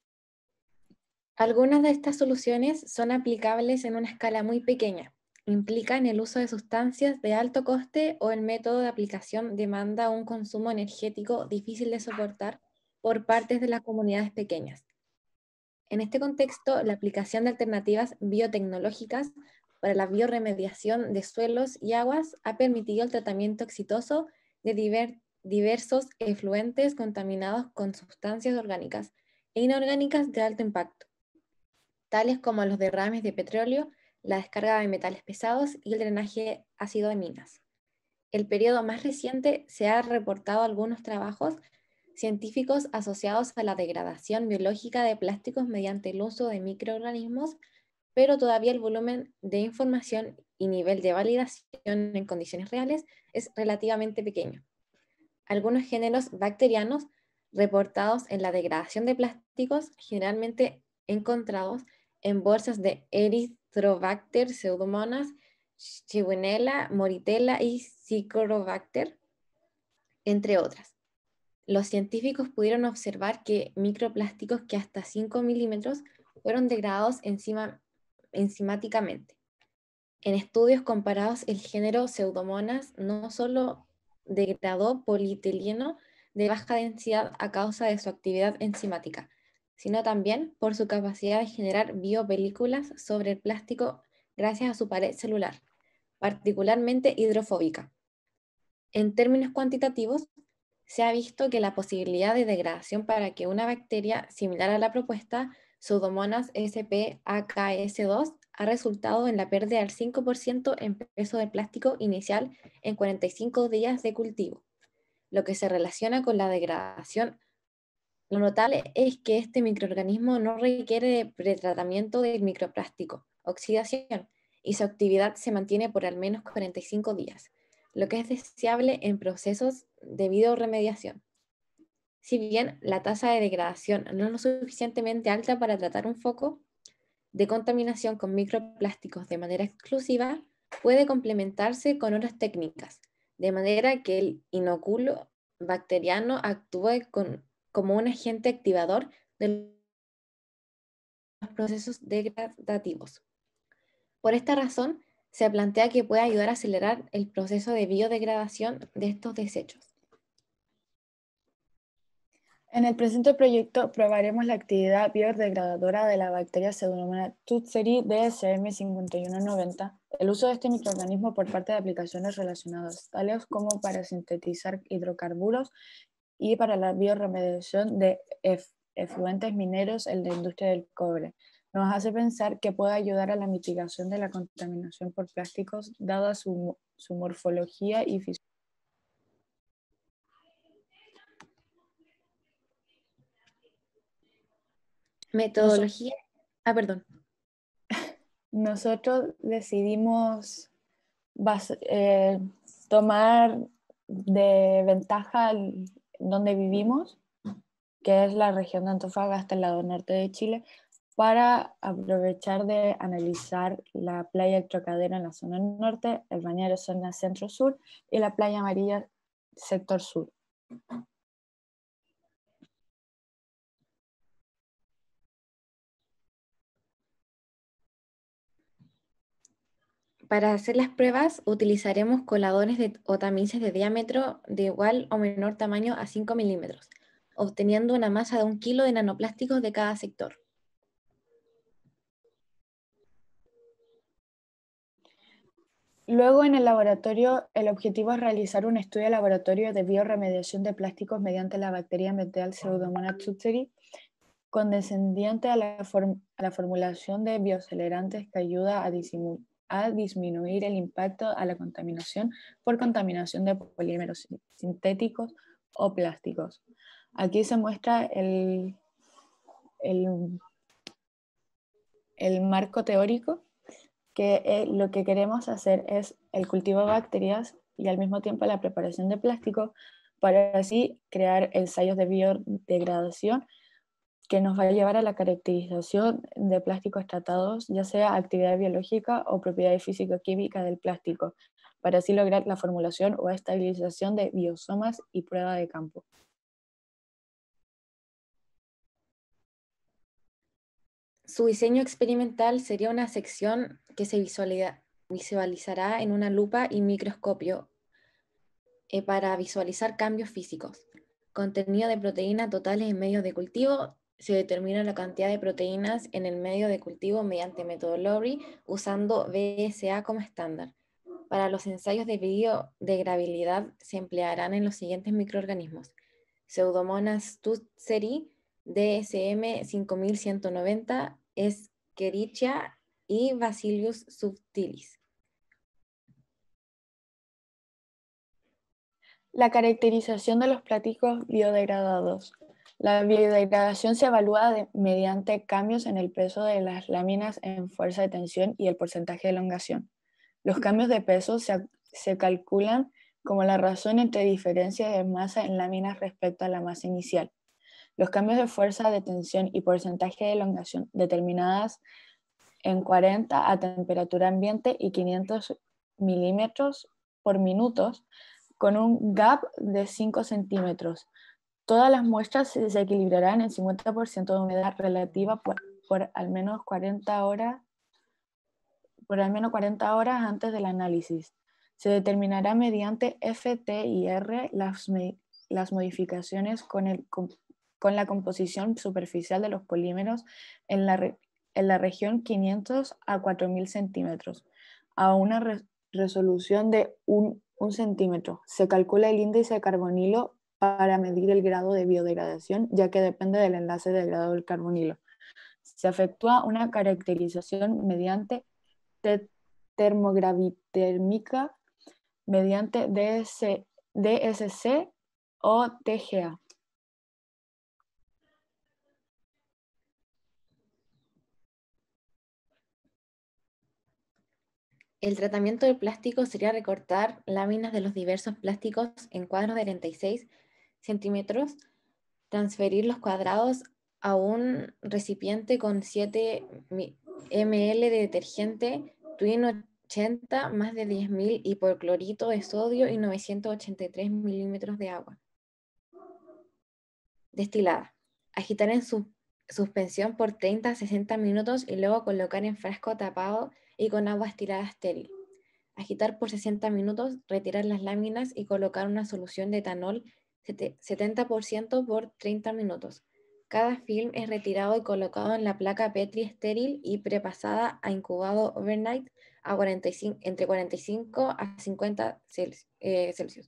Algunas de estas soluciones son aplicables en una escala muy pequeña. Implican el uso de sustancias de alto coste o el método de aplicación demanda un consumo energético difícil de soportar por partes de las comunidades pequeñas. En este contexto, la aplicación de alternativas biotecnológicas para la bioremediación de suelos y aguas ha permitido el tratamiento exitoso de diver, diversos efluentes contaminados con sustancias orgánicas e inorgánicas de alto impacto, tales como los derrames de petróleo, la descarga de metales pesados y el drenaje ácido de minas. El periodo más reciente se ha reportado algunos trabajos científicos asociados a la degradación biológica de plásticos mediante el uso de microorganismos, pero todavía el volumen de información y nivel de validación en condiciones reales es relativamente pequeño. Algunos géneros bacterianos reportados en la degradación de plásticos, generalmente encontrados en bolsas de Erythrobacter, Pseudomonas, Shigella, Moritella y Cicorobacter, entre otras. Los científicos pudieron observar que microplásticos que hasta cinco milímetros fueron degradados enzima, enzimáticamente. En estudios comparados, el género Pseudomonas no solo degradó polietileno de baja densidad a causa de su actividad enzimática, sino también por su capacidad de generar biopelículas sobre el plástico gracias a su pared celular, particularmente hidrofóbica. En términos cuantitativos, se ha visto que la posibilidad de degradación para que una bacteria similar a la propuesta, Pseudomonas S P A K S dos, ha resultado en la pérdida del cinco por ciento en peso del plástico inicial en cuarenta y cinco días de cultivo, lo que se relaciona con la degradación. Lo notable es que este microorganismo no requiere de pretratamiento del microplástico, oxidación, y su actividad se mantiene por al menos cuarenta y cinco días, lo que es deseable en procesos de bioremediación. Si bien la tasa de degradación no es lo suficientemente alta para tratar un foco de contaminación con microplásticos de manera exclusiva, puede complementarse con otras técnicas, de manera que el inóculo bacteriano actúe con, como un agente activador de los procesos degradativos. Por esta razón, se plantea que puede ayudar a acelerar el proceso de biodegradación de estos desechos. En el presente proyecto probaremos la actividad biodegradadora de la bacteria Pseudomonas stutterii D S M cinco uno noventa, el uso de este microorganismo por parte de aplicaciones relacionadas, tales como para sintetizar hidrocarburos y para la bioremediación de efluentes mineros en la industria del cobre. Nos hace pensar que puede ayudar a la mitigación de la contaminación por plásticos, dada su, su morfología y fisiología. Metodología. Ah, perdón. Nosotros decidimos base, eh, tomar de ventaja el, donde vivimos, que es la región de Antofagasta, el lado norte de Chile, para aprovechar de analizar la playa El Trocadero en la zona norte, el Bañero zona centro-sur y la playa Amarilla sector sur. Para hacer las pruebas utilizaremos coladores de, o tamices de diámetro de igual o menor tamaño a cinco milímetros, obteniendo una masa de un kilo de nanoplásticos de cada sector. Luego, en el laboratorio, el objetivo es realizar un estudio de laboratorio de bioremediación de plásticos mediante la bacteria ambiental Pseudomonas tutseri, condescendiente a la, form a la formulación de bioacelerantes que ayuda a, a disminuir el impacto a la contaminación por contaminación de polímeros sintéticos o plásticos. Aquí se muestra el, el, el marco teórico, que eh, lo que queremos hacer es el cultivo de bacterias y al mismo tiempo la preparación de plástico para así crear ensayos de biodegradación que nos va a llevar a la caracterización de plásticos tratados, ya sea actividad biológica o propiedades físico-químicas del plástico, para así lograr la formulación o estabilización de biosomas y prueba de campo. Su diseño experimental sería una sección que se visualizará en una lupa y microscopio eh, para visualizar cambios físicos. Contenido de proteínas totales en medios de cultivo. Se determina la cantidad de proteínas en el medio de cultivo mediante método Lowry usando B S A como estándar. Para los ensayos de biodegradabilidad se emplearán en los siguientes microorganismos: Pseudomonas tutseri, D S M cinco mil ciento noventa, Escherichia y Bacillus subtilis. La caracterización de los plásticos biodegradados. La biodegradación se evalúa de, mediante cambios en el peso de las láminas en fuerza de tensión y el porcentaje de elongación. Los cambios de peso se, se calculan como la razón entre diferencias de masa en láminas respecto a la masa inicial. Los cambios de fuerza de tensión y porcentaje de elongación determinadas en cuarenta a temperatura ambiente y quinientos milímetros por minuto con un gap de cinco centímetros. Todas las muestras se equilibrarán en cincuenta por ciento de humedad relativa por, por, al menos cuarenta horas, por al menos cuarenta horas antes del análisis. Se determinará mediante F T I R las, las modificaciones con, el, con, con la composición superficial de los polímeros en la, en la región quinientos a cuatro mil centímetros a una re, resolución de un, un centímetro. Se calcula el índice de carbonilo para medir el grado de biodegradación, ya que depende del enlace de grado del carbonilo. Se efectúa una caracterización mediante termogravitérmica mediante D S C o T G A. El tratamiento del plástico sería recortar láminas de los diversos plásticos en cuadros de treinta y seis centímetros, transferir los cuadrados a un recipiente con siete mililitros de detergente Twin ochenta más de diez mil hipoclorito de sodio y novecientos ochenta y tres mililitros de agua destilada. Agitar en su suspensión por treinta a sesenta minutos y luego colocar en frasco tapado y con agua estilada estéril. Agitar por sesenta minutos, retirar las láminas y colocar una solución de etanol setenta por ciento por treinta minutos. Cada film es retirado y colocado en la placa Petri estéril y prepasada a incubado overnight a cuarenta y cinco, entre cuarenta y cinco a cincuenta Celsius.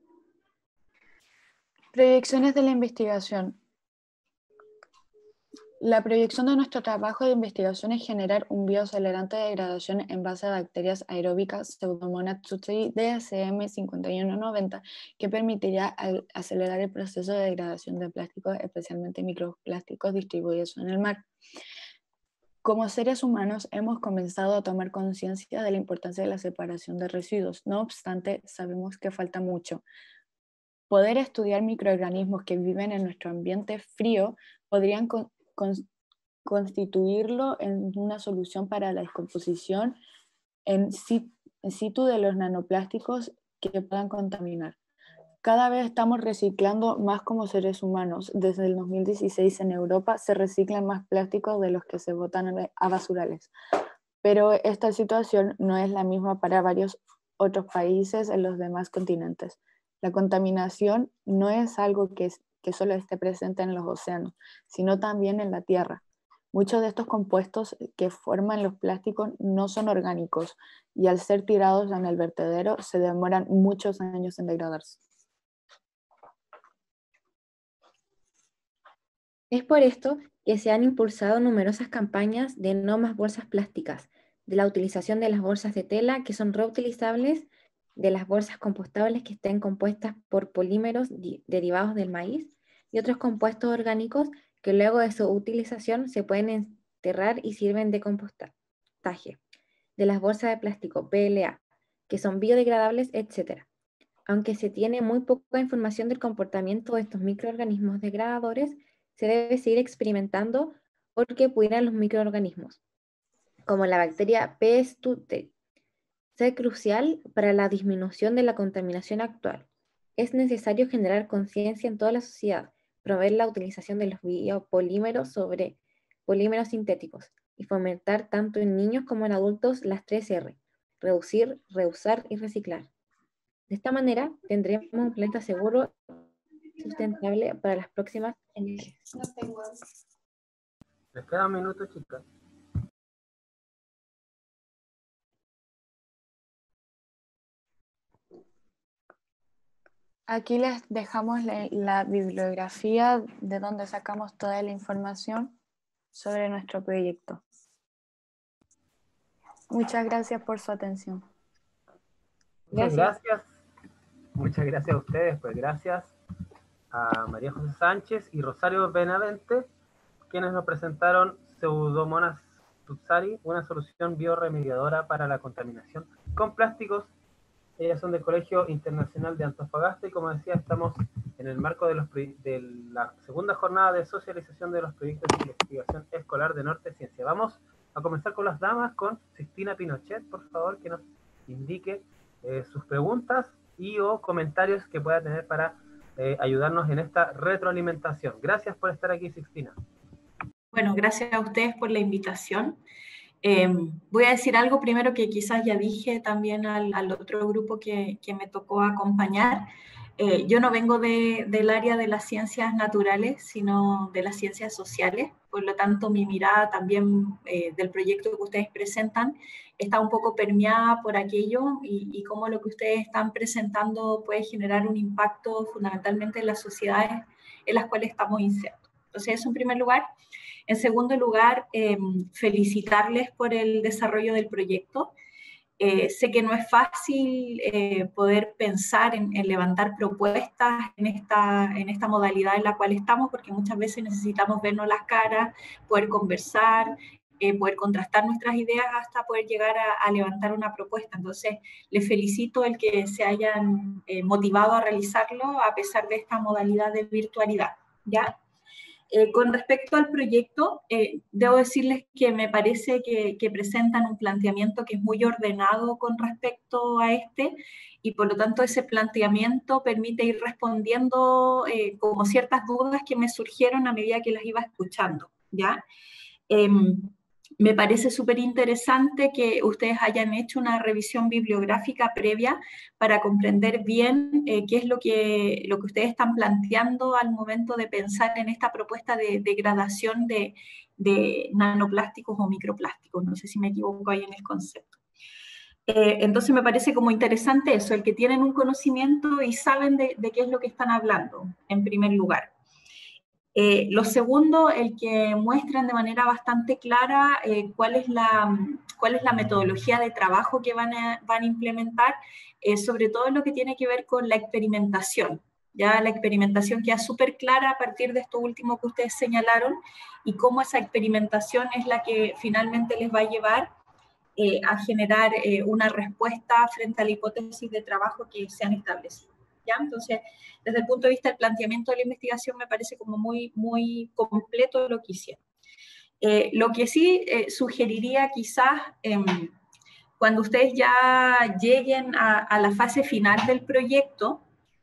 Proyecciones de la investigación. La proyección de nuestro trabajo de investigación es generar un bioacelerante de degradación en base a bacterias aeróbicas Pseudomonas tutteri D S M cincuenta y uno noventa que permitiría acelerar el proceso de degradación de plásticos, especialmente microplásticos distribuidos en el mar. Como seres humanos hemos comenzado a tomar conciencia de la importancia de la separación de residuos. No obstante, sabemos que falta mucho. Poder estudiar microorganismos que viven en nuestro ambiente frío podrían con constituirlo en una solución para la descomposición en situ de los nanoplásticos que puedan contaminar. Cada vez estamos reciclando más como seres humanos. Desde el dos mil dieciséis en Europa se reciclan más plásticos de los que se botan a basurales. Pero esta situación no es la misma para varios otros países en los demás continentes. La contaminación no es algo que es que solo esté presente en los océanos, sino también en la tierra. Muchos de estos compuestos que forman los plásticos no son orgánicos y al ser tirados en el vertedero se demoran muchos años en degradarse. Es por esto que se han impulsado numerosas campañas de no más bolsas plásticas, de la utilización de las bolsas de tela que son reutilizables, de las bolsas compostables que estén compuestas por polímeros derivados del maíz, y otros compuestos orgánicos que luego de su utilización se pueden enterrar y sirven de compostaje, de las bolsas de plástico P L A, que son biodegradables, etcétera. Aunque se tiene muy poca información del comportamiento de estos microorganismos degradadores, se debe seguir experimentando porque pudieran los microorganismos, como la bacteria P. tutteri, ser crucial para la disminución de la contaminación actual. Es necesario generar conciencia en toda la sociedad, promover la utilización de los biopolímeros sobre polímeros sintéticos y fomentar tanto en niños como en adultos las tres R, reducir, reusar y reciclar. De esta manera tendremos un planeta seguro y sustentable para las próximas generaciones. Les queda un minuto, chicas. Aquí les dejamos la, la bibliografía de donde sacamos toda la información sobre nuestro proyecto. Muchas gracias por su atención. Muchas gracias. Muchas gracias a ustedes. Pues gracias a María José Sánchez y Rosario Benavente, quienes nos presentaron Pseudomonas tutteri, una solución bioremediadora para la contaminación con plásticos. Ellas son del Colegio Internacional de Antofagasta y, como decía, estamos en el marco de, los, de la segunda jornada de socialización de los proyectos de investigación escolar de Norte Ciencia. Vamos a comenzar con las damas, con Sixtina Pinochet, por favor, que nos indique eh, sus preguntas y o comentarios que pueda tener para eh, ayudarnos en esta retroalimentación. Gracias por estar aquí, Sixtina. Bueno, gracias a ustedes por la invitación. Eh, voy a decir algo primero que quizás ya dije también al, al otro grupo que, que me tocó acompañar. Eh, yo no vengo de, del área de las ciencias naturales, sino de las ciencias sociales. Por lo tanto, mi mirada también eh, del proyecto que ustedes presentan está un poco permeada por aquello y, y cómo lo que ustedes están presentando puede generar un impacto fundamentalmente en las sociedades en las cuales estamos insertos. Entonces, eso en primer lugar. En segundo lugar, eh, felicitarles por el desarrollo del proyecto. Eh, sé que no es fácil eh, poder pensar en, en levantar propuestas en esta, en esta modalidad en la cual estamos, porque muchas veces necesitamos vernos las caras, poder conversar, eh, poder contrastar nuestras ideas hasta poder llegar a, a levantar una propuesta. Entonces, les felicito el que se hayan eh, motivado a realizarlo a pesar de esta modalidad de virtualidad, ¿ya? Eh, con respecto al proyecto, eh, debo decirles que me parece que, que presentan un planteamiento que es muy ordenado con respecto a este y por lo tanto ese planteamiento permite ir respondiendo eh, como ciertas dudas que me surgieron a medida que las iba escuchando, ¿ya? Eh, Me parece súper interesante que ustedes hayan hecho una revisión bibliográfica previa para comprender bien eh, qué es lo que, lo que ustedes están planteando al momento de pensar en esta propuesta de degradación de, de nanoplásticos o microplásticos. No sé si me equivoco ahí en el concepto. Eh, entonces me parece como interesante eso, el que tienen un conocimiento y saben de, de qué es lo que están hablando, en primer lugar. Eh, lo segundo, el que muestran de manera bastante clara eh, cuál, es la, cuál es la metodología de trabajo que van a, van a implementar, eh, sobre todo lo que tiene que ver con la experimentación. Ya la experimentación queda súper clara a partir de esto último que ustedes señalaron, y cómo esa experimentación es la que finalmente les va a llevar eh, a generar eh, una respuesta frente a la hipótesis de trabajo que se han establecido. ¿Ya? Entonces, desde el punto de vista del planteamiento de la investigación, me parece como muy, muy completo lo que hicieron. Eh, lo que sí eh, sugeriría quizás, eh, cuando ustedes ya lleguen a, a la fase final del proyecto,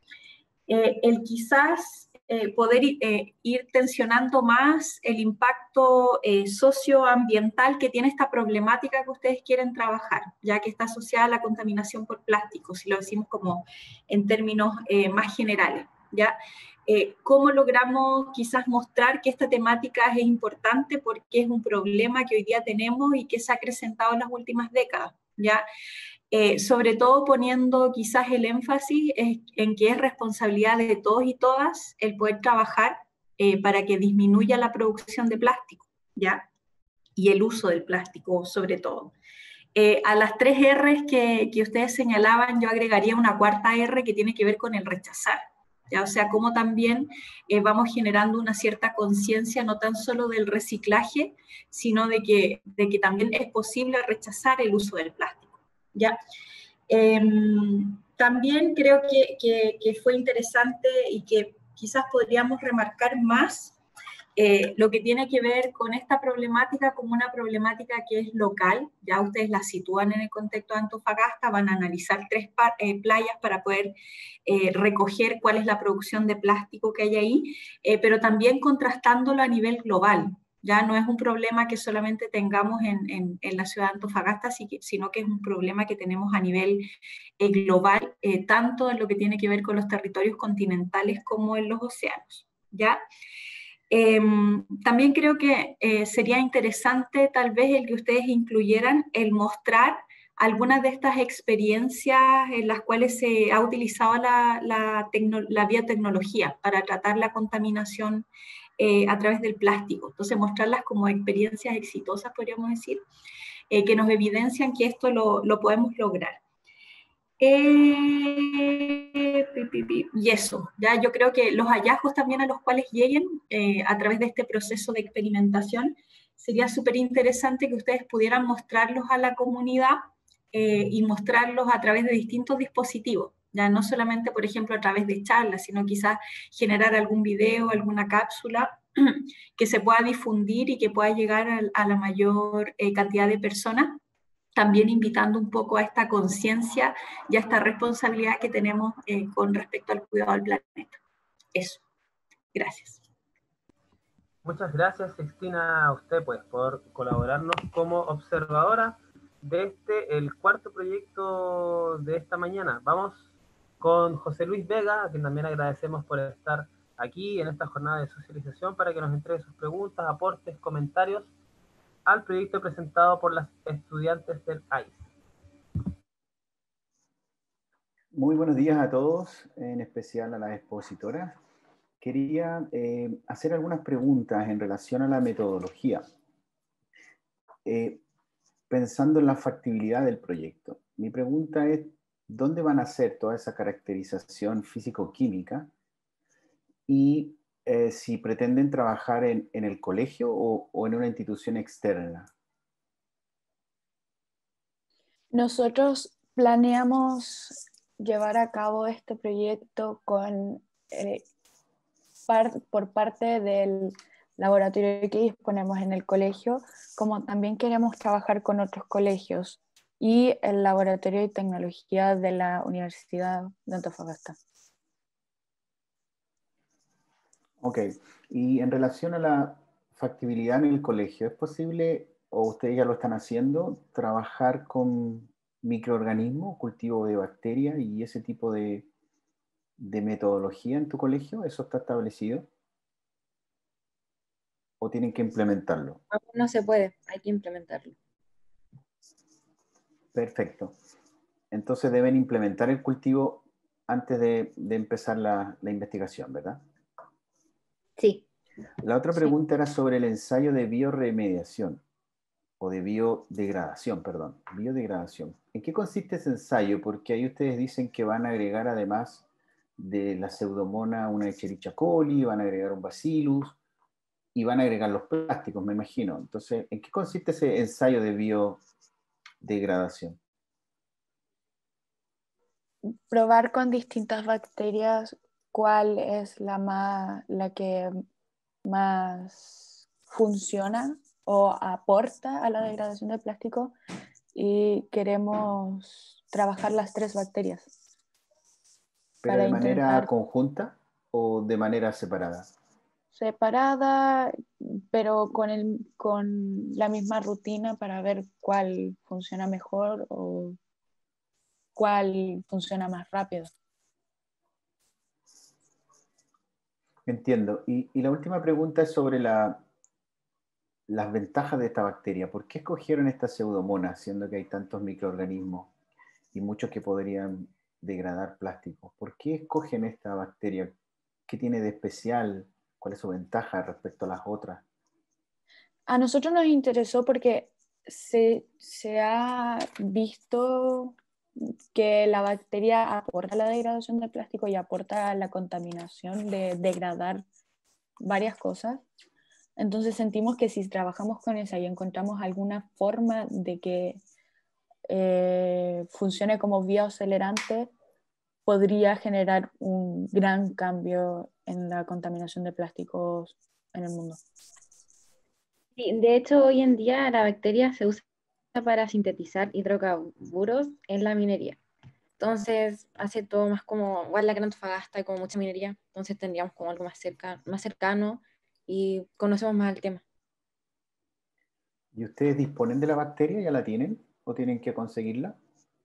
eh, el quizás eh, poder eh, ir tensionando más el impacto eh, socioambiental que tiene esta problemática que ustedes quieren trabajar, ya que está asociada a la contaminación por plástico, si lo decimos como en términos eh, más generales, ¿ya? Eh, ¿Cómo logramos quizás mostrar que esta temática es importante porque es un problema que hoy día tenemos y que se ha acrecentado en las últimas décadas, ¿ya? Eh, sobre todo poniendo quizás el énfasis en, en que es responsabilidad de todos y todas el poder trabajar eh, para que disminuya la producción de plástico, ¿ya? Y el uso del plástico sobre todo. Eh, a las tres R's que, que ustedes señalaban, yo agregaría una cuarta R que tiene que ver con el rechazar, ¿ya? O sea, cómo también eh, vamos generando una cierta conciencia no tan solo del reciclaje, sino de que, de que también es posible rechazar el uso del plástico. ¿Ya? Eh, también creo que, que, que fue interesante y que quizás podríamos remarcar más eh, lo que tiene que ver con esta problemática como una problemática que es local. Ya ustedes la sitúan en el contexto de Antofagasta, van a analizar tres eh, playas para poder eh, recoger cuál es la producción de plástico que hay ahí, eh, pero también contrastándolo a nivel global. Ya no es un problema que solamente tengamos en, en, en la ciudad de Antofagasta, sino que es un problema que tenemos a nivel eh, global, eh, tanto en lo que tiene que ver con los territorios continentales como en los océanos, ¿ya? Eh, también creo que eh, sería interesante tal vez el que ustedes incluyeran el mostrar algunas de estas experiencias en las cuales se ha utilizado la, la, la biotecnología para tratar la contaminación Eh, a través del plástico. Entonces, mostrarlas como experiencias exitosas, podríamos decir, eh, que nos evidencian que esto lo, lo podemos lograr. Eh, y eso, ya yo creo que los hallazgos también a los cuales lleguen eh, a través de este proceso de experimentación, sería súper interesante que ustedes pudieran mostrarlos a la comunidad eh, y mostrarlos a través de distintos dispositivos. Ya no solamente, por ejemplo, a través de charlas, sino quizás generar algún video, alguna cápsula que se pueda difundir y que pueda llegar a, a la mayor eh, cantidad de personas, también invitando un poco a esta conciencia y a esta responsabilidad que tenemos eh, con respecto al cuidado del planeta. Eso. Gracias. Muchas gracias, Cristina, a usted pues, por colaborarnos como observadora de este, el cuarto proyecto de esta mañana. Vamos con José Luis Vega, a quien también agradecemos por estar aquí en esta jornada de socialización para que nos entregue sus preguntas, aportes, comentarios al proyecto presentado por las estudiantes del A I S. Muy buenos días a todos, en especial a las expositoras. Quería eh, hacer algunas preguntas en relación a la metodología, eh, pensando en la factibilidad del proyecto. Mi pregunta es, ¿dónde van a hacer toda esa caracterización físico-química? Y eh, si pretenden trabajar en, en el colegio o, o en una institución externa. Nosotros planeamos llevar a cabo este proyecto con, eh, par, por parte del laboratorio que disponemos en el colegio, como también queremos trabajar con otros colegios y el laboratorio de tecnología de la Universidad de Antofagasta. Ok, y en relación a la factibilidad en el colegio, ¿es posible, o ustedes ya lo están haciendo, trabajar con microorganismos, cultivo de bacterias y ese tipo de, de metodología en tu colegio? ¿Eso está establecido? ¿O tienen que implementarlo? No se puede, hay que implementarlo. Perfecto. Entonces deben implementar el cultivo antes de, de empezar la, la investigación, ¿verdad? Sí. La otra Sí. pregunta era sobre el ensayo de bioremediación, o de biodegradación, perdón, biodegradación. ¿En qué consiste ese ensayo? Porque ahí ustedes dicen que van a agregar, además de la pseudomonas, una Escherichia coli, van a agregar un bacillus, y van a agregar los plásticos, me imagino. Entonces, ¿en qué consiste ese ensayo de biodegradación? Probar con distintas bacterias cuál es la, más, la que más funciona o aporta a la degradación del plástico, y queremos trabajar las tres bacterias. ¿Pero para de manera intentar conjunta o de manera separada? separada, pero con, el, con la misma rutina para ver cuál funciona mejor o cuál funciona más rápido. Entiendo. Y, y la última pregunta es sobre la, las ventajas de esta bacteria. ¿Por qué escogieron esta pseudomonas, siendo que hay tantos microorganismos y muchos que podrían degradar plásticos? ¿Por qué escogen esta bacteria? ¿Qué tiene de especial? ¿Cuál es su ventaja respecto a las otras? A nosotros nos interesó porque se, se ha visto que la bacteria aporta a la degradación del plástico y aporta a la contaminación de degradar varias cosas. Entonces sentimos que si trabajamos con esa y encontramos alguna forma de que eh, funcione como bioacelerante, podría generar un gran cambio en la contaminación de plásticos en el mundo. Sí, de hecho, hoy en día la bacteria se usa para sintetizar hidrocarburos en la minería. Entonces, hace todo más como, igual la Gran Antofagasta hay como mucha minería, entonces tendríamos como algo más, cerca, más cercano y conocemos más el tema. ¿Y ustedes disponen de la bacteria? ¿Ya la tienen? ¿O tienen que conseguirla?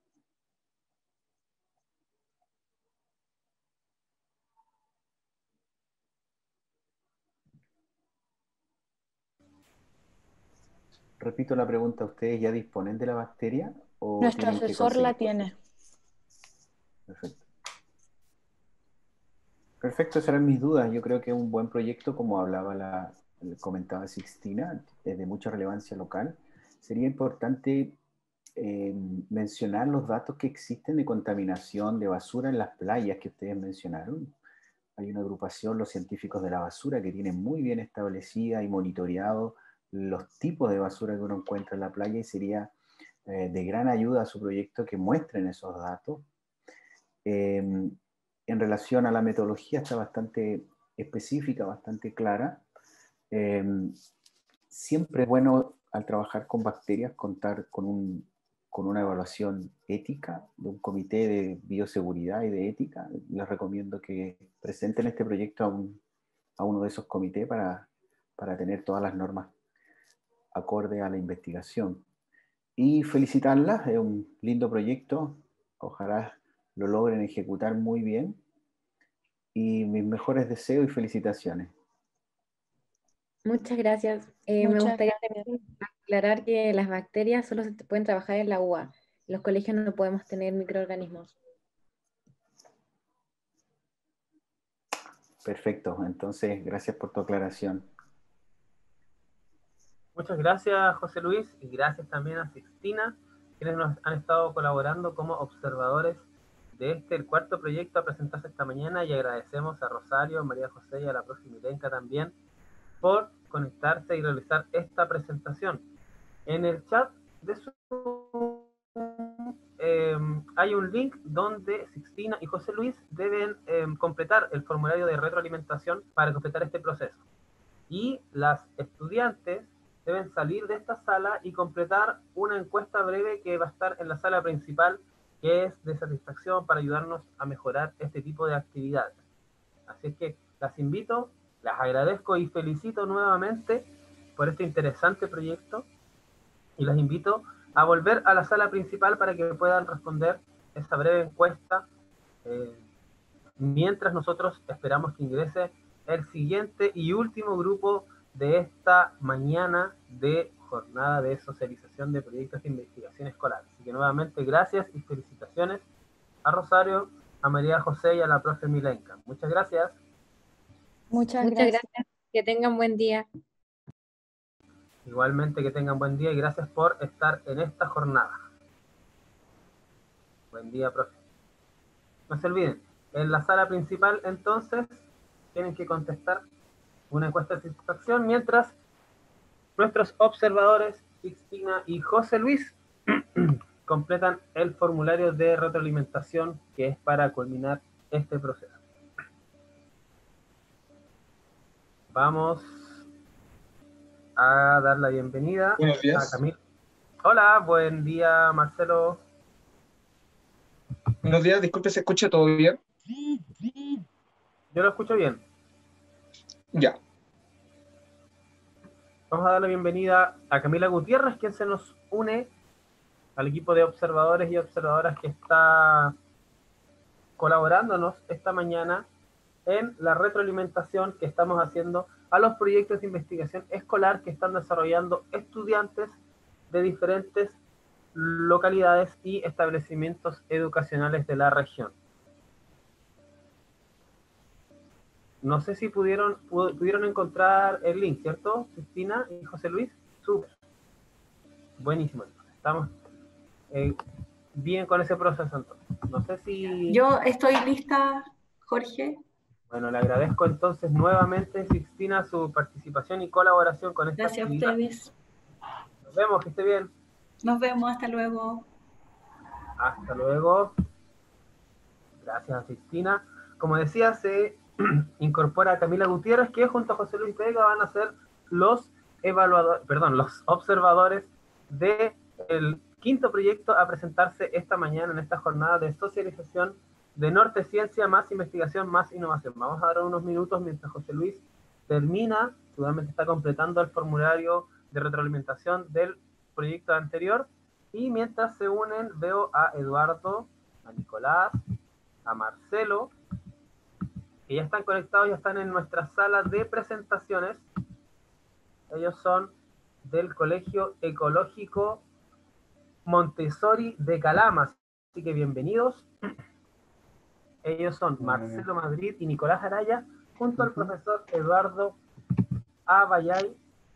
Repito la pregunta, ¿ustedes ya disponen de la bacteria o Nuestro tienen que asesor la conseguirla? tiene. Perfecto. Perfecto, esas eran mis dudas. Yo creo que es un buen proyecto, como hablaba la, comentaba Sixtina, es de mucha relevancia local. Sería importante eh, mencionar los datos que existen de contaminación de basura en las playas que ustedes mencionaron. Hay una agrupación, los científicos de la basura, que tienen muy bien establecida y monitoreado los tipos de basura que uno encuentra en la playa, y sería eh, de gran ayuda a su proyecto que muestren esos datos. Eh, en relación a la metodología está bastante específica, bastante clara. Eh, siempre es bueno al trabajar con bacterias contar con, un, con una evaluación ética de un comité de bioseguridad y de ética. Les recomiendo que presenten este proyecto a, un, a uno de esos comités para, para tener todas las normas acorde a la investigación. Y felicitarlas, es un lindo proyecto, ojalá lo logren ejecutar muy bien, y mis mejores deseos y felicitaciones. Muchas gracias. Eh, me Muchas gustaría gracias. también aclarar que las bacterias solo se pueden trabajar en la U A. En los colegios no podemos tener microorganismos. Perfecto, entonces gracias por tu aclaración. Muchas gracias, José Luis, y gracias también a Sixtina, quienes nos han estado colaborando como observadores de este, el cuarto proyecto a presentarse esta mañana, y agradecemos a Rosario, María José y a la profe Milenka también por conectarse y realizar esta presentación. En el chat de su eh, hay un link donde Sixtina y José Luis deben eh, completar el formulario de retroalimentación para completar este proceso. Y las estudiantes deben salir de esta sala y completar una encuesta breve que va a estar en la sala principal, que es de satisfacción para ayudarnos a mejorar este tipo de actividades. Así es que las invito, las agradezco y felicito nuevamente por este interesante proyecto, y las invito a volver a la sala principal para que puedan responder esa breve encuesta, eh, mientras nosotros esperamos que ingrese el siguiente y último grupo de esta mañana de jornada de socialización de proyectos de investigación escolar. Así que nuevamente gracias y felicitaciones a Rosario, a María José y a la profe Milenka. Muchas gracias. Muchas, Muchas gracias. gracias. Que tengan buen día. Igualmente que tengan buen día y gracias por estar en esta jornada. Buen día, profe. No se olviden, en la sala principal entonces tienen que contestar una encuesta de satisfacción mientras nuestros observadores, Sixtina y José Luis, completan el formulario de retroalimentación que es para culminar este proceso. Vamos a dar la bienvenida Buenos días. a Camilo. Hola, buen día, Marcelo. Buenos días, disculpe, ¿se escucha todo bien? Yo lo escucho bien. Ya. Vamos a dar la bienvenida a Camila Gutiérrez, quien se nos une al equipo de observadores y observadoras que está colaborándonos esta mañana en la retroalimentación que estamos haciendo a los proyectos de investigación escolar que están desarrollando estudiantes de diferentes localidades y establecimientos educacionales de la región. No sé si pudieron, pudieron encontrar el link, ¿cierto? Cristina y José Luis. Súper. Buenísimo. Estamos eh, bien con ese proceso entonces. No sé si... Yo estoy lista, Jorge. Bueno, le agradezco entonces nuevamente, Sixtina, su participación y colaboración con esta Gracias actividad. a ustedes. Nos vemos, que esté bien. Nos vemos, hasta luego. Hasta luego. Gracias a Sixtina. Como decía, se incorpora a Camila Gutiérrez, que junto a José Luis Vega van a ser los evaluadores, perdón, los observadores del quinto proyecto a presentarse esta mañana en esta jornada de socialización de Norte Ciencia, más investigación, más innovación. Vamos a dar unos minutos mientras José Luis termina, seguramente está completando el formulario de retroalimentación del proyecto anterior, y mientras se unen veo a Eduardo, a Nicolás, a Marcelo, que ya están conectados, ya están en nuestra sala de presentaciones. Ellos son del Colegio Ecológico Montessori de Calama, así que bienvenidos. Ellos son Marcelo Madrid y Nicolás Araya, junto al profesor Eduardo Abayay,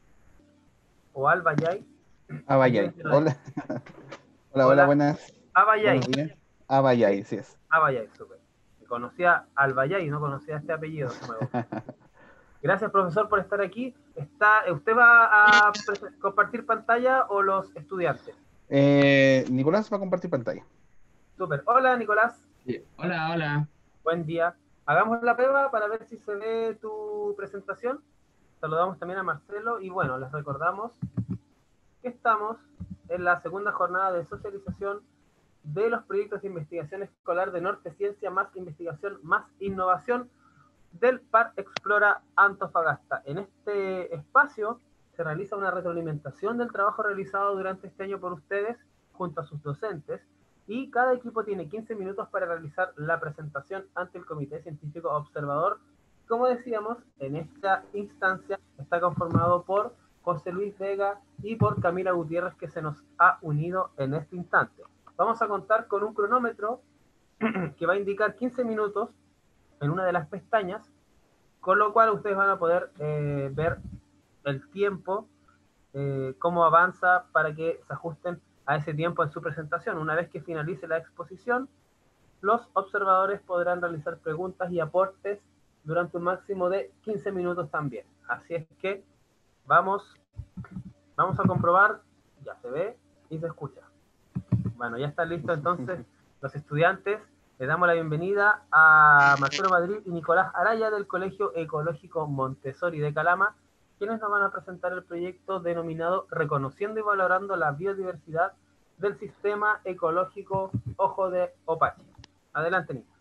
o Albayay. Abayay, hola. Hola, hola, buenas. Abayay. Buenos días. Abayay, sí es. Abayay, súper. Conocía Albayay, no conocía este apellido nuevo. Gracias, profesor, por estar aquí. Está, ¿usted va a compartir pantalla o los estudiantes? Eh, Nicolás va a compartir pantalla. Súper. Hola, Nicolás. Sí. Hola, hola. Buen día. Hagamos la prueba para ver si se ve tu presentación. Saludamos también a Marcelo y bueno, les recordamos que estamos en la segunda jornada de socialización de los proyectos de investigación escolar de Norte Ciencia, más investigación, más innovación del P A R Explora Antofagasta. En este espacio se realiza una retroalimentación del trabajo realizado durante este año por ustedes junto a sus docentes, y cada equipo tiene quince minutos para realizar la presentación ante el Comité Científico Observador. Como decíamos, en esta instancia está conformado por José Luis Vega y por Camila Gutiérrez, que se nos ha unido en este instante. Vamos a contar con un cronómetro que va a indicar quince minutos en una de las pestañas, con lo cual ustedes van a poder eh, ver el tiempo, eh, cómo avanza, para que se ajusten a ese tiempo en su presentación. Una vez que finalice la exposición, los observadores podrán realizar preguntas y aportes durante un máximo de quince minutos también. Así es que vamos, vamos a comprobar, ya se ve y se escucha. Bueno, ya está listo entonces los estudiantes. Le damos la bienvenida a Marcelo Madrid y Nicolás Araya del Colegio Ecológico Montessori de Calama, quienes nos van a presentar el proyecto denominado Reconociendo y Valorando la Biodiversidad del Sistema Ecológico Ojo de Opache. Adelante, Nico.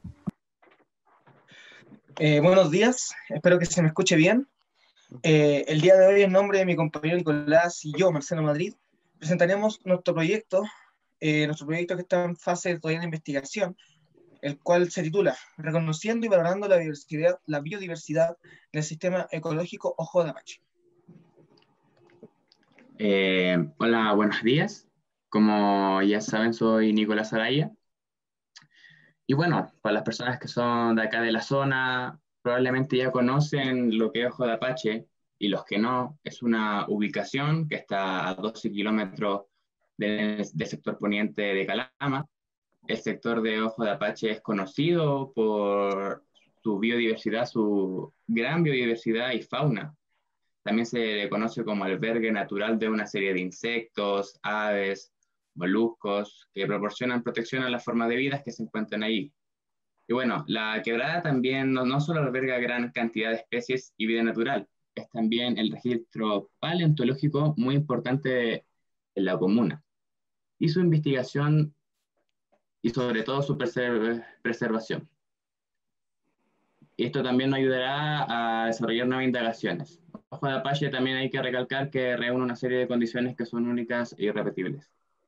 Eh, buenos días, espero que se me escuche bien. Eh, el día de hoy, en nombre de mi compañero Nicolás y yo, Marcelo Madrid, presentaremos nuestro proyecto, eh, nuestro proyecto que está en fase todavía de investigación, el cual se titula Reconociendo y Valorando la Biodiversidad, la biodiversidad del Sistema Ecológico Ojo de Apache. Eh, hola, buenos días. Como ya saben, soy Nicolás Araya. Y bueno, para las personas que son de acá de la zona, probablemente ya conocen lo que es Ojo de Apache, y los que no, es una ubicación que está a doce kilómetros del, del sector poniente de Calama. El sector de Ojo de Apache es conocido por su biodiversidad, su gran biodiversidad y fauna. También se le conoce como albergue natural de una serie de insectos, aves, moluscos, que proporcionan protección a las formas de vida que se encuentran ahí. Y bueno, la quebrada también no, no solo alberga gran cantidad de especies y vida natural, es también el registro paleontológico muy importante en la comuna. Y su investigación y sobre todo su preserv preservación. Esto también nos ayudará a desarrollar nuevas indagaciones. Ojo de Apache también hay que recalcar que reúne una serie de condiciones que son únicas e irrepetibles.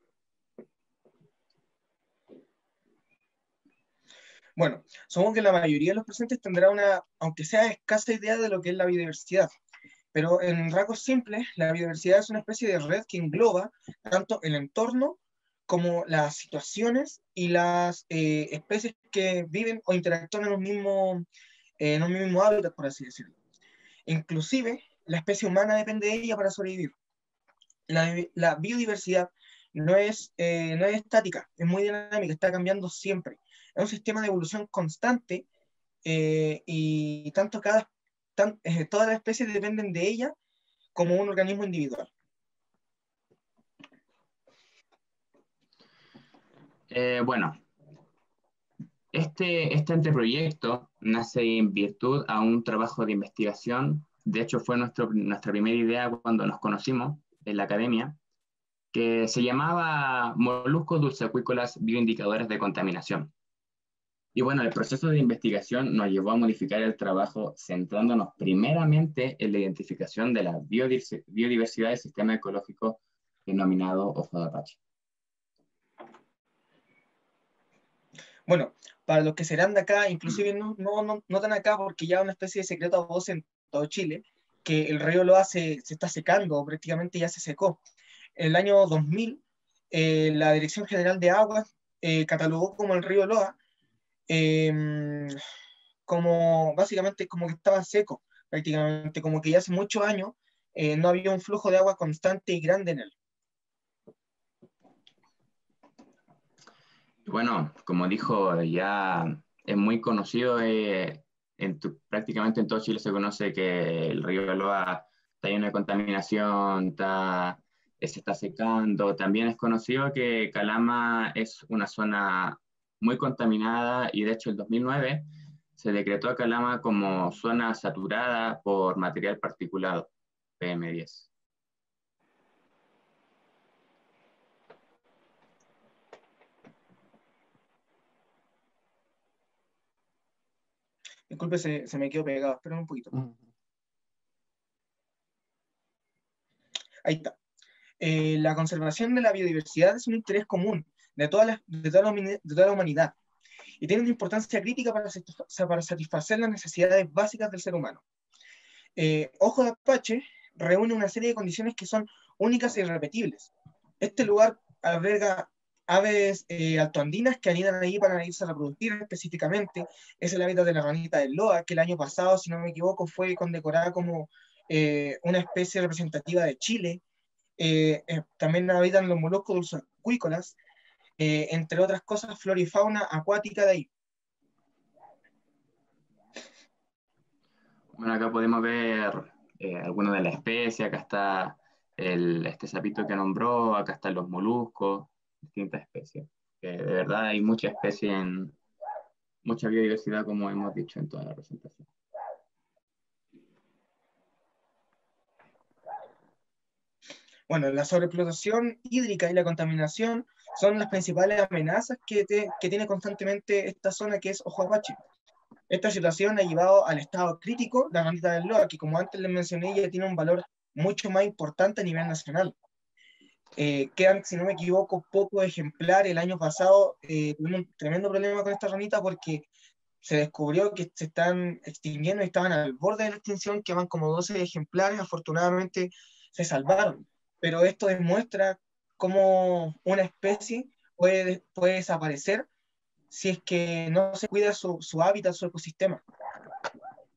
Bueno, supongo que la mayoría de los presentes tendrá una, aunque sea escasa idea de lo que es la biodiversidad, pero en rasgos simples, la biodiversidad es una especie de red que engloba tanto el entorno como las situaciones y las eh, especies que viven o interactúan en un mismo, eh, en un mismo hábitat, por así decirlo. Inclusive, la especie humana depende de ella para sobrevivir. La, la biodiversidad no es, eh, no es estática, es muy dinámica, está cambiando siempre. Es un sistema de evolución constante eh, y tanto cada, tan, eh, todas las especies dependen de ella como un organismo individual. Eh, bueno, este, este anteproyecto nace en virtud a un trabajo de investigación. De hecho, fue nuestro, nuestra primera idea cuando nos conocimos en la academia, que se llamaba Moluscos dulceacuícolas bioindicadores de contaminación. Y bueno, el proceso de investigación nos llevó a modificar el trabajo centrándonos primeramente en la identificación de la biodiversidad del sistema ecológico denominado Ojo de Apache. Bueno, para los que serán de acá, inclusive no, no, no, no tan acá porque ya es una especie de secreto a voz en todo Chile, que el río Loa se, se está secando, prácticamente ya se secó. En el año dos mil, eh, la Dirección General de Aguas eh, catalogó como el río Loa eh, como básicamente como que estaba seco, prácticamente como que ya hace muchos años eh, no había un flujo de agua constante y grande en él. Bueno, como dijo, ya es muy conocido, eh, en tu, prácticamente en todo Chile se conoce que el río Loa está lleno de contaminación, está, se está secando. También es conocido que Calama es una zona muy contaminada y de hecho el dos mil nueve se decretó a Calama como zona saturada por material particulado, P M diez. Disculpe, se, se me quedó pegado, esperen un poquito. Uh-huh. Ahí está. Eh, la conservación de la biodiversidad es un interés común de toda la, de toda la, de toda la humanidad y tiene una importancia crítica para, para satisfacer las necesidades básicas del ser humano. Eh, Ojo de Apache reúne una serie de condiciones que son únicas e irrepetibles. Este lugar alberga aves eh, altoandinas que anidan ahí para irse a reproducir específicamente. Es el hábitat de la ranita del Loa, que el año pasado, si no me equivoco, fue condecorada como eh, una especie representativa de Chile. Eh, eh, también habitan los moluscos dulceacuícolas, eh, entre otras cosas, flora y fauna acuática de ahí. Bueno, acá podemos ver eh, algunas de las especies. Acá está el, este sapito que nombró, acá están los moluscos, distintas especies. Que de verdad hay mucha especie en mucha biodiversidad, como hemos dicho en toda la presentación. Bueno, la sobreexplotación hídrica y la contaminación son las principales amenazas que, te, que tiene constantemente esta zona que es Ojo de Apache. Esta situación ha llevado al estado crítico la ranita del Loa, que como antes les mencioné ya tiene un valor mucho más importante a nivel nacional. Eh, quedan, si no me equivoco, pocos ejemplares. El año pasado eh, tuvimos un tremendo problema con esta ranita porque se descubrió que se están extinguiendo y estaban al borde de la extinción, quedaban como doce ejemplares, afortunadamente se salvaron. Pero esto demuestra cómo una especie puede, puede desaparecer si es que no se cuida su, su hábitat, su ecosistema.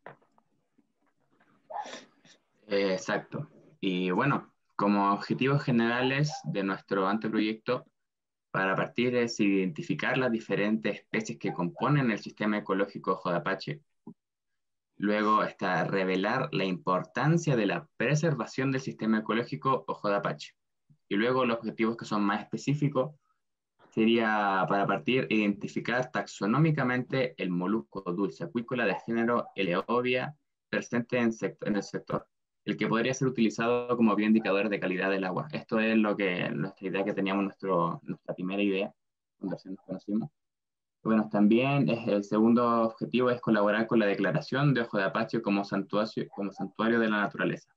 Eh, exacto. Y bueno, como objetivos generales de nuestro anteproyecto, para partir es identificar las diferentes especies que componen el sistema ecológico Ojo de Apache. Luego está revelar la importancia de la preservación del sistema ecológico Ojo de Apache. Y luego los objetivos que son más específicos sería, para partir, identificar taxonómicamente el molusco dulce acuícola de género Eleovia presente en, en el sector, el que podría ser utilizado como bioindicador de calidad del agua. Esto es lo que, nuestra idea que teníamos, nuestro, nuestra primera idea, cuando recién nos conocimos. Bueno, también es, el segundo objetivo es colaborar con la declaración de Ojo de Apache como santuario, como santuario de la naturaleza.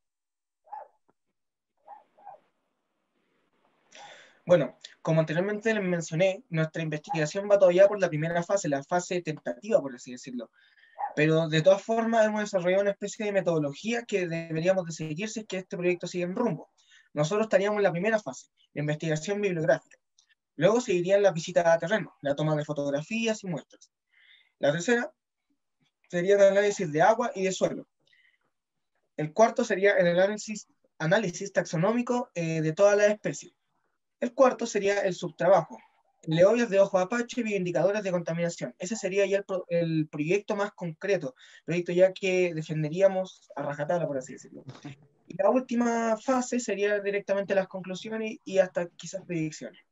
Bueno, como anteriormente les mencioné, nuestra investigación va todavía por la primera fase, la fase tentativa, por así decirlo. Pero de todas formas hemos desarrollado una especie de metodología que deberíamos de seguir si es que este proyecto sigue en rumbo. Nosotros estaríamos en la primera fase, la investigación bibliográfica. Luego seguirían las visitas a terreno, la toma de fotografías y muestras. La tercera sería el análisis de agua y de suelo. El cuarto sería el análisis, análisis taxonómico eh, de todas las especies. El cuarto sería el subtrabajo, Eleovias de Ojo de Apache, bioindicadores de contaminación. Ese sería ya el, pro, el proyecto más concreto, proyecto ya que defenderíamos a rajatabla, por así decirlo. Y la última fase sería directamente las conclusiones y hasta quizás predicciones.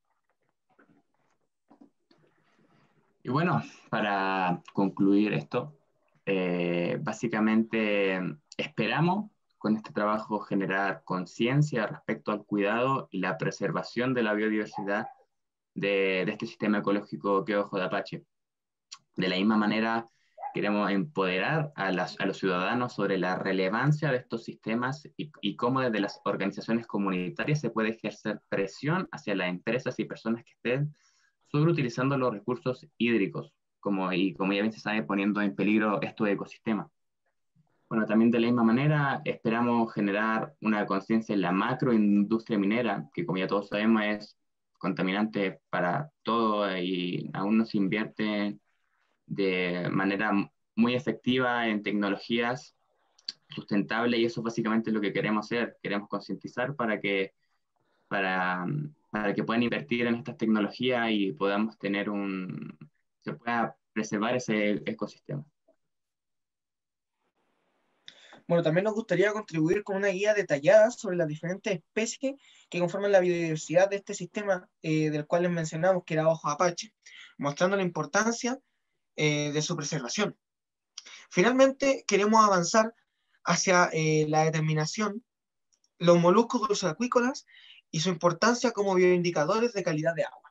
Y bueno, para concluir esto, eh, básicamente esperamos con este trabajo generar conciencia respecto al cuidado y la preservación de la biodiversidad de, de este sistema ecológico que es Ojo de Apache. De la misma manera, queremos empoderar a, las, a los ciudadanos sobre la relevancia de estos sistemas y, y cómo desde las organizaciones comunitarias se puede ejercer presión hacia las empresas y personas que estén sobreutilizando los recursos hídricos, como, y como ya bien se sabe, poniendo en peligro estos ecosistemas. Bueno, también de la misma manera esperamos generar una conciencia en la macroindustria minera, que como ya todos sabemos es contaminante para todo y aún no se invierte de manera muy efectiva en tecnologías sustentables, y eso es básicamente lo que queremos hacer. Queremos concientizar para que, para, para que puedan invertir en estas tecnologías y podamos tener un, se pueda preservar ese ecosistema. Bueno, también nos gustaría contribuir con una guía detallada sobre las diferentes especies que conforman la biodiversidad de este sistema eh, del cual les mencionamos que era Ojo Apache, mostrando la importancia eh, de su preservación. Finalmente, queremos avanzar hacia eh, la determinación, los moluscos dulceacuícolas y su importancia como bioindicadores de calidad de agua.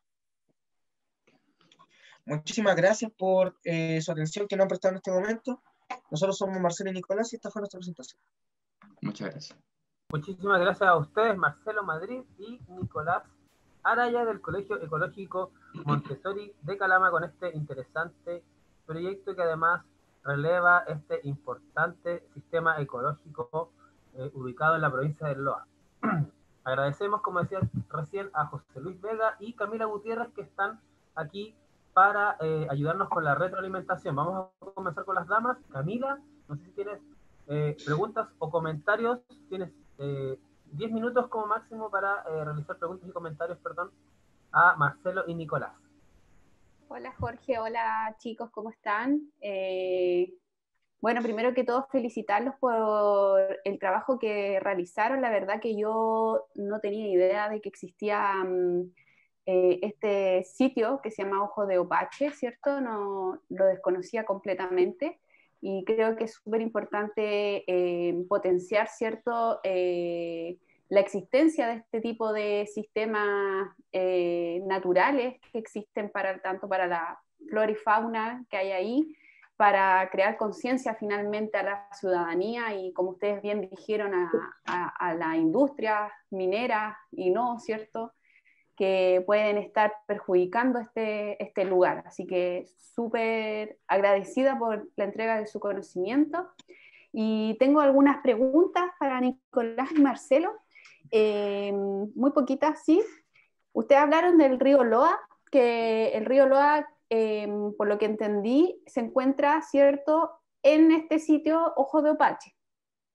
Muchísimas gracias por eh, su atención que nos han prestado en este momento. Nosotros somos Marcelo y Nicolás y esta fue nuestra presentación. Muchas gracias. Muchísimas gracias a ustedes, Marcelo Madrid y Nicolás Araya del Colegio Ecológico Montessori de Calama, con este interesante proyecto que además releva este importante sistema ecológico eh, ubicado en la provincia del Loa. Agradecemos, como decía recién, a José Luis Vega y Camila Gutiérrez, que están aquí para eh, ayudarnos con la retroalimentación. Vamos a comenzar con las damas. Camila, no sé si tienes eh, preguntas o comentarios. Tienes eh, diez minutos como máximo para eh, realizar preguntas y comentarios, perdón, a Marcelo y Nicolás. Hola Jorge, hola chicos, ¿cómo están? Eh, bueno, primero que todo felicitarlos por el trabajo que realizaron. La verdad que yo no tenía idea de que existía um, eh, este sitio que se llama Ojo de Apache, ¿cierto? No, lo desconocía completamente y creo que es súper importante eh, potenciar, ¿cierto? Eh, la existencia de este tipo de sistemas eh, naturales que existen para, tanto para la flora y fauna que hay ahí, para crear conciencia finalmente a la ciudadanía y, como ustedes bien dijeron, a, a, a la industria minera y no, ¿cierto?, que pueden estar perjudicando este, este lugar. Así que súper agradecida por la entrega de su conocimiento. Y tengo algunas preguntas para Nicolás y Marcelo. Eh, muy poquitas, sí. Ustedes hablaron del río Loa, que el río Loa, eh, por lo que entendí, se encuentra, ¿cierto?, en este sitio Ojo de Apache,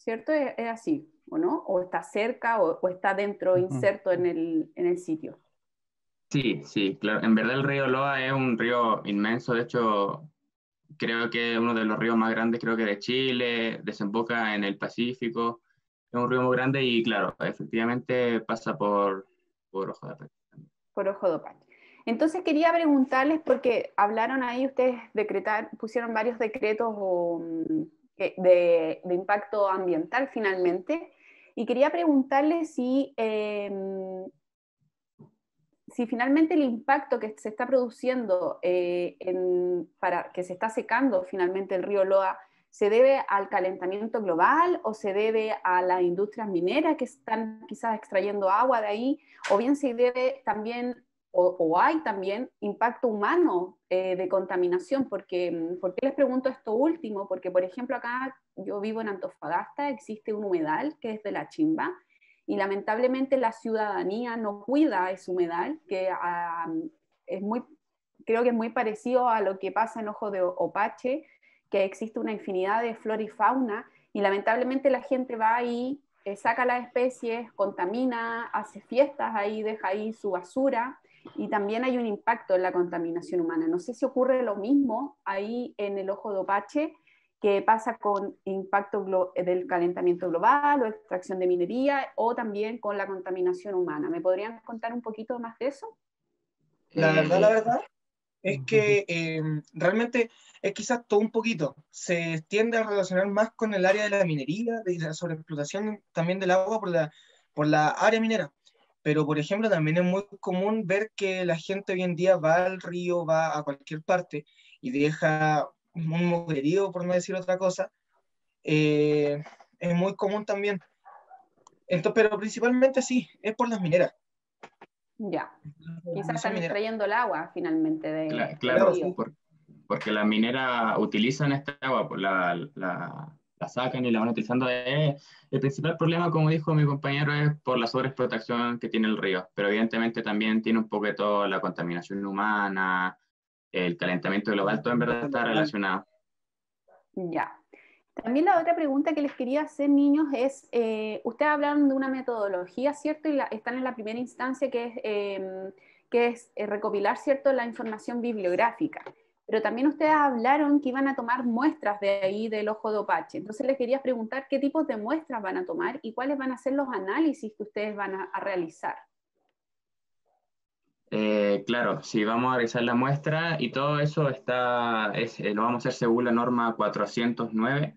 ¿cierto? Es, es así, ¿o no? O está cerca o, o está dentro, Ujú. inserto en el, en el sitio. Sí, sí, claro. En verdad el río Loa es un río inmenso, de hecho, creo que es uno de los ríos más grandes, creo que de Chile, desemboca en el Pacífico, es un río muy grande y claro, efectivamente pasa por, por Ojo de Apache. Por Ojo de Apache. Entonces quería preguntarles, porque hablaron ahí, ustedes decretar, pusieron varios decretos o, mm, de, de impacto ambiental finalmente, y quería preguntarles si, eh, si finalmente el impacto que se está produciendo, eh, en, para, que se está secando finalmente el río Loa, ¿se debe al calentamiento global o se debe a las industrias mineras que están quizás extrayendo agua de ahí, o bien se debe también, o, o hay también impacto humano eh, de contaminación? Porque, ¿por qué les pregunto esto último? Porque, por ejemplo, acá yo vivo en Antofagasta, existe un humedal que es de la Chimba, y lamentablemente la ciudadanía no cuida ese humedal, que um, es muy, creo que es muy parecido a lo que pasa en Ojo de Apache, que existe una infinidad de flora y fauna, y lamentablemente la gente va ahí, eh, saca las especies, contamina, hace fiestas ahí, deja ahí su basura, y también hay un impacto en la contaminación humana. No sé si ocurre lo mismo ahí en el Ojo de Apache, que pasa con impacto del calentamiento global o extracción de minería, o también con la contaminación humana. ¿Me podrían contar un poquito más de eso? La verdad, la verdad, es que eh, realmente es quizás todo un poquito. Se tiende a relacionar más con el área de la minería, de la sobreexplotación también del agua por la, por la área minera. Pero, por ejemplo, también es muy común ver que la gente hoy en día va al río, va a cualquier parte y deja un mugrerío, por no decir otra cosa. Eh, es muy común también. Entonces, pero principalmente sí, es por las mineras. Ya, quizás están minera. extrayendo el agua finalmente de, Cla- del Claro, río. por- porque las mineras utilizan esta agua, pues la, la, la sacan y la van utilizando. Eh, el principal problema, como dijo mi compañero, es por la sobreexplotación que tiene el río, pero evidentemente también tiene un poco de todo la contaminación humana, el calentamiento global, todo en verdad está relacionado. Ya. También la otra pregunta que les quería hacer, niños, es, eh, ustedes hablaron de una metodología, ¿cierto? Y la, están en la primera instancia, que es, eh, que es eh, recopilar, ¿cierto?, la información bibliográfica. Pero también ustedes hablaron que iban a tomar muestras de ahí del Ojo de Apache. Entonces les quería preguntar qué tipos de muestras van a tomar y cuáles van a ser los análisis que ustedes van a, a realizar. Eh, claro, si vamos a realizar la muestra y todo eso está, es, eh, lo vamos a hacer según la norma cuatrocientos nueve,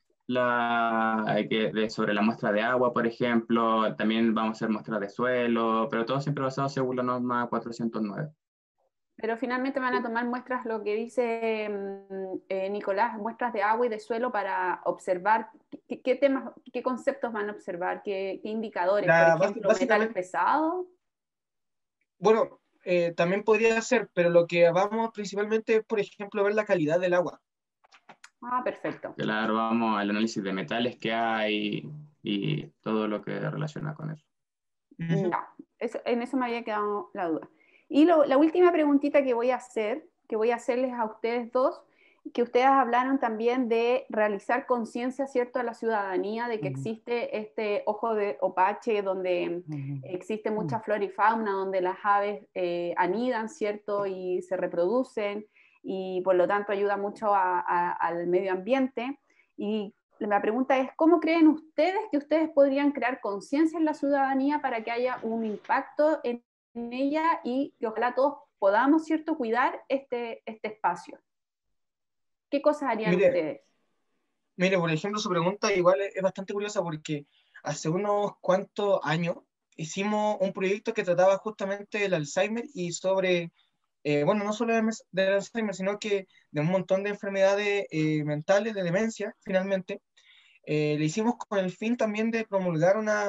la, eh, que de, sobre la muestra de agua, por ejemplo, también vamos a hacer muestras de suelo, pero todo siempre basado según la norma cuatrocientos nueve. Pero finalmente van a tomar muestras, lo que dice eh, Nicolás, muestras de agua y de suelo para observar qué, qué temas, qué conceptos van a observar, qué, qué indicadores, La, por ejemplo, metales pesados. Bueno, eh, también podría ser, pero lo que vamos principalmente es, por ejemplo, ver la calidad del agua. Ah, perfecto. Claro, vamos al análisis de metales que hay y todo lo que relaciona con eso. Uh-huh. Ya, eso, en eso me había quedado la duda. Y lo, la última preguntita que voy a hacer, que voy a hacerles a ustedes dos, que ustedes hablaron también de realizar conciencia, ¿cierto?, a la ciudadanía de que uh-huh. existe este Ojo de Apache, donde uh-huh. existe mucha flora y fauna, donde las aves eh, anidan, ¿cierto?, y se reproducen, y por lo tanto ayuda mucho a, a, al medio ambiente. Y la pregunta es, ¿cómo creen ustedes que ustedes podrían crear conciencia en la ciudadanía para que haya un impacto en, en ella y que ojalá todos podamos, ¿cierto?, cuidar este, este espacio? ¿Qué cosas harían mire, ustedes? Mire, por ejemplo, su pregunta igual es, es bastante curiosa porque hace unos cuantos años hicimos un proyecto que trataba justamente del Alzheimer y sobre, eh, bueno, no solo del Alzheimer, sino que de un montón de enfermedades eh, mentales, de demencia, finalmente. Eh, le hicimos con el fin también de promulgar una,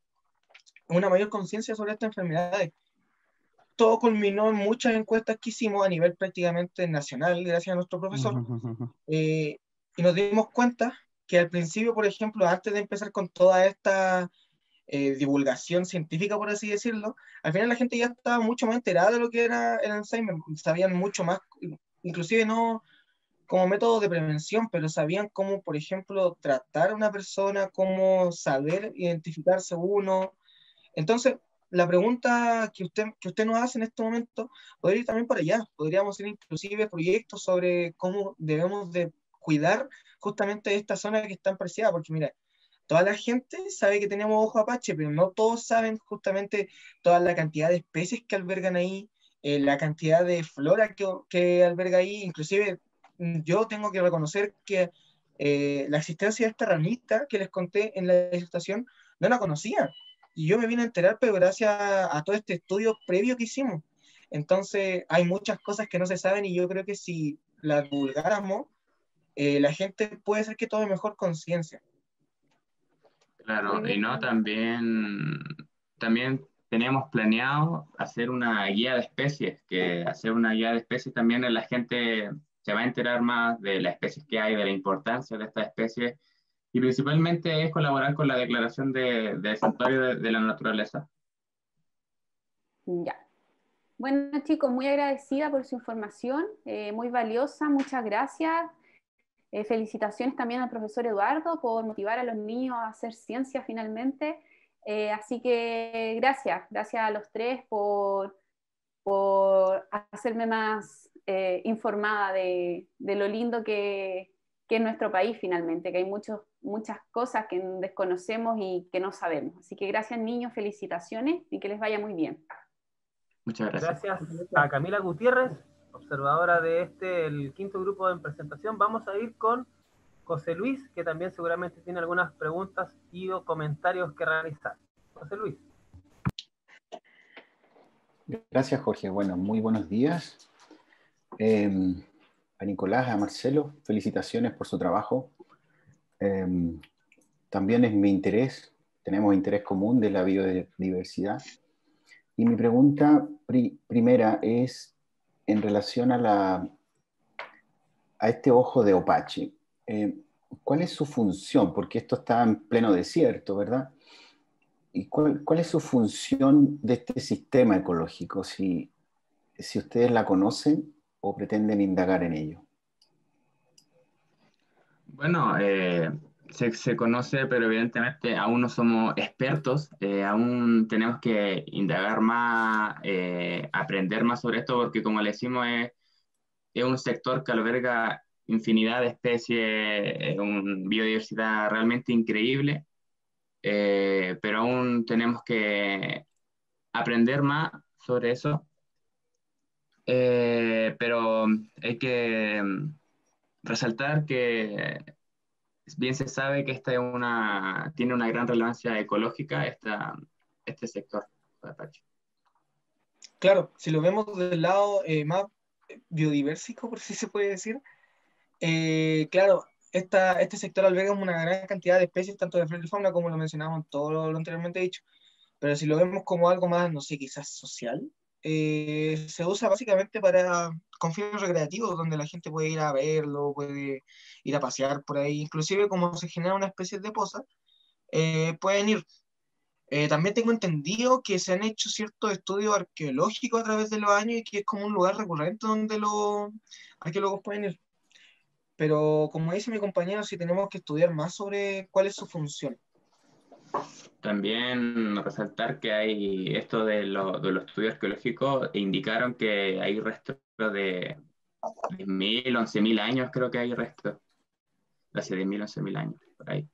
una mayor conciencia sobre estas enfermedades. Todo culminó en muchas encuestas que hicimos a nivel prácticamente nacional, gracias a nuestro profesor, eh, y nos dimos cuenta que al principio, por ejemplo, antes de empezar con toda esta eh, divulgación científica, por así decirlo, al final la gente ya estaba mucho más enterada de lo que era el Alzheimer, sabían mucho más, inclusive no, como método de prevención, pero sabían cómo, por ejemplo, tratar a una persona, cómo saber identificarse uno. Entonces, la pregunta que usted, que usted nos hace en este momento podría ir también para allá. Podríamos ir inclusive proyectos sobre cómo debemos de cuidar justamente esta zona que es tan preciada, porque mira, toda la gente sabe que tenemos ojo apache, pero no todos saben justamente toda la cantidad de especies que albergan ahí, eh, la cantidad de flora que, que alberga ahí. Inclusive yo tengo que reconocer que eh, la existencia de esta ranita que les conté en la estación no la conocía. Y yo me vine a enterar, pero gracias a, a todo este estudio previo que hicimos. Entonces, hay muchas cosas que no se saben y yo creo que si las divulgáramos, eh, la gente puede ser que tome mejor conciencia. Claro, y no, también, también tenemos planeado hacer una guía de especies, que hacer una guía de especies también la gente se va a enterar más de las especies que hay, de la importancia de estas especies, y principalmente es colaborar con la declaración de, del Santuario de, de la Naturaleza. Ya. Bueno, chicos, muy agradecida por su información, eh, muy valiosa, muchas gracias. Eh, felicitaciones también al profesor Eduardo por motivar a los niños a hacer ciencia finalmente. Eh, así que gracias, gracias a los tres por, por hacerme más eh, informada de, de lo lindo que, que es nuestro país finalmente, que hay muchos, muchas cosas que desconocemos y que no sabemos. Así que gracias, niños, felicitaciones y que les vaya muy bien. Muchas gracias. Gracias a Camila Gutiérrez, observadora de este, el quinto grupo en presentación. Vamos a ir con José Luis, que también seguramente tiene algunas preguntas y o comentarios que realizar. José Luis. Gracias, Jorge. Bueno, muy buenos días. Eh, a Nicolás, a Marcelo, felicitaciones por su trabajo. Eh, también es mi interés, tenemos interés común de la biodiversidad. Y mi pregunta pri primera es en relación a, la, a este ojo de opache. Eh, ¿Cuál es su función? Porque esto está en pleno desierto, ¿verdad? ¿Y cuál, cuál es su función de este sistema ecológico? Si, si ustedes la conocen o pretenden indagar en ello. Bueno, eh, se, se conoce, pero evidentemente aún no somos expertos, eh, aún tenemos que indagar más, eh, aprender más sobre esto, porque como le decimos, es, es un sector que alberga infinidad de especies, una biodiversidad realmente increíble, eh, pero aún tenemos que aprender más sobre eso. Eh, pero hay que resaltar que bien se sabe que esta es una, tiene una gran relevancia ecológica esta, este sector de Apache. Claro, si lo vemos del lado eh, más biodiversico, por si se puede decir, eh, claro, esta, este sector alberga una gran cantidad de especies, tanto de flora y fauna, como lo mencionamos en todo lo, lo anteriormente dicho, pero si lo vemos como algo más, no sé, quizás social, eh, se usa básicamente para con fines recreativos, donde la gente puede ir a verlo, puede ir a pasear por ahí, inclusive como se genera una especie de poza, eh, pueden ir. Eh, también tengo entendido que se han hecho ciertos estudios arqueológicos a través de los años y que es como un lugar recurrente donde los arqueólogos pueden ir. Pero como dice mi compañero, sí tenemos que estudiar más sobre cuál es su función. También resaltar que hay esto de, lo, de los estudios arqueológicos indicaron que hay restos de diez mil, once mil años, creo que hay restos. Hace diez mil, once mil años, por ahí.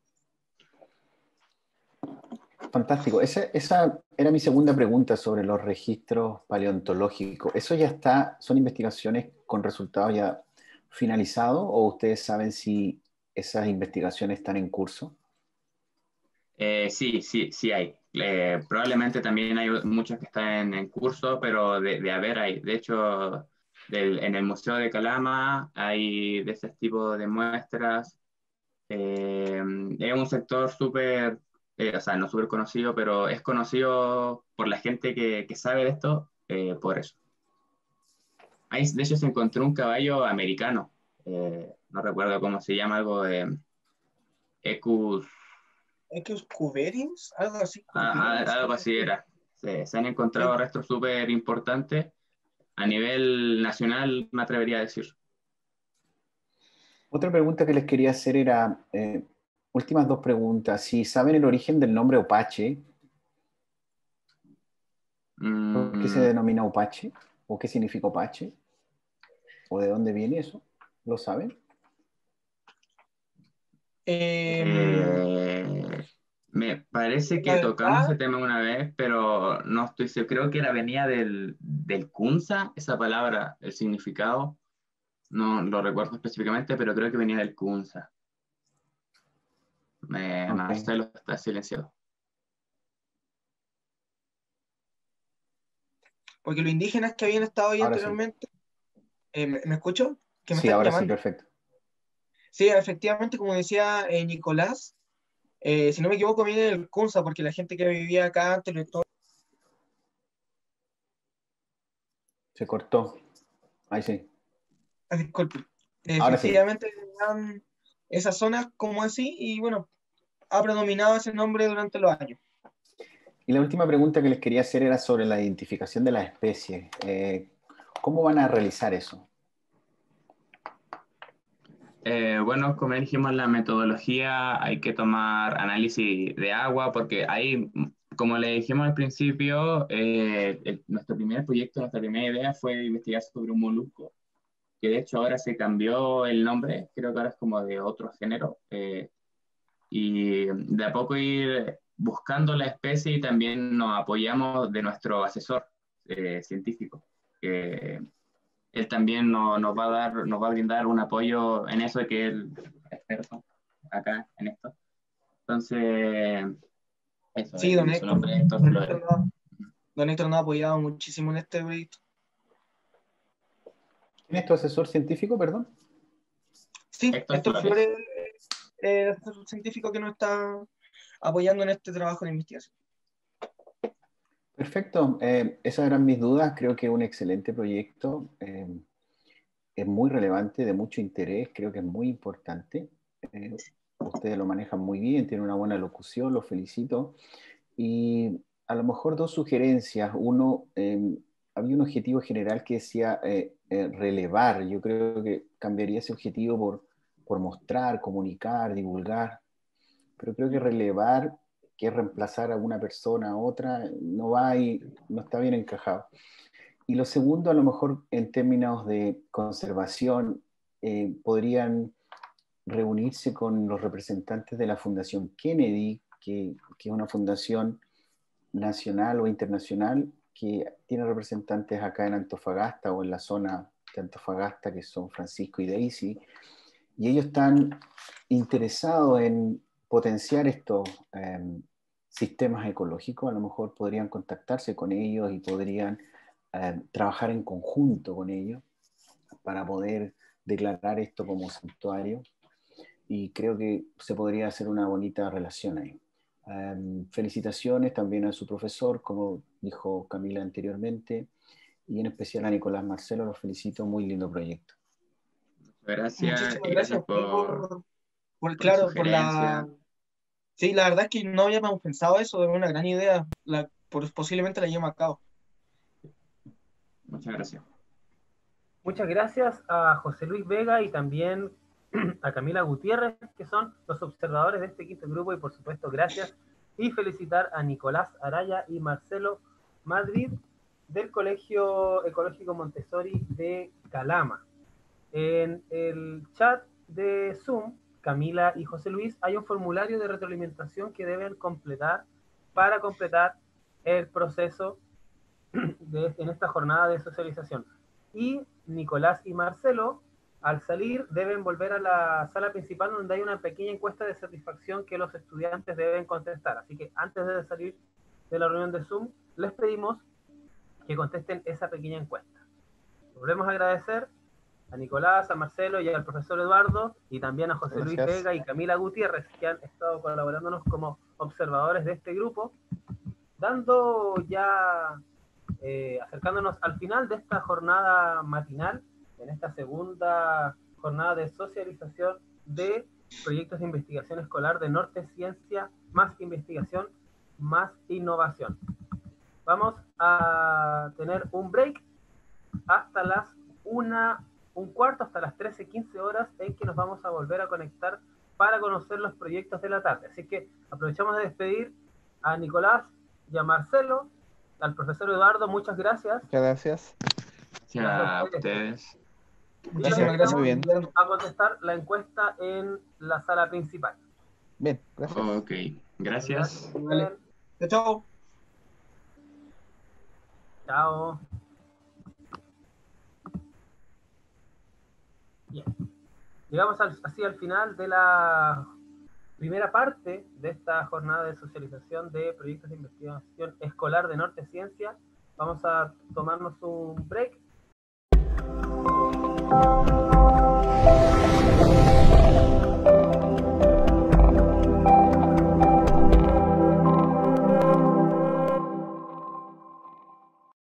Fantástico. Esa, esa era mi segunda pregunta sobre los registros paleontológicos. ¿Eso ya está, son investigaciones con resultados ya finalizados o ustedes saben si esas investigaciones están en curso? Eh, sí, sí, sí hay. Eh, probablemente también hay muchas que están en, en curso, pero de, de haber hay. De hecho, del, en el Museo de Calama hay de ese tipo de muestras. Eh, es un sector súper, eh, o sea, no súper conocido, pero es conocido por la gente que, que sabe de esto, eh, por eso. Ahí, de hecho, se encontró un caballo americano, eh, no recuerdo cómo se llama, algo de Ecus... ¿Ecus cuberius? Algo así. Ah, algo así era. Se, se han encontrado sí. restos súper importantes a nivel nacional, me atrevería a decir. Otra pregunta que les quería hacer era, eh, últimas dos preguntas. Si saben el origen del nombre Opache, ¿por qué se denomina Opache? ¿O qué significa Opache? ¿O de dónde viene eso? ¿Lo saben? Eh, me parece que tocamos ese tema una vez, pero no estoy seguro. Creo que era, venía del, del Kunza, esa palabra, el significado. No lo recuerdo específicamente, pero creo que venía del Kunza. Eh, Okay. Marcelo está silenciado. Porque los indígenas que habían estado ahí Ahora sí. anteriormente, eh, ¿me, me escucho? Que me Sí, están ahora llamando. sí, perfecto. Sí, efectivamente, como decía eh, Nicolás, eh, si no me equivoco, viene del Kunza, porque la gente que vivía acá antes, lo- todo- Se cortó. Ahí sí. ah, disculpe, Ahora sí. efectivamente eran esas zonas como así, y bueno, ha predominado ese nombre durante los años. Y la última pregunta que les quería hacer era sobre la identificación de las especies. Eh, ¿Cómo van a realizar eso? Eh, bueno, como dijimos, la metodología hay que tomar análisis de agua, porque ahí, como le dijimos al principio, eh, el- nuestro primer proyecto, nuestra primera idea fue investigar sobre un molusco, que de hecho ahora se cambió el nombre, creo que ahora es como de otro género, eh, y de a poco ir buscando la especie, y también nos apoyamos de nuestro asesor eh, científico, que él también no- nos va a dar, nos va a brindar un apoyo en eso, que él es experto acá en esto. Entonces, eso, Sí, don es, su Héctor, nombre es Héctor don Flores. Héctor, nos- don Héctor nos ha apoyado muchísimo en este proyecto. ¿Quién es tu asesor científico, perdón? Sí, Héctor Héctor Flores. Flores es el asesor científico que nos está apoyando en este trabajo de investigación. Perfecto. Eh, esas eran mis dudas. Creo que es un excelente proyecto. Eh, es muy relevante, de mucho interés. Creo que es muy importante. Eh, ustedes lo manejan muy bien, tienen una buena locución, los felicito. Y a lo mejor dos sugerencias. Uno, eh, había un objetivo general que decía eh, eh, relevar. Yo creo que cambiaría ese objetivo por, por mostrar, comunicar, divulgar. Pero creo que relevar, que es reemplazar a una persona a otra, no va y no está bien encajado. Y lo segundo, a lo mejor en términos de conservación, eh, podrían reunirse con los representantes de la Fundación Kennedy, que, que es una fundación nacional o internacional que tiene representantes acá en Antofagasta o en la zona de Antofagasta, que son Francisco y Daisy, y ellos están interesados en potenciar estos eh, sistemas ecológicos. A lo mejor podrían contactarse con ellos y podrían eh, trabajar en conjunto con ellos para poder declarar esto como santuario, y creo que se podría hacer una bonita relación ahí. Um, felicitaciones también a su profesor, como dijo Camila anteriormente, y en especial a Nicolás Marcelo, los felicito, muy lindo proyecto. Gracias, Muchísimas y gracias gracias por, por, por, por la claro, por la... sugerencia. Sí, la verdad es que no habíamos pensado eso, es una gran idea, la, por, posiblemente la llevemos a cabo. Muchas gracias. Muchas gracias a José Luis Vega y también a Camila Gutiérrez, que son los observadores de este quinto grupo, y por supuesto gracias y felicitar a Nicolás Araya y Marcelo Madrid del Colegio Ecológico Montessori de Calama. En el chat de Zoom, Camila y José Luis, hay un formulario de retroalimentación que deben completar para completar el proceso de, en esta jornada de socialización. Y Nicolás y Marcelo, al salir, deben volver a la sala principal, donde hay una pequeña encuesta de satisfacción que los estudiantes deben contestar. Así que antes de salir de la reunión de Zoom, les pedimos que contesten esa pequeña encuesta. Volvemos a agradecer a Nicolás, a Marcelo y al profesor Eduardo, y también a José Luis Gracias. Vega y Camila Gutiérrez, que han estado colaborándonos como observadores de este grupo, dando ya, eh, acercándonos al final de esta jornada matinal, en esta segunda jornada de socialización de proyectos de investigación escolar de Norte Ciencia, más investigación, más innovación. Vamos a tener un break hasta las una un cuarto hasta las trece quince horas, en que nos vamos a volver a conectar para conocer los proyectos de la tarde. Así que aprovechamos de despedir a Nicolás y a Marcelo, al profesor Eduardo, muchas gracias. Muchas gracias. Gracias a ustedes. Muchísimas gracias. Muy bien. A contestar la encuesta en la sala principal. Bien, gracias. Ok, gracias. Vale. Chao. Chao. Bien. Llegamos al, así al final de la primera parte de esta jornada de socialización de proyectos de investigación escolar de Norte Ciencia. Vamos a tomarnos un break.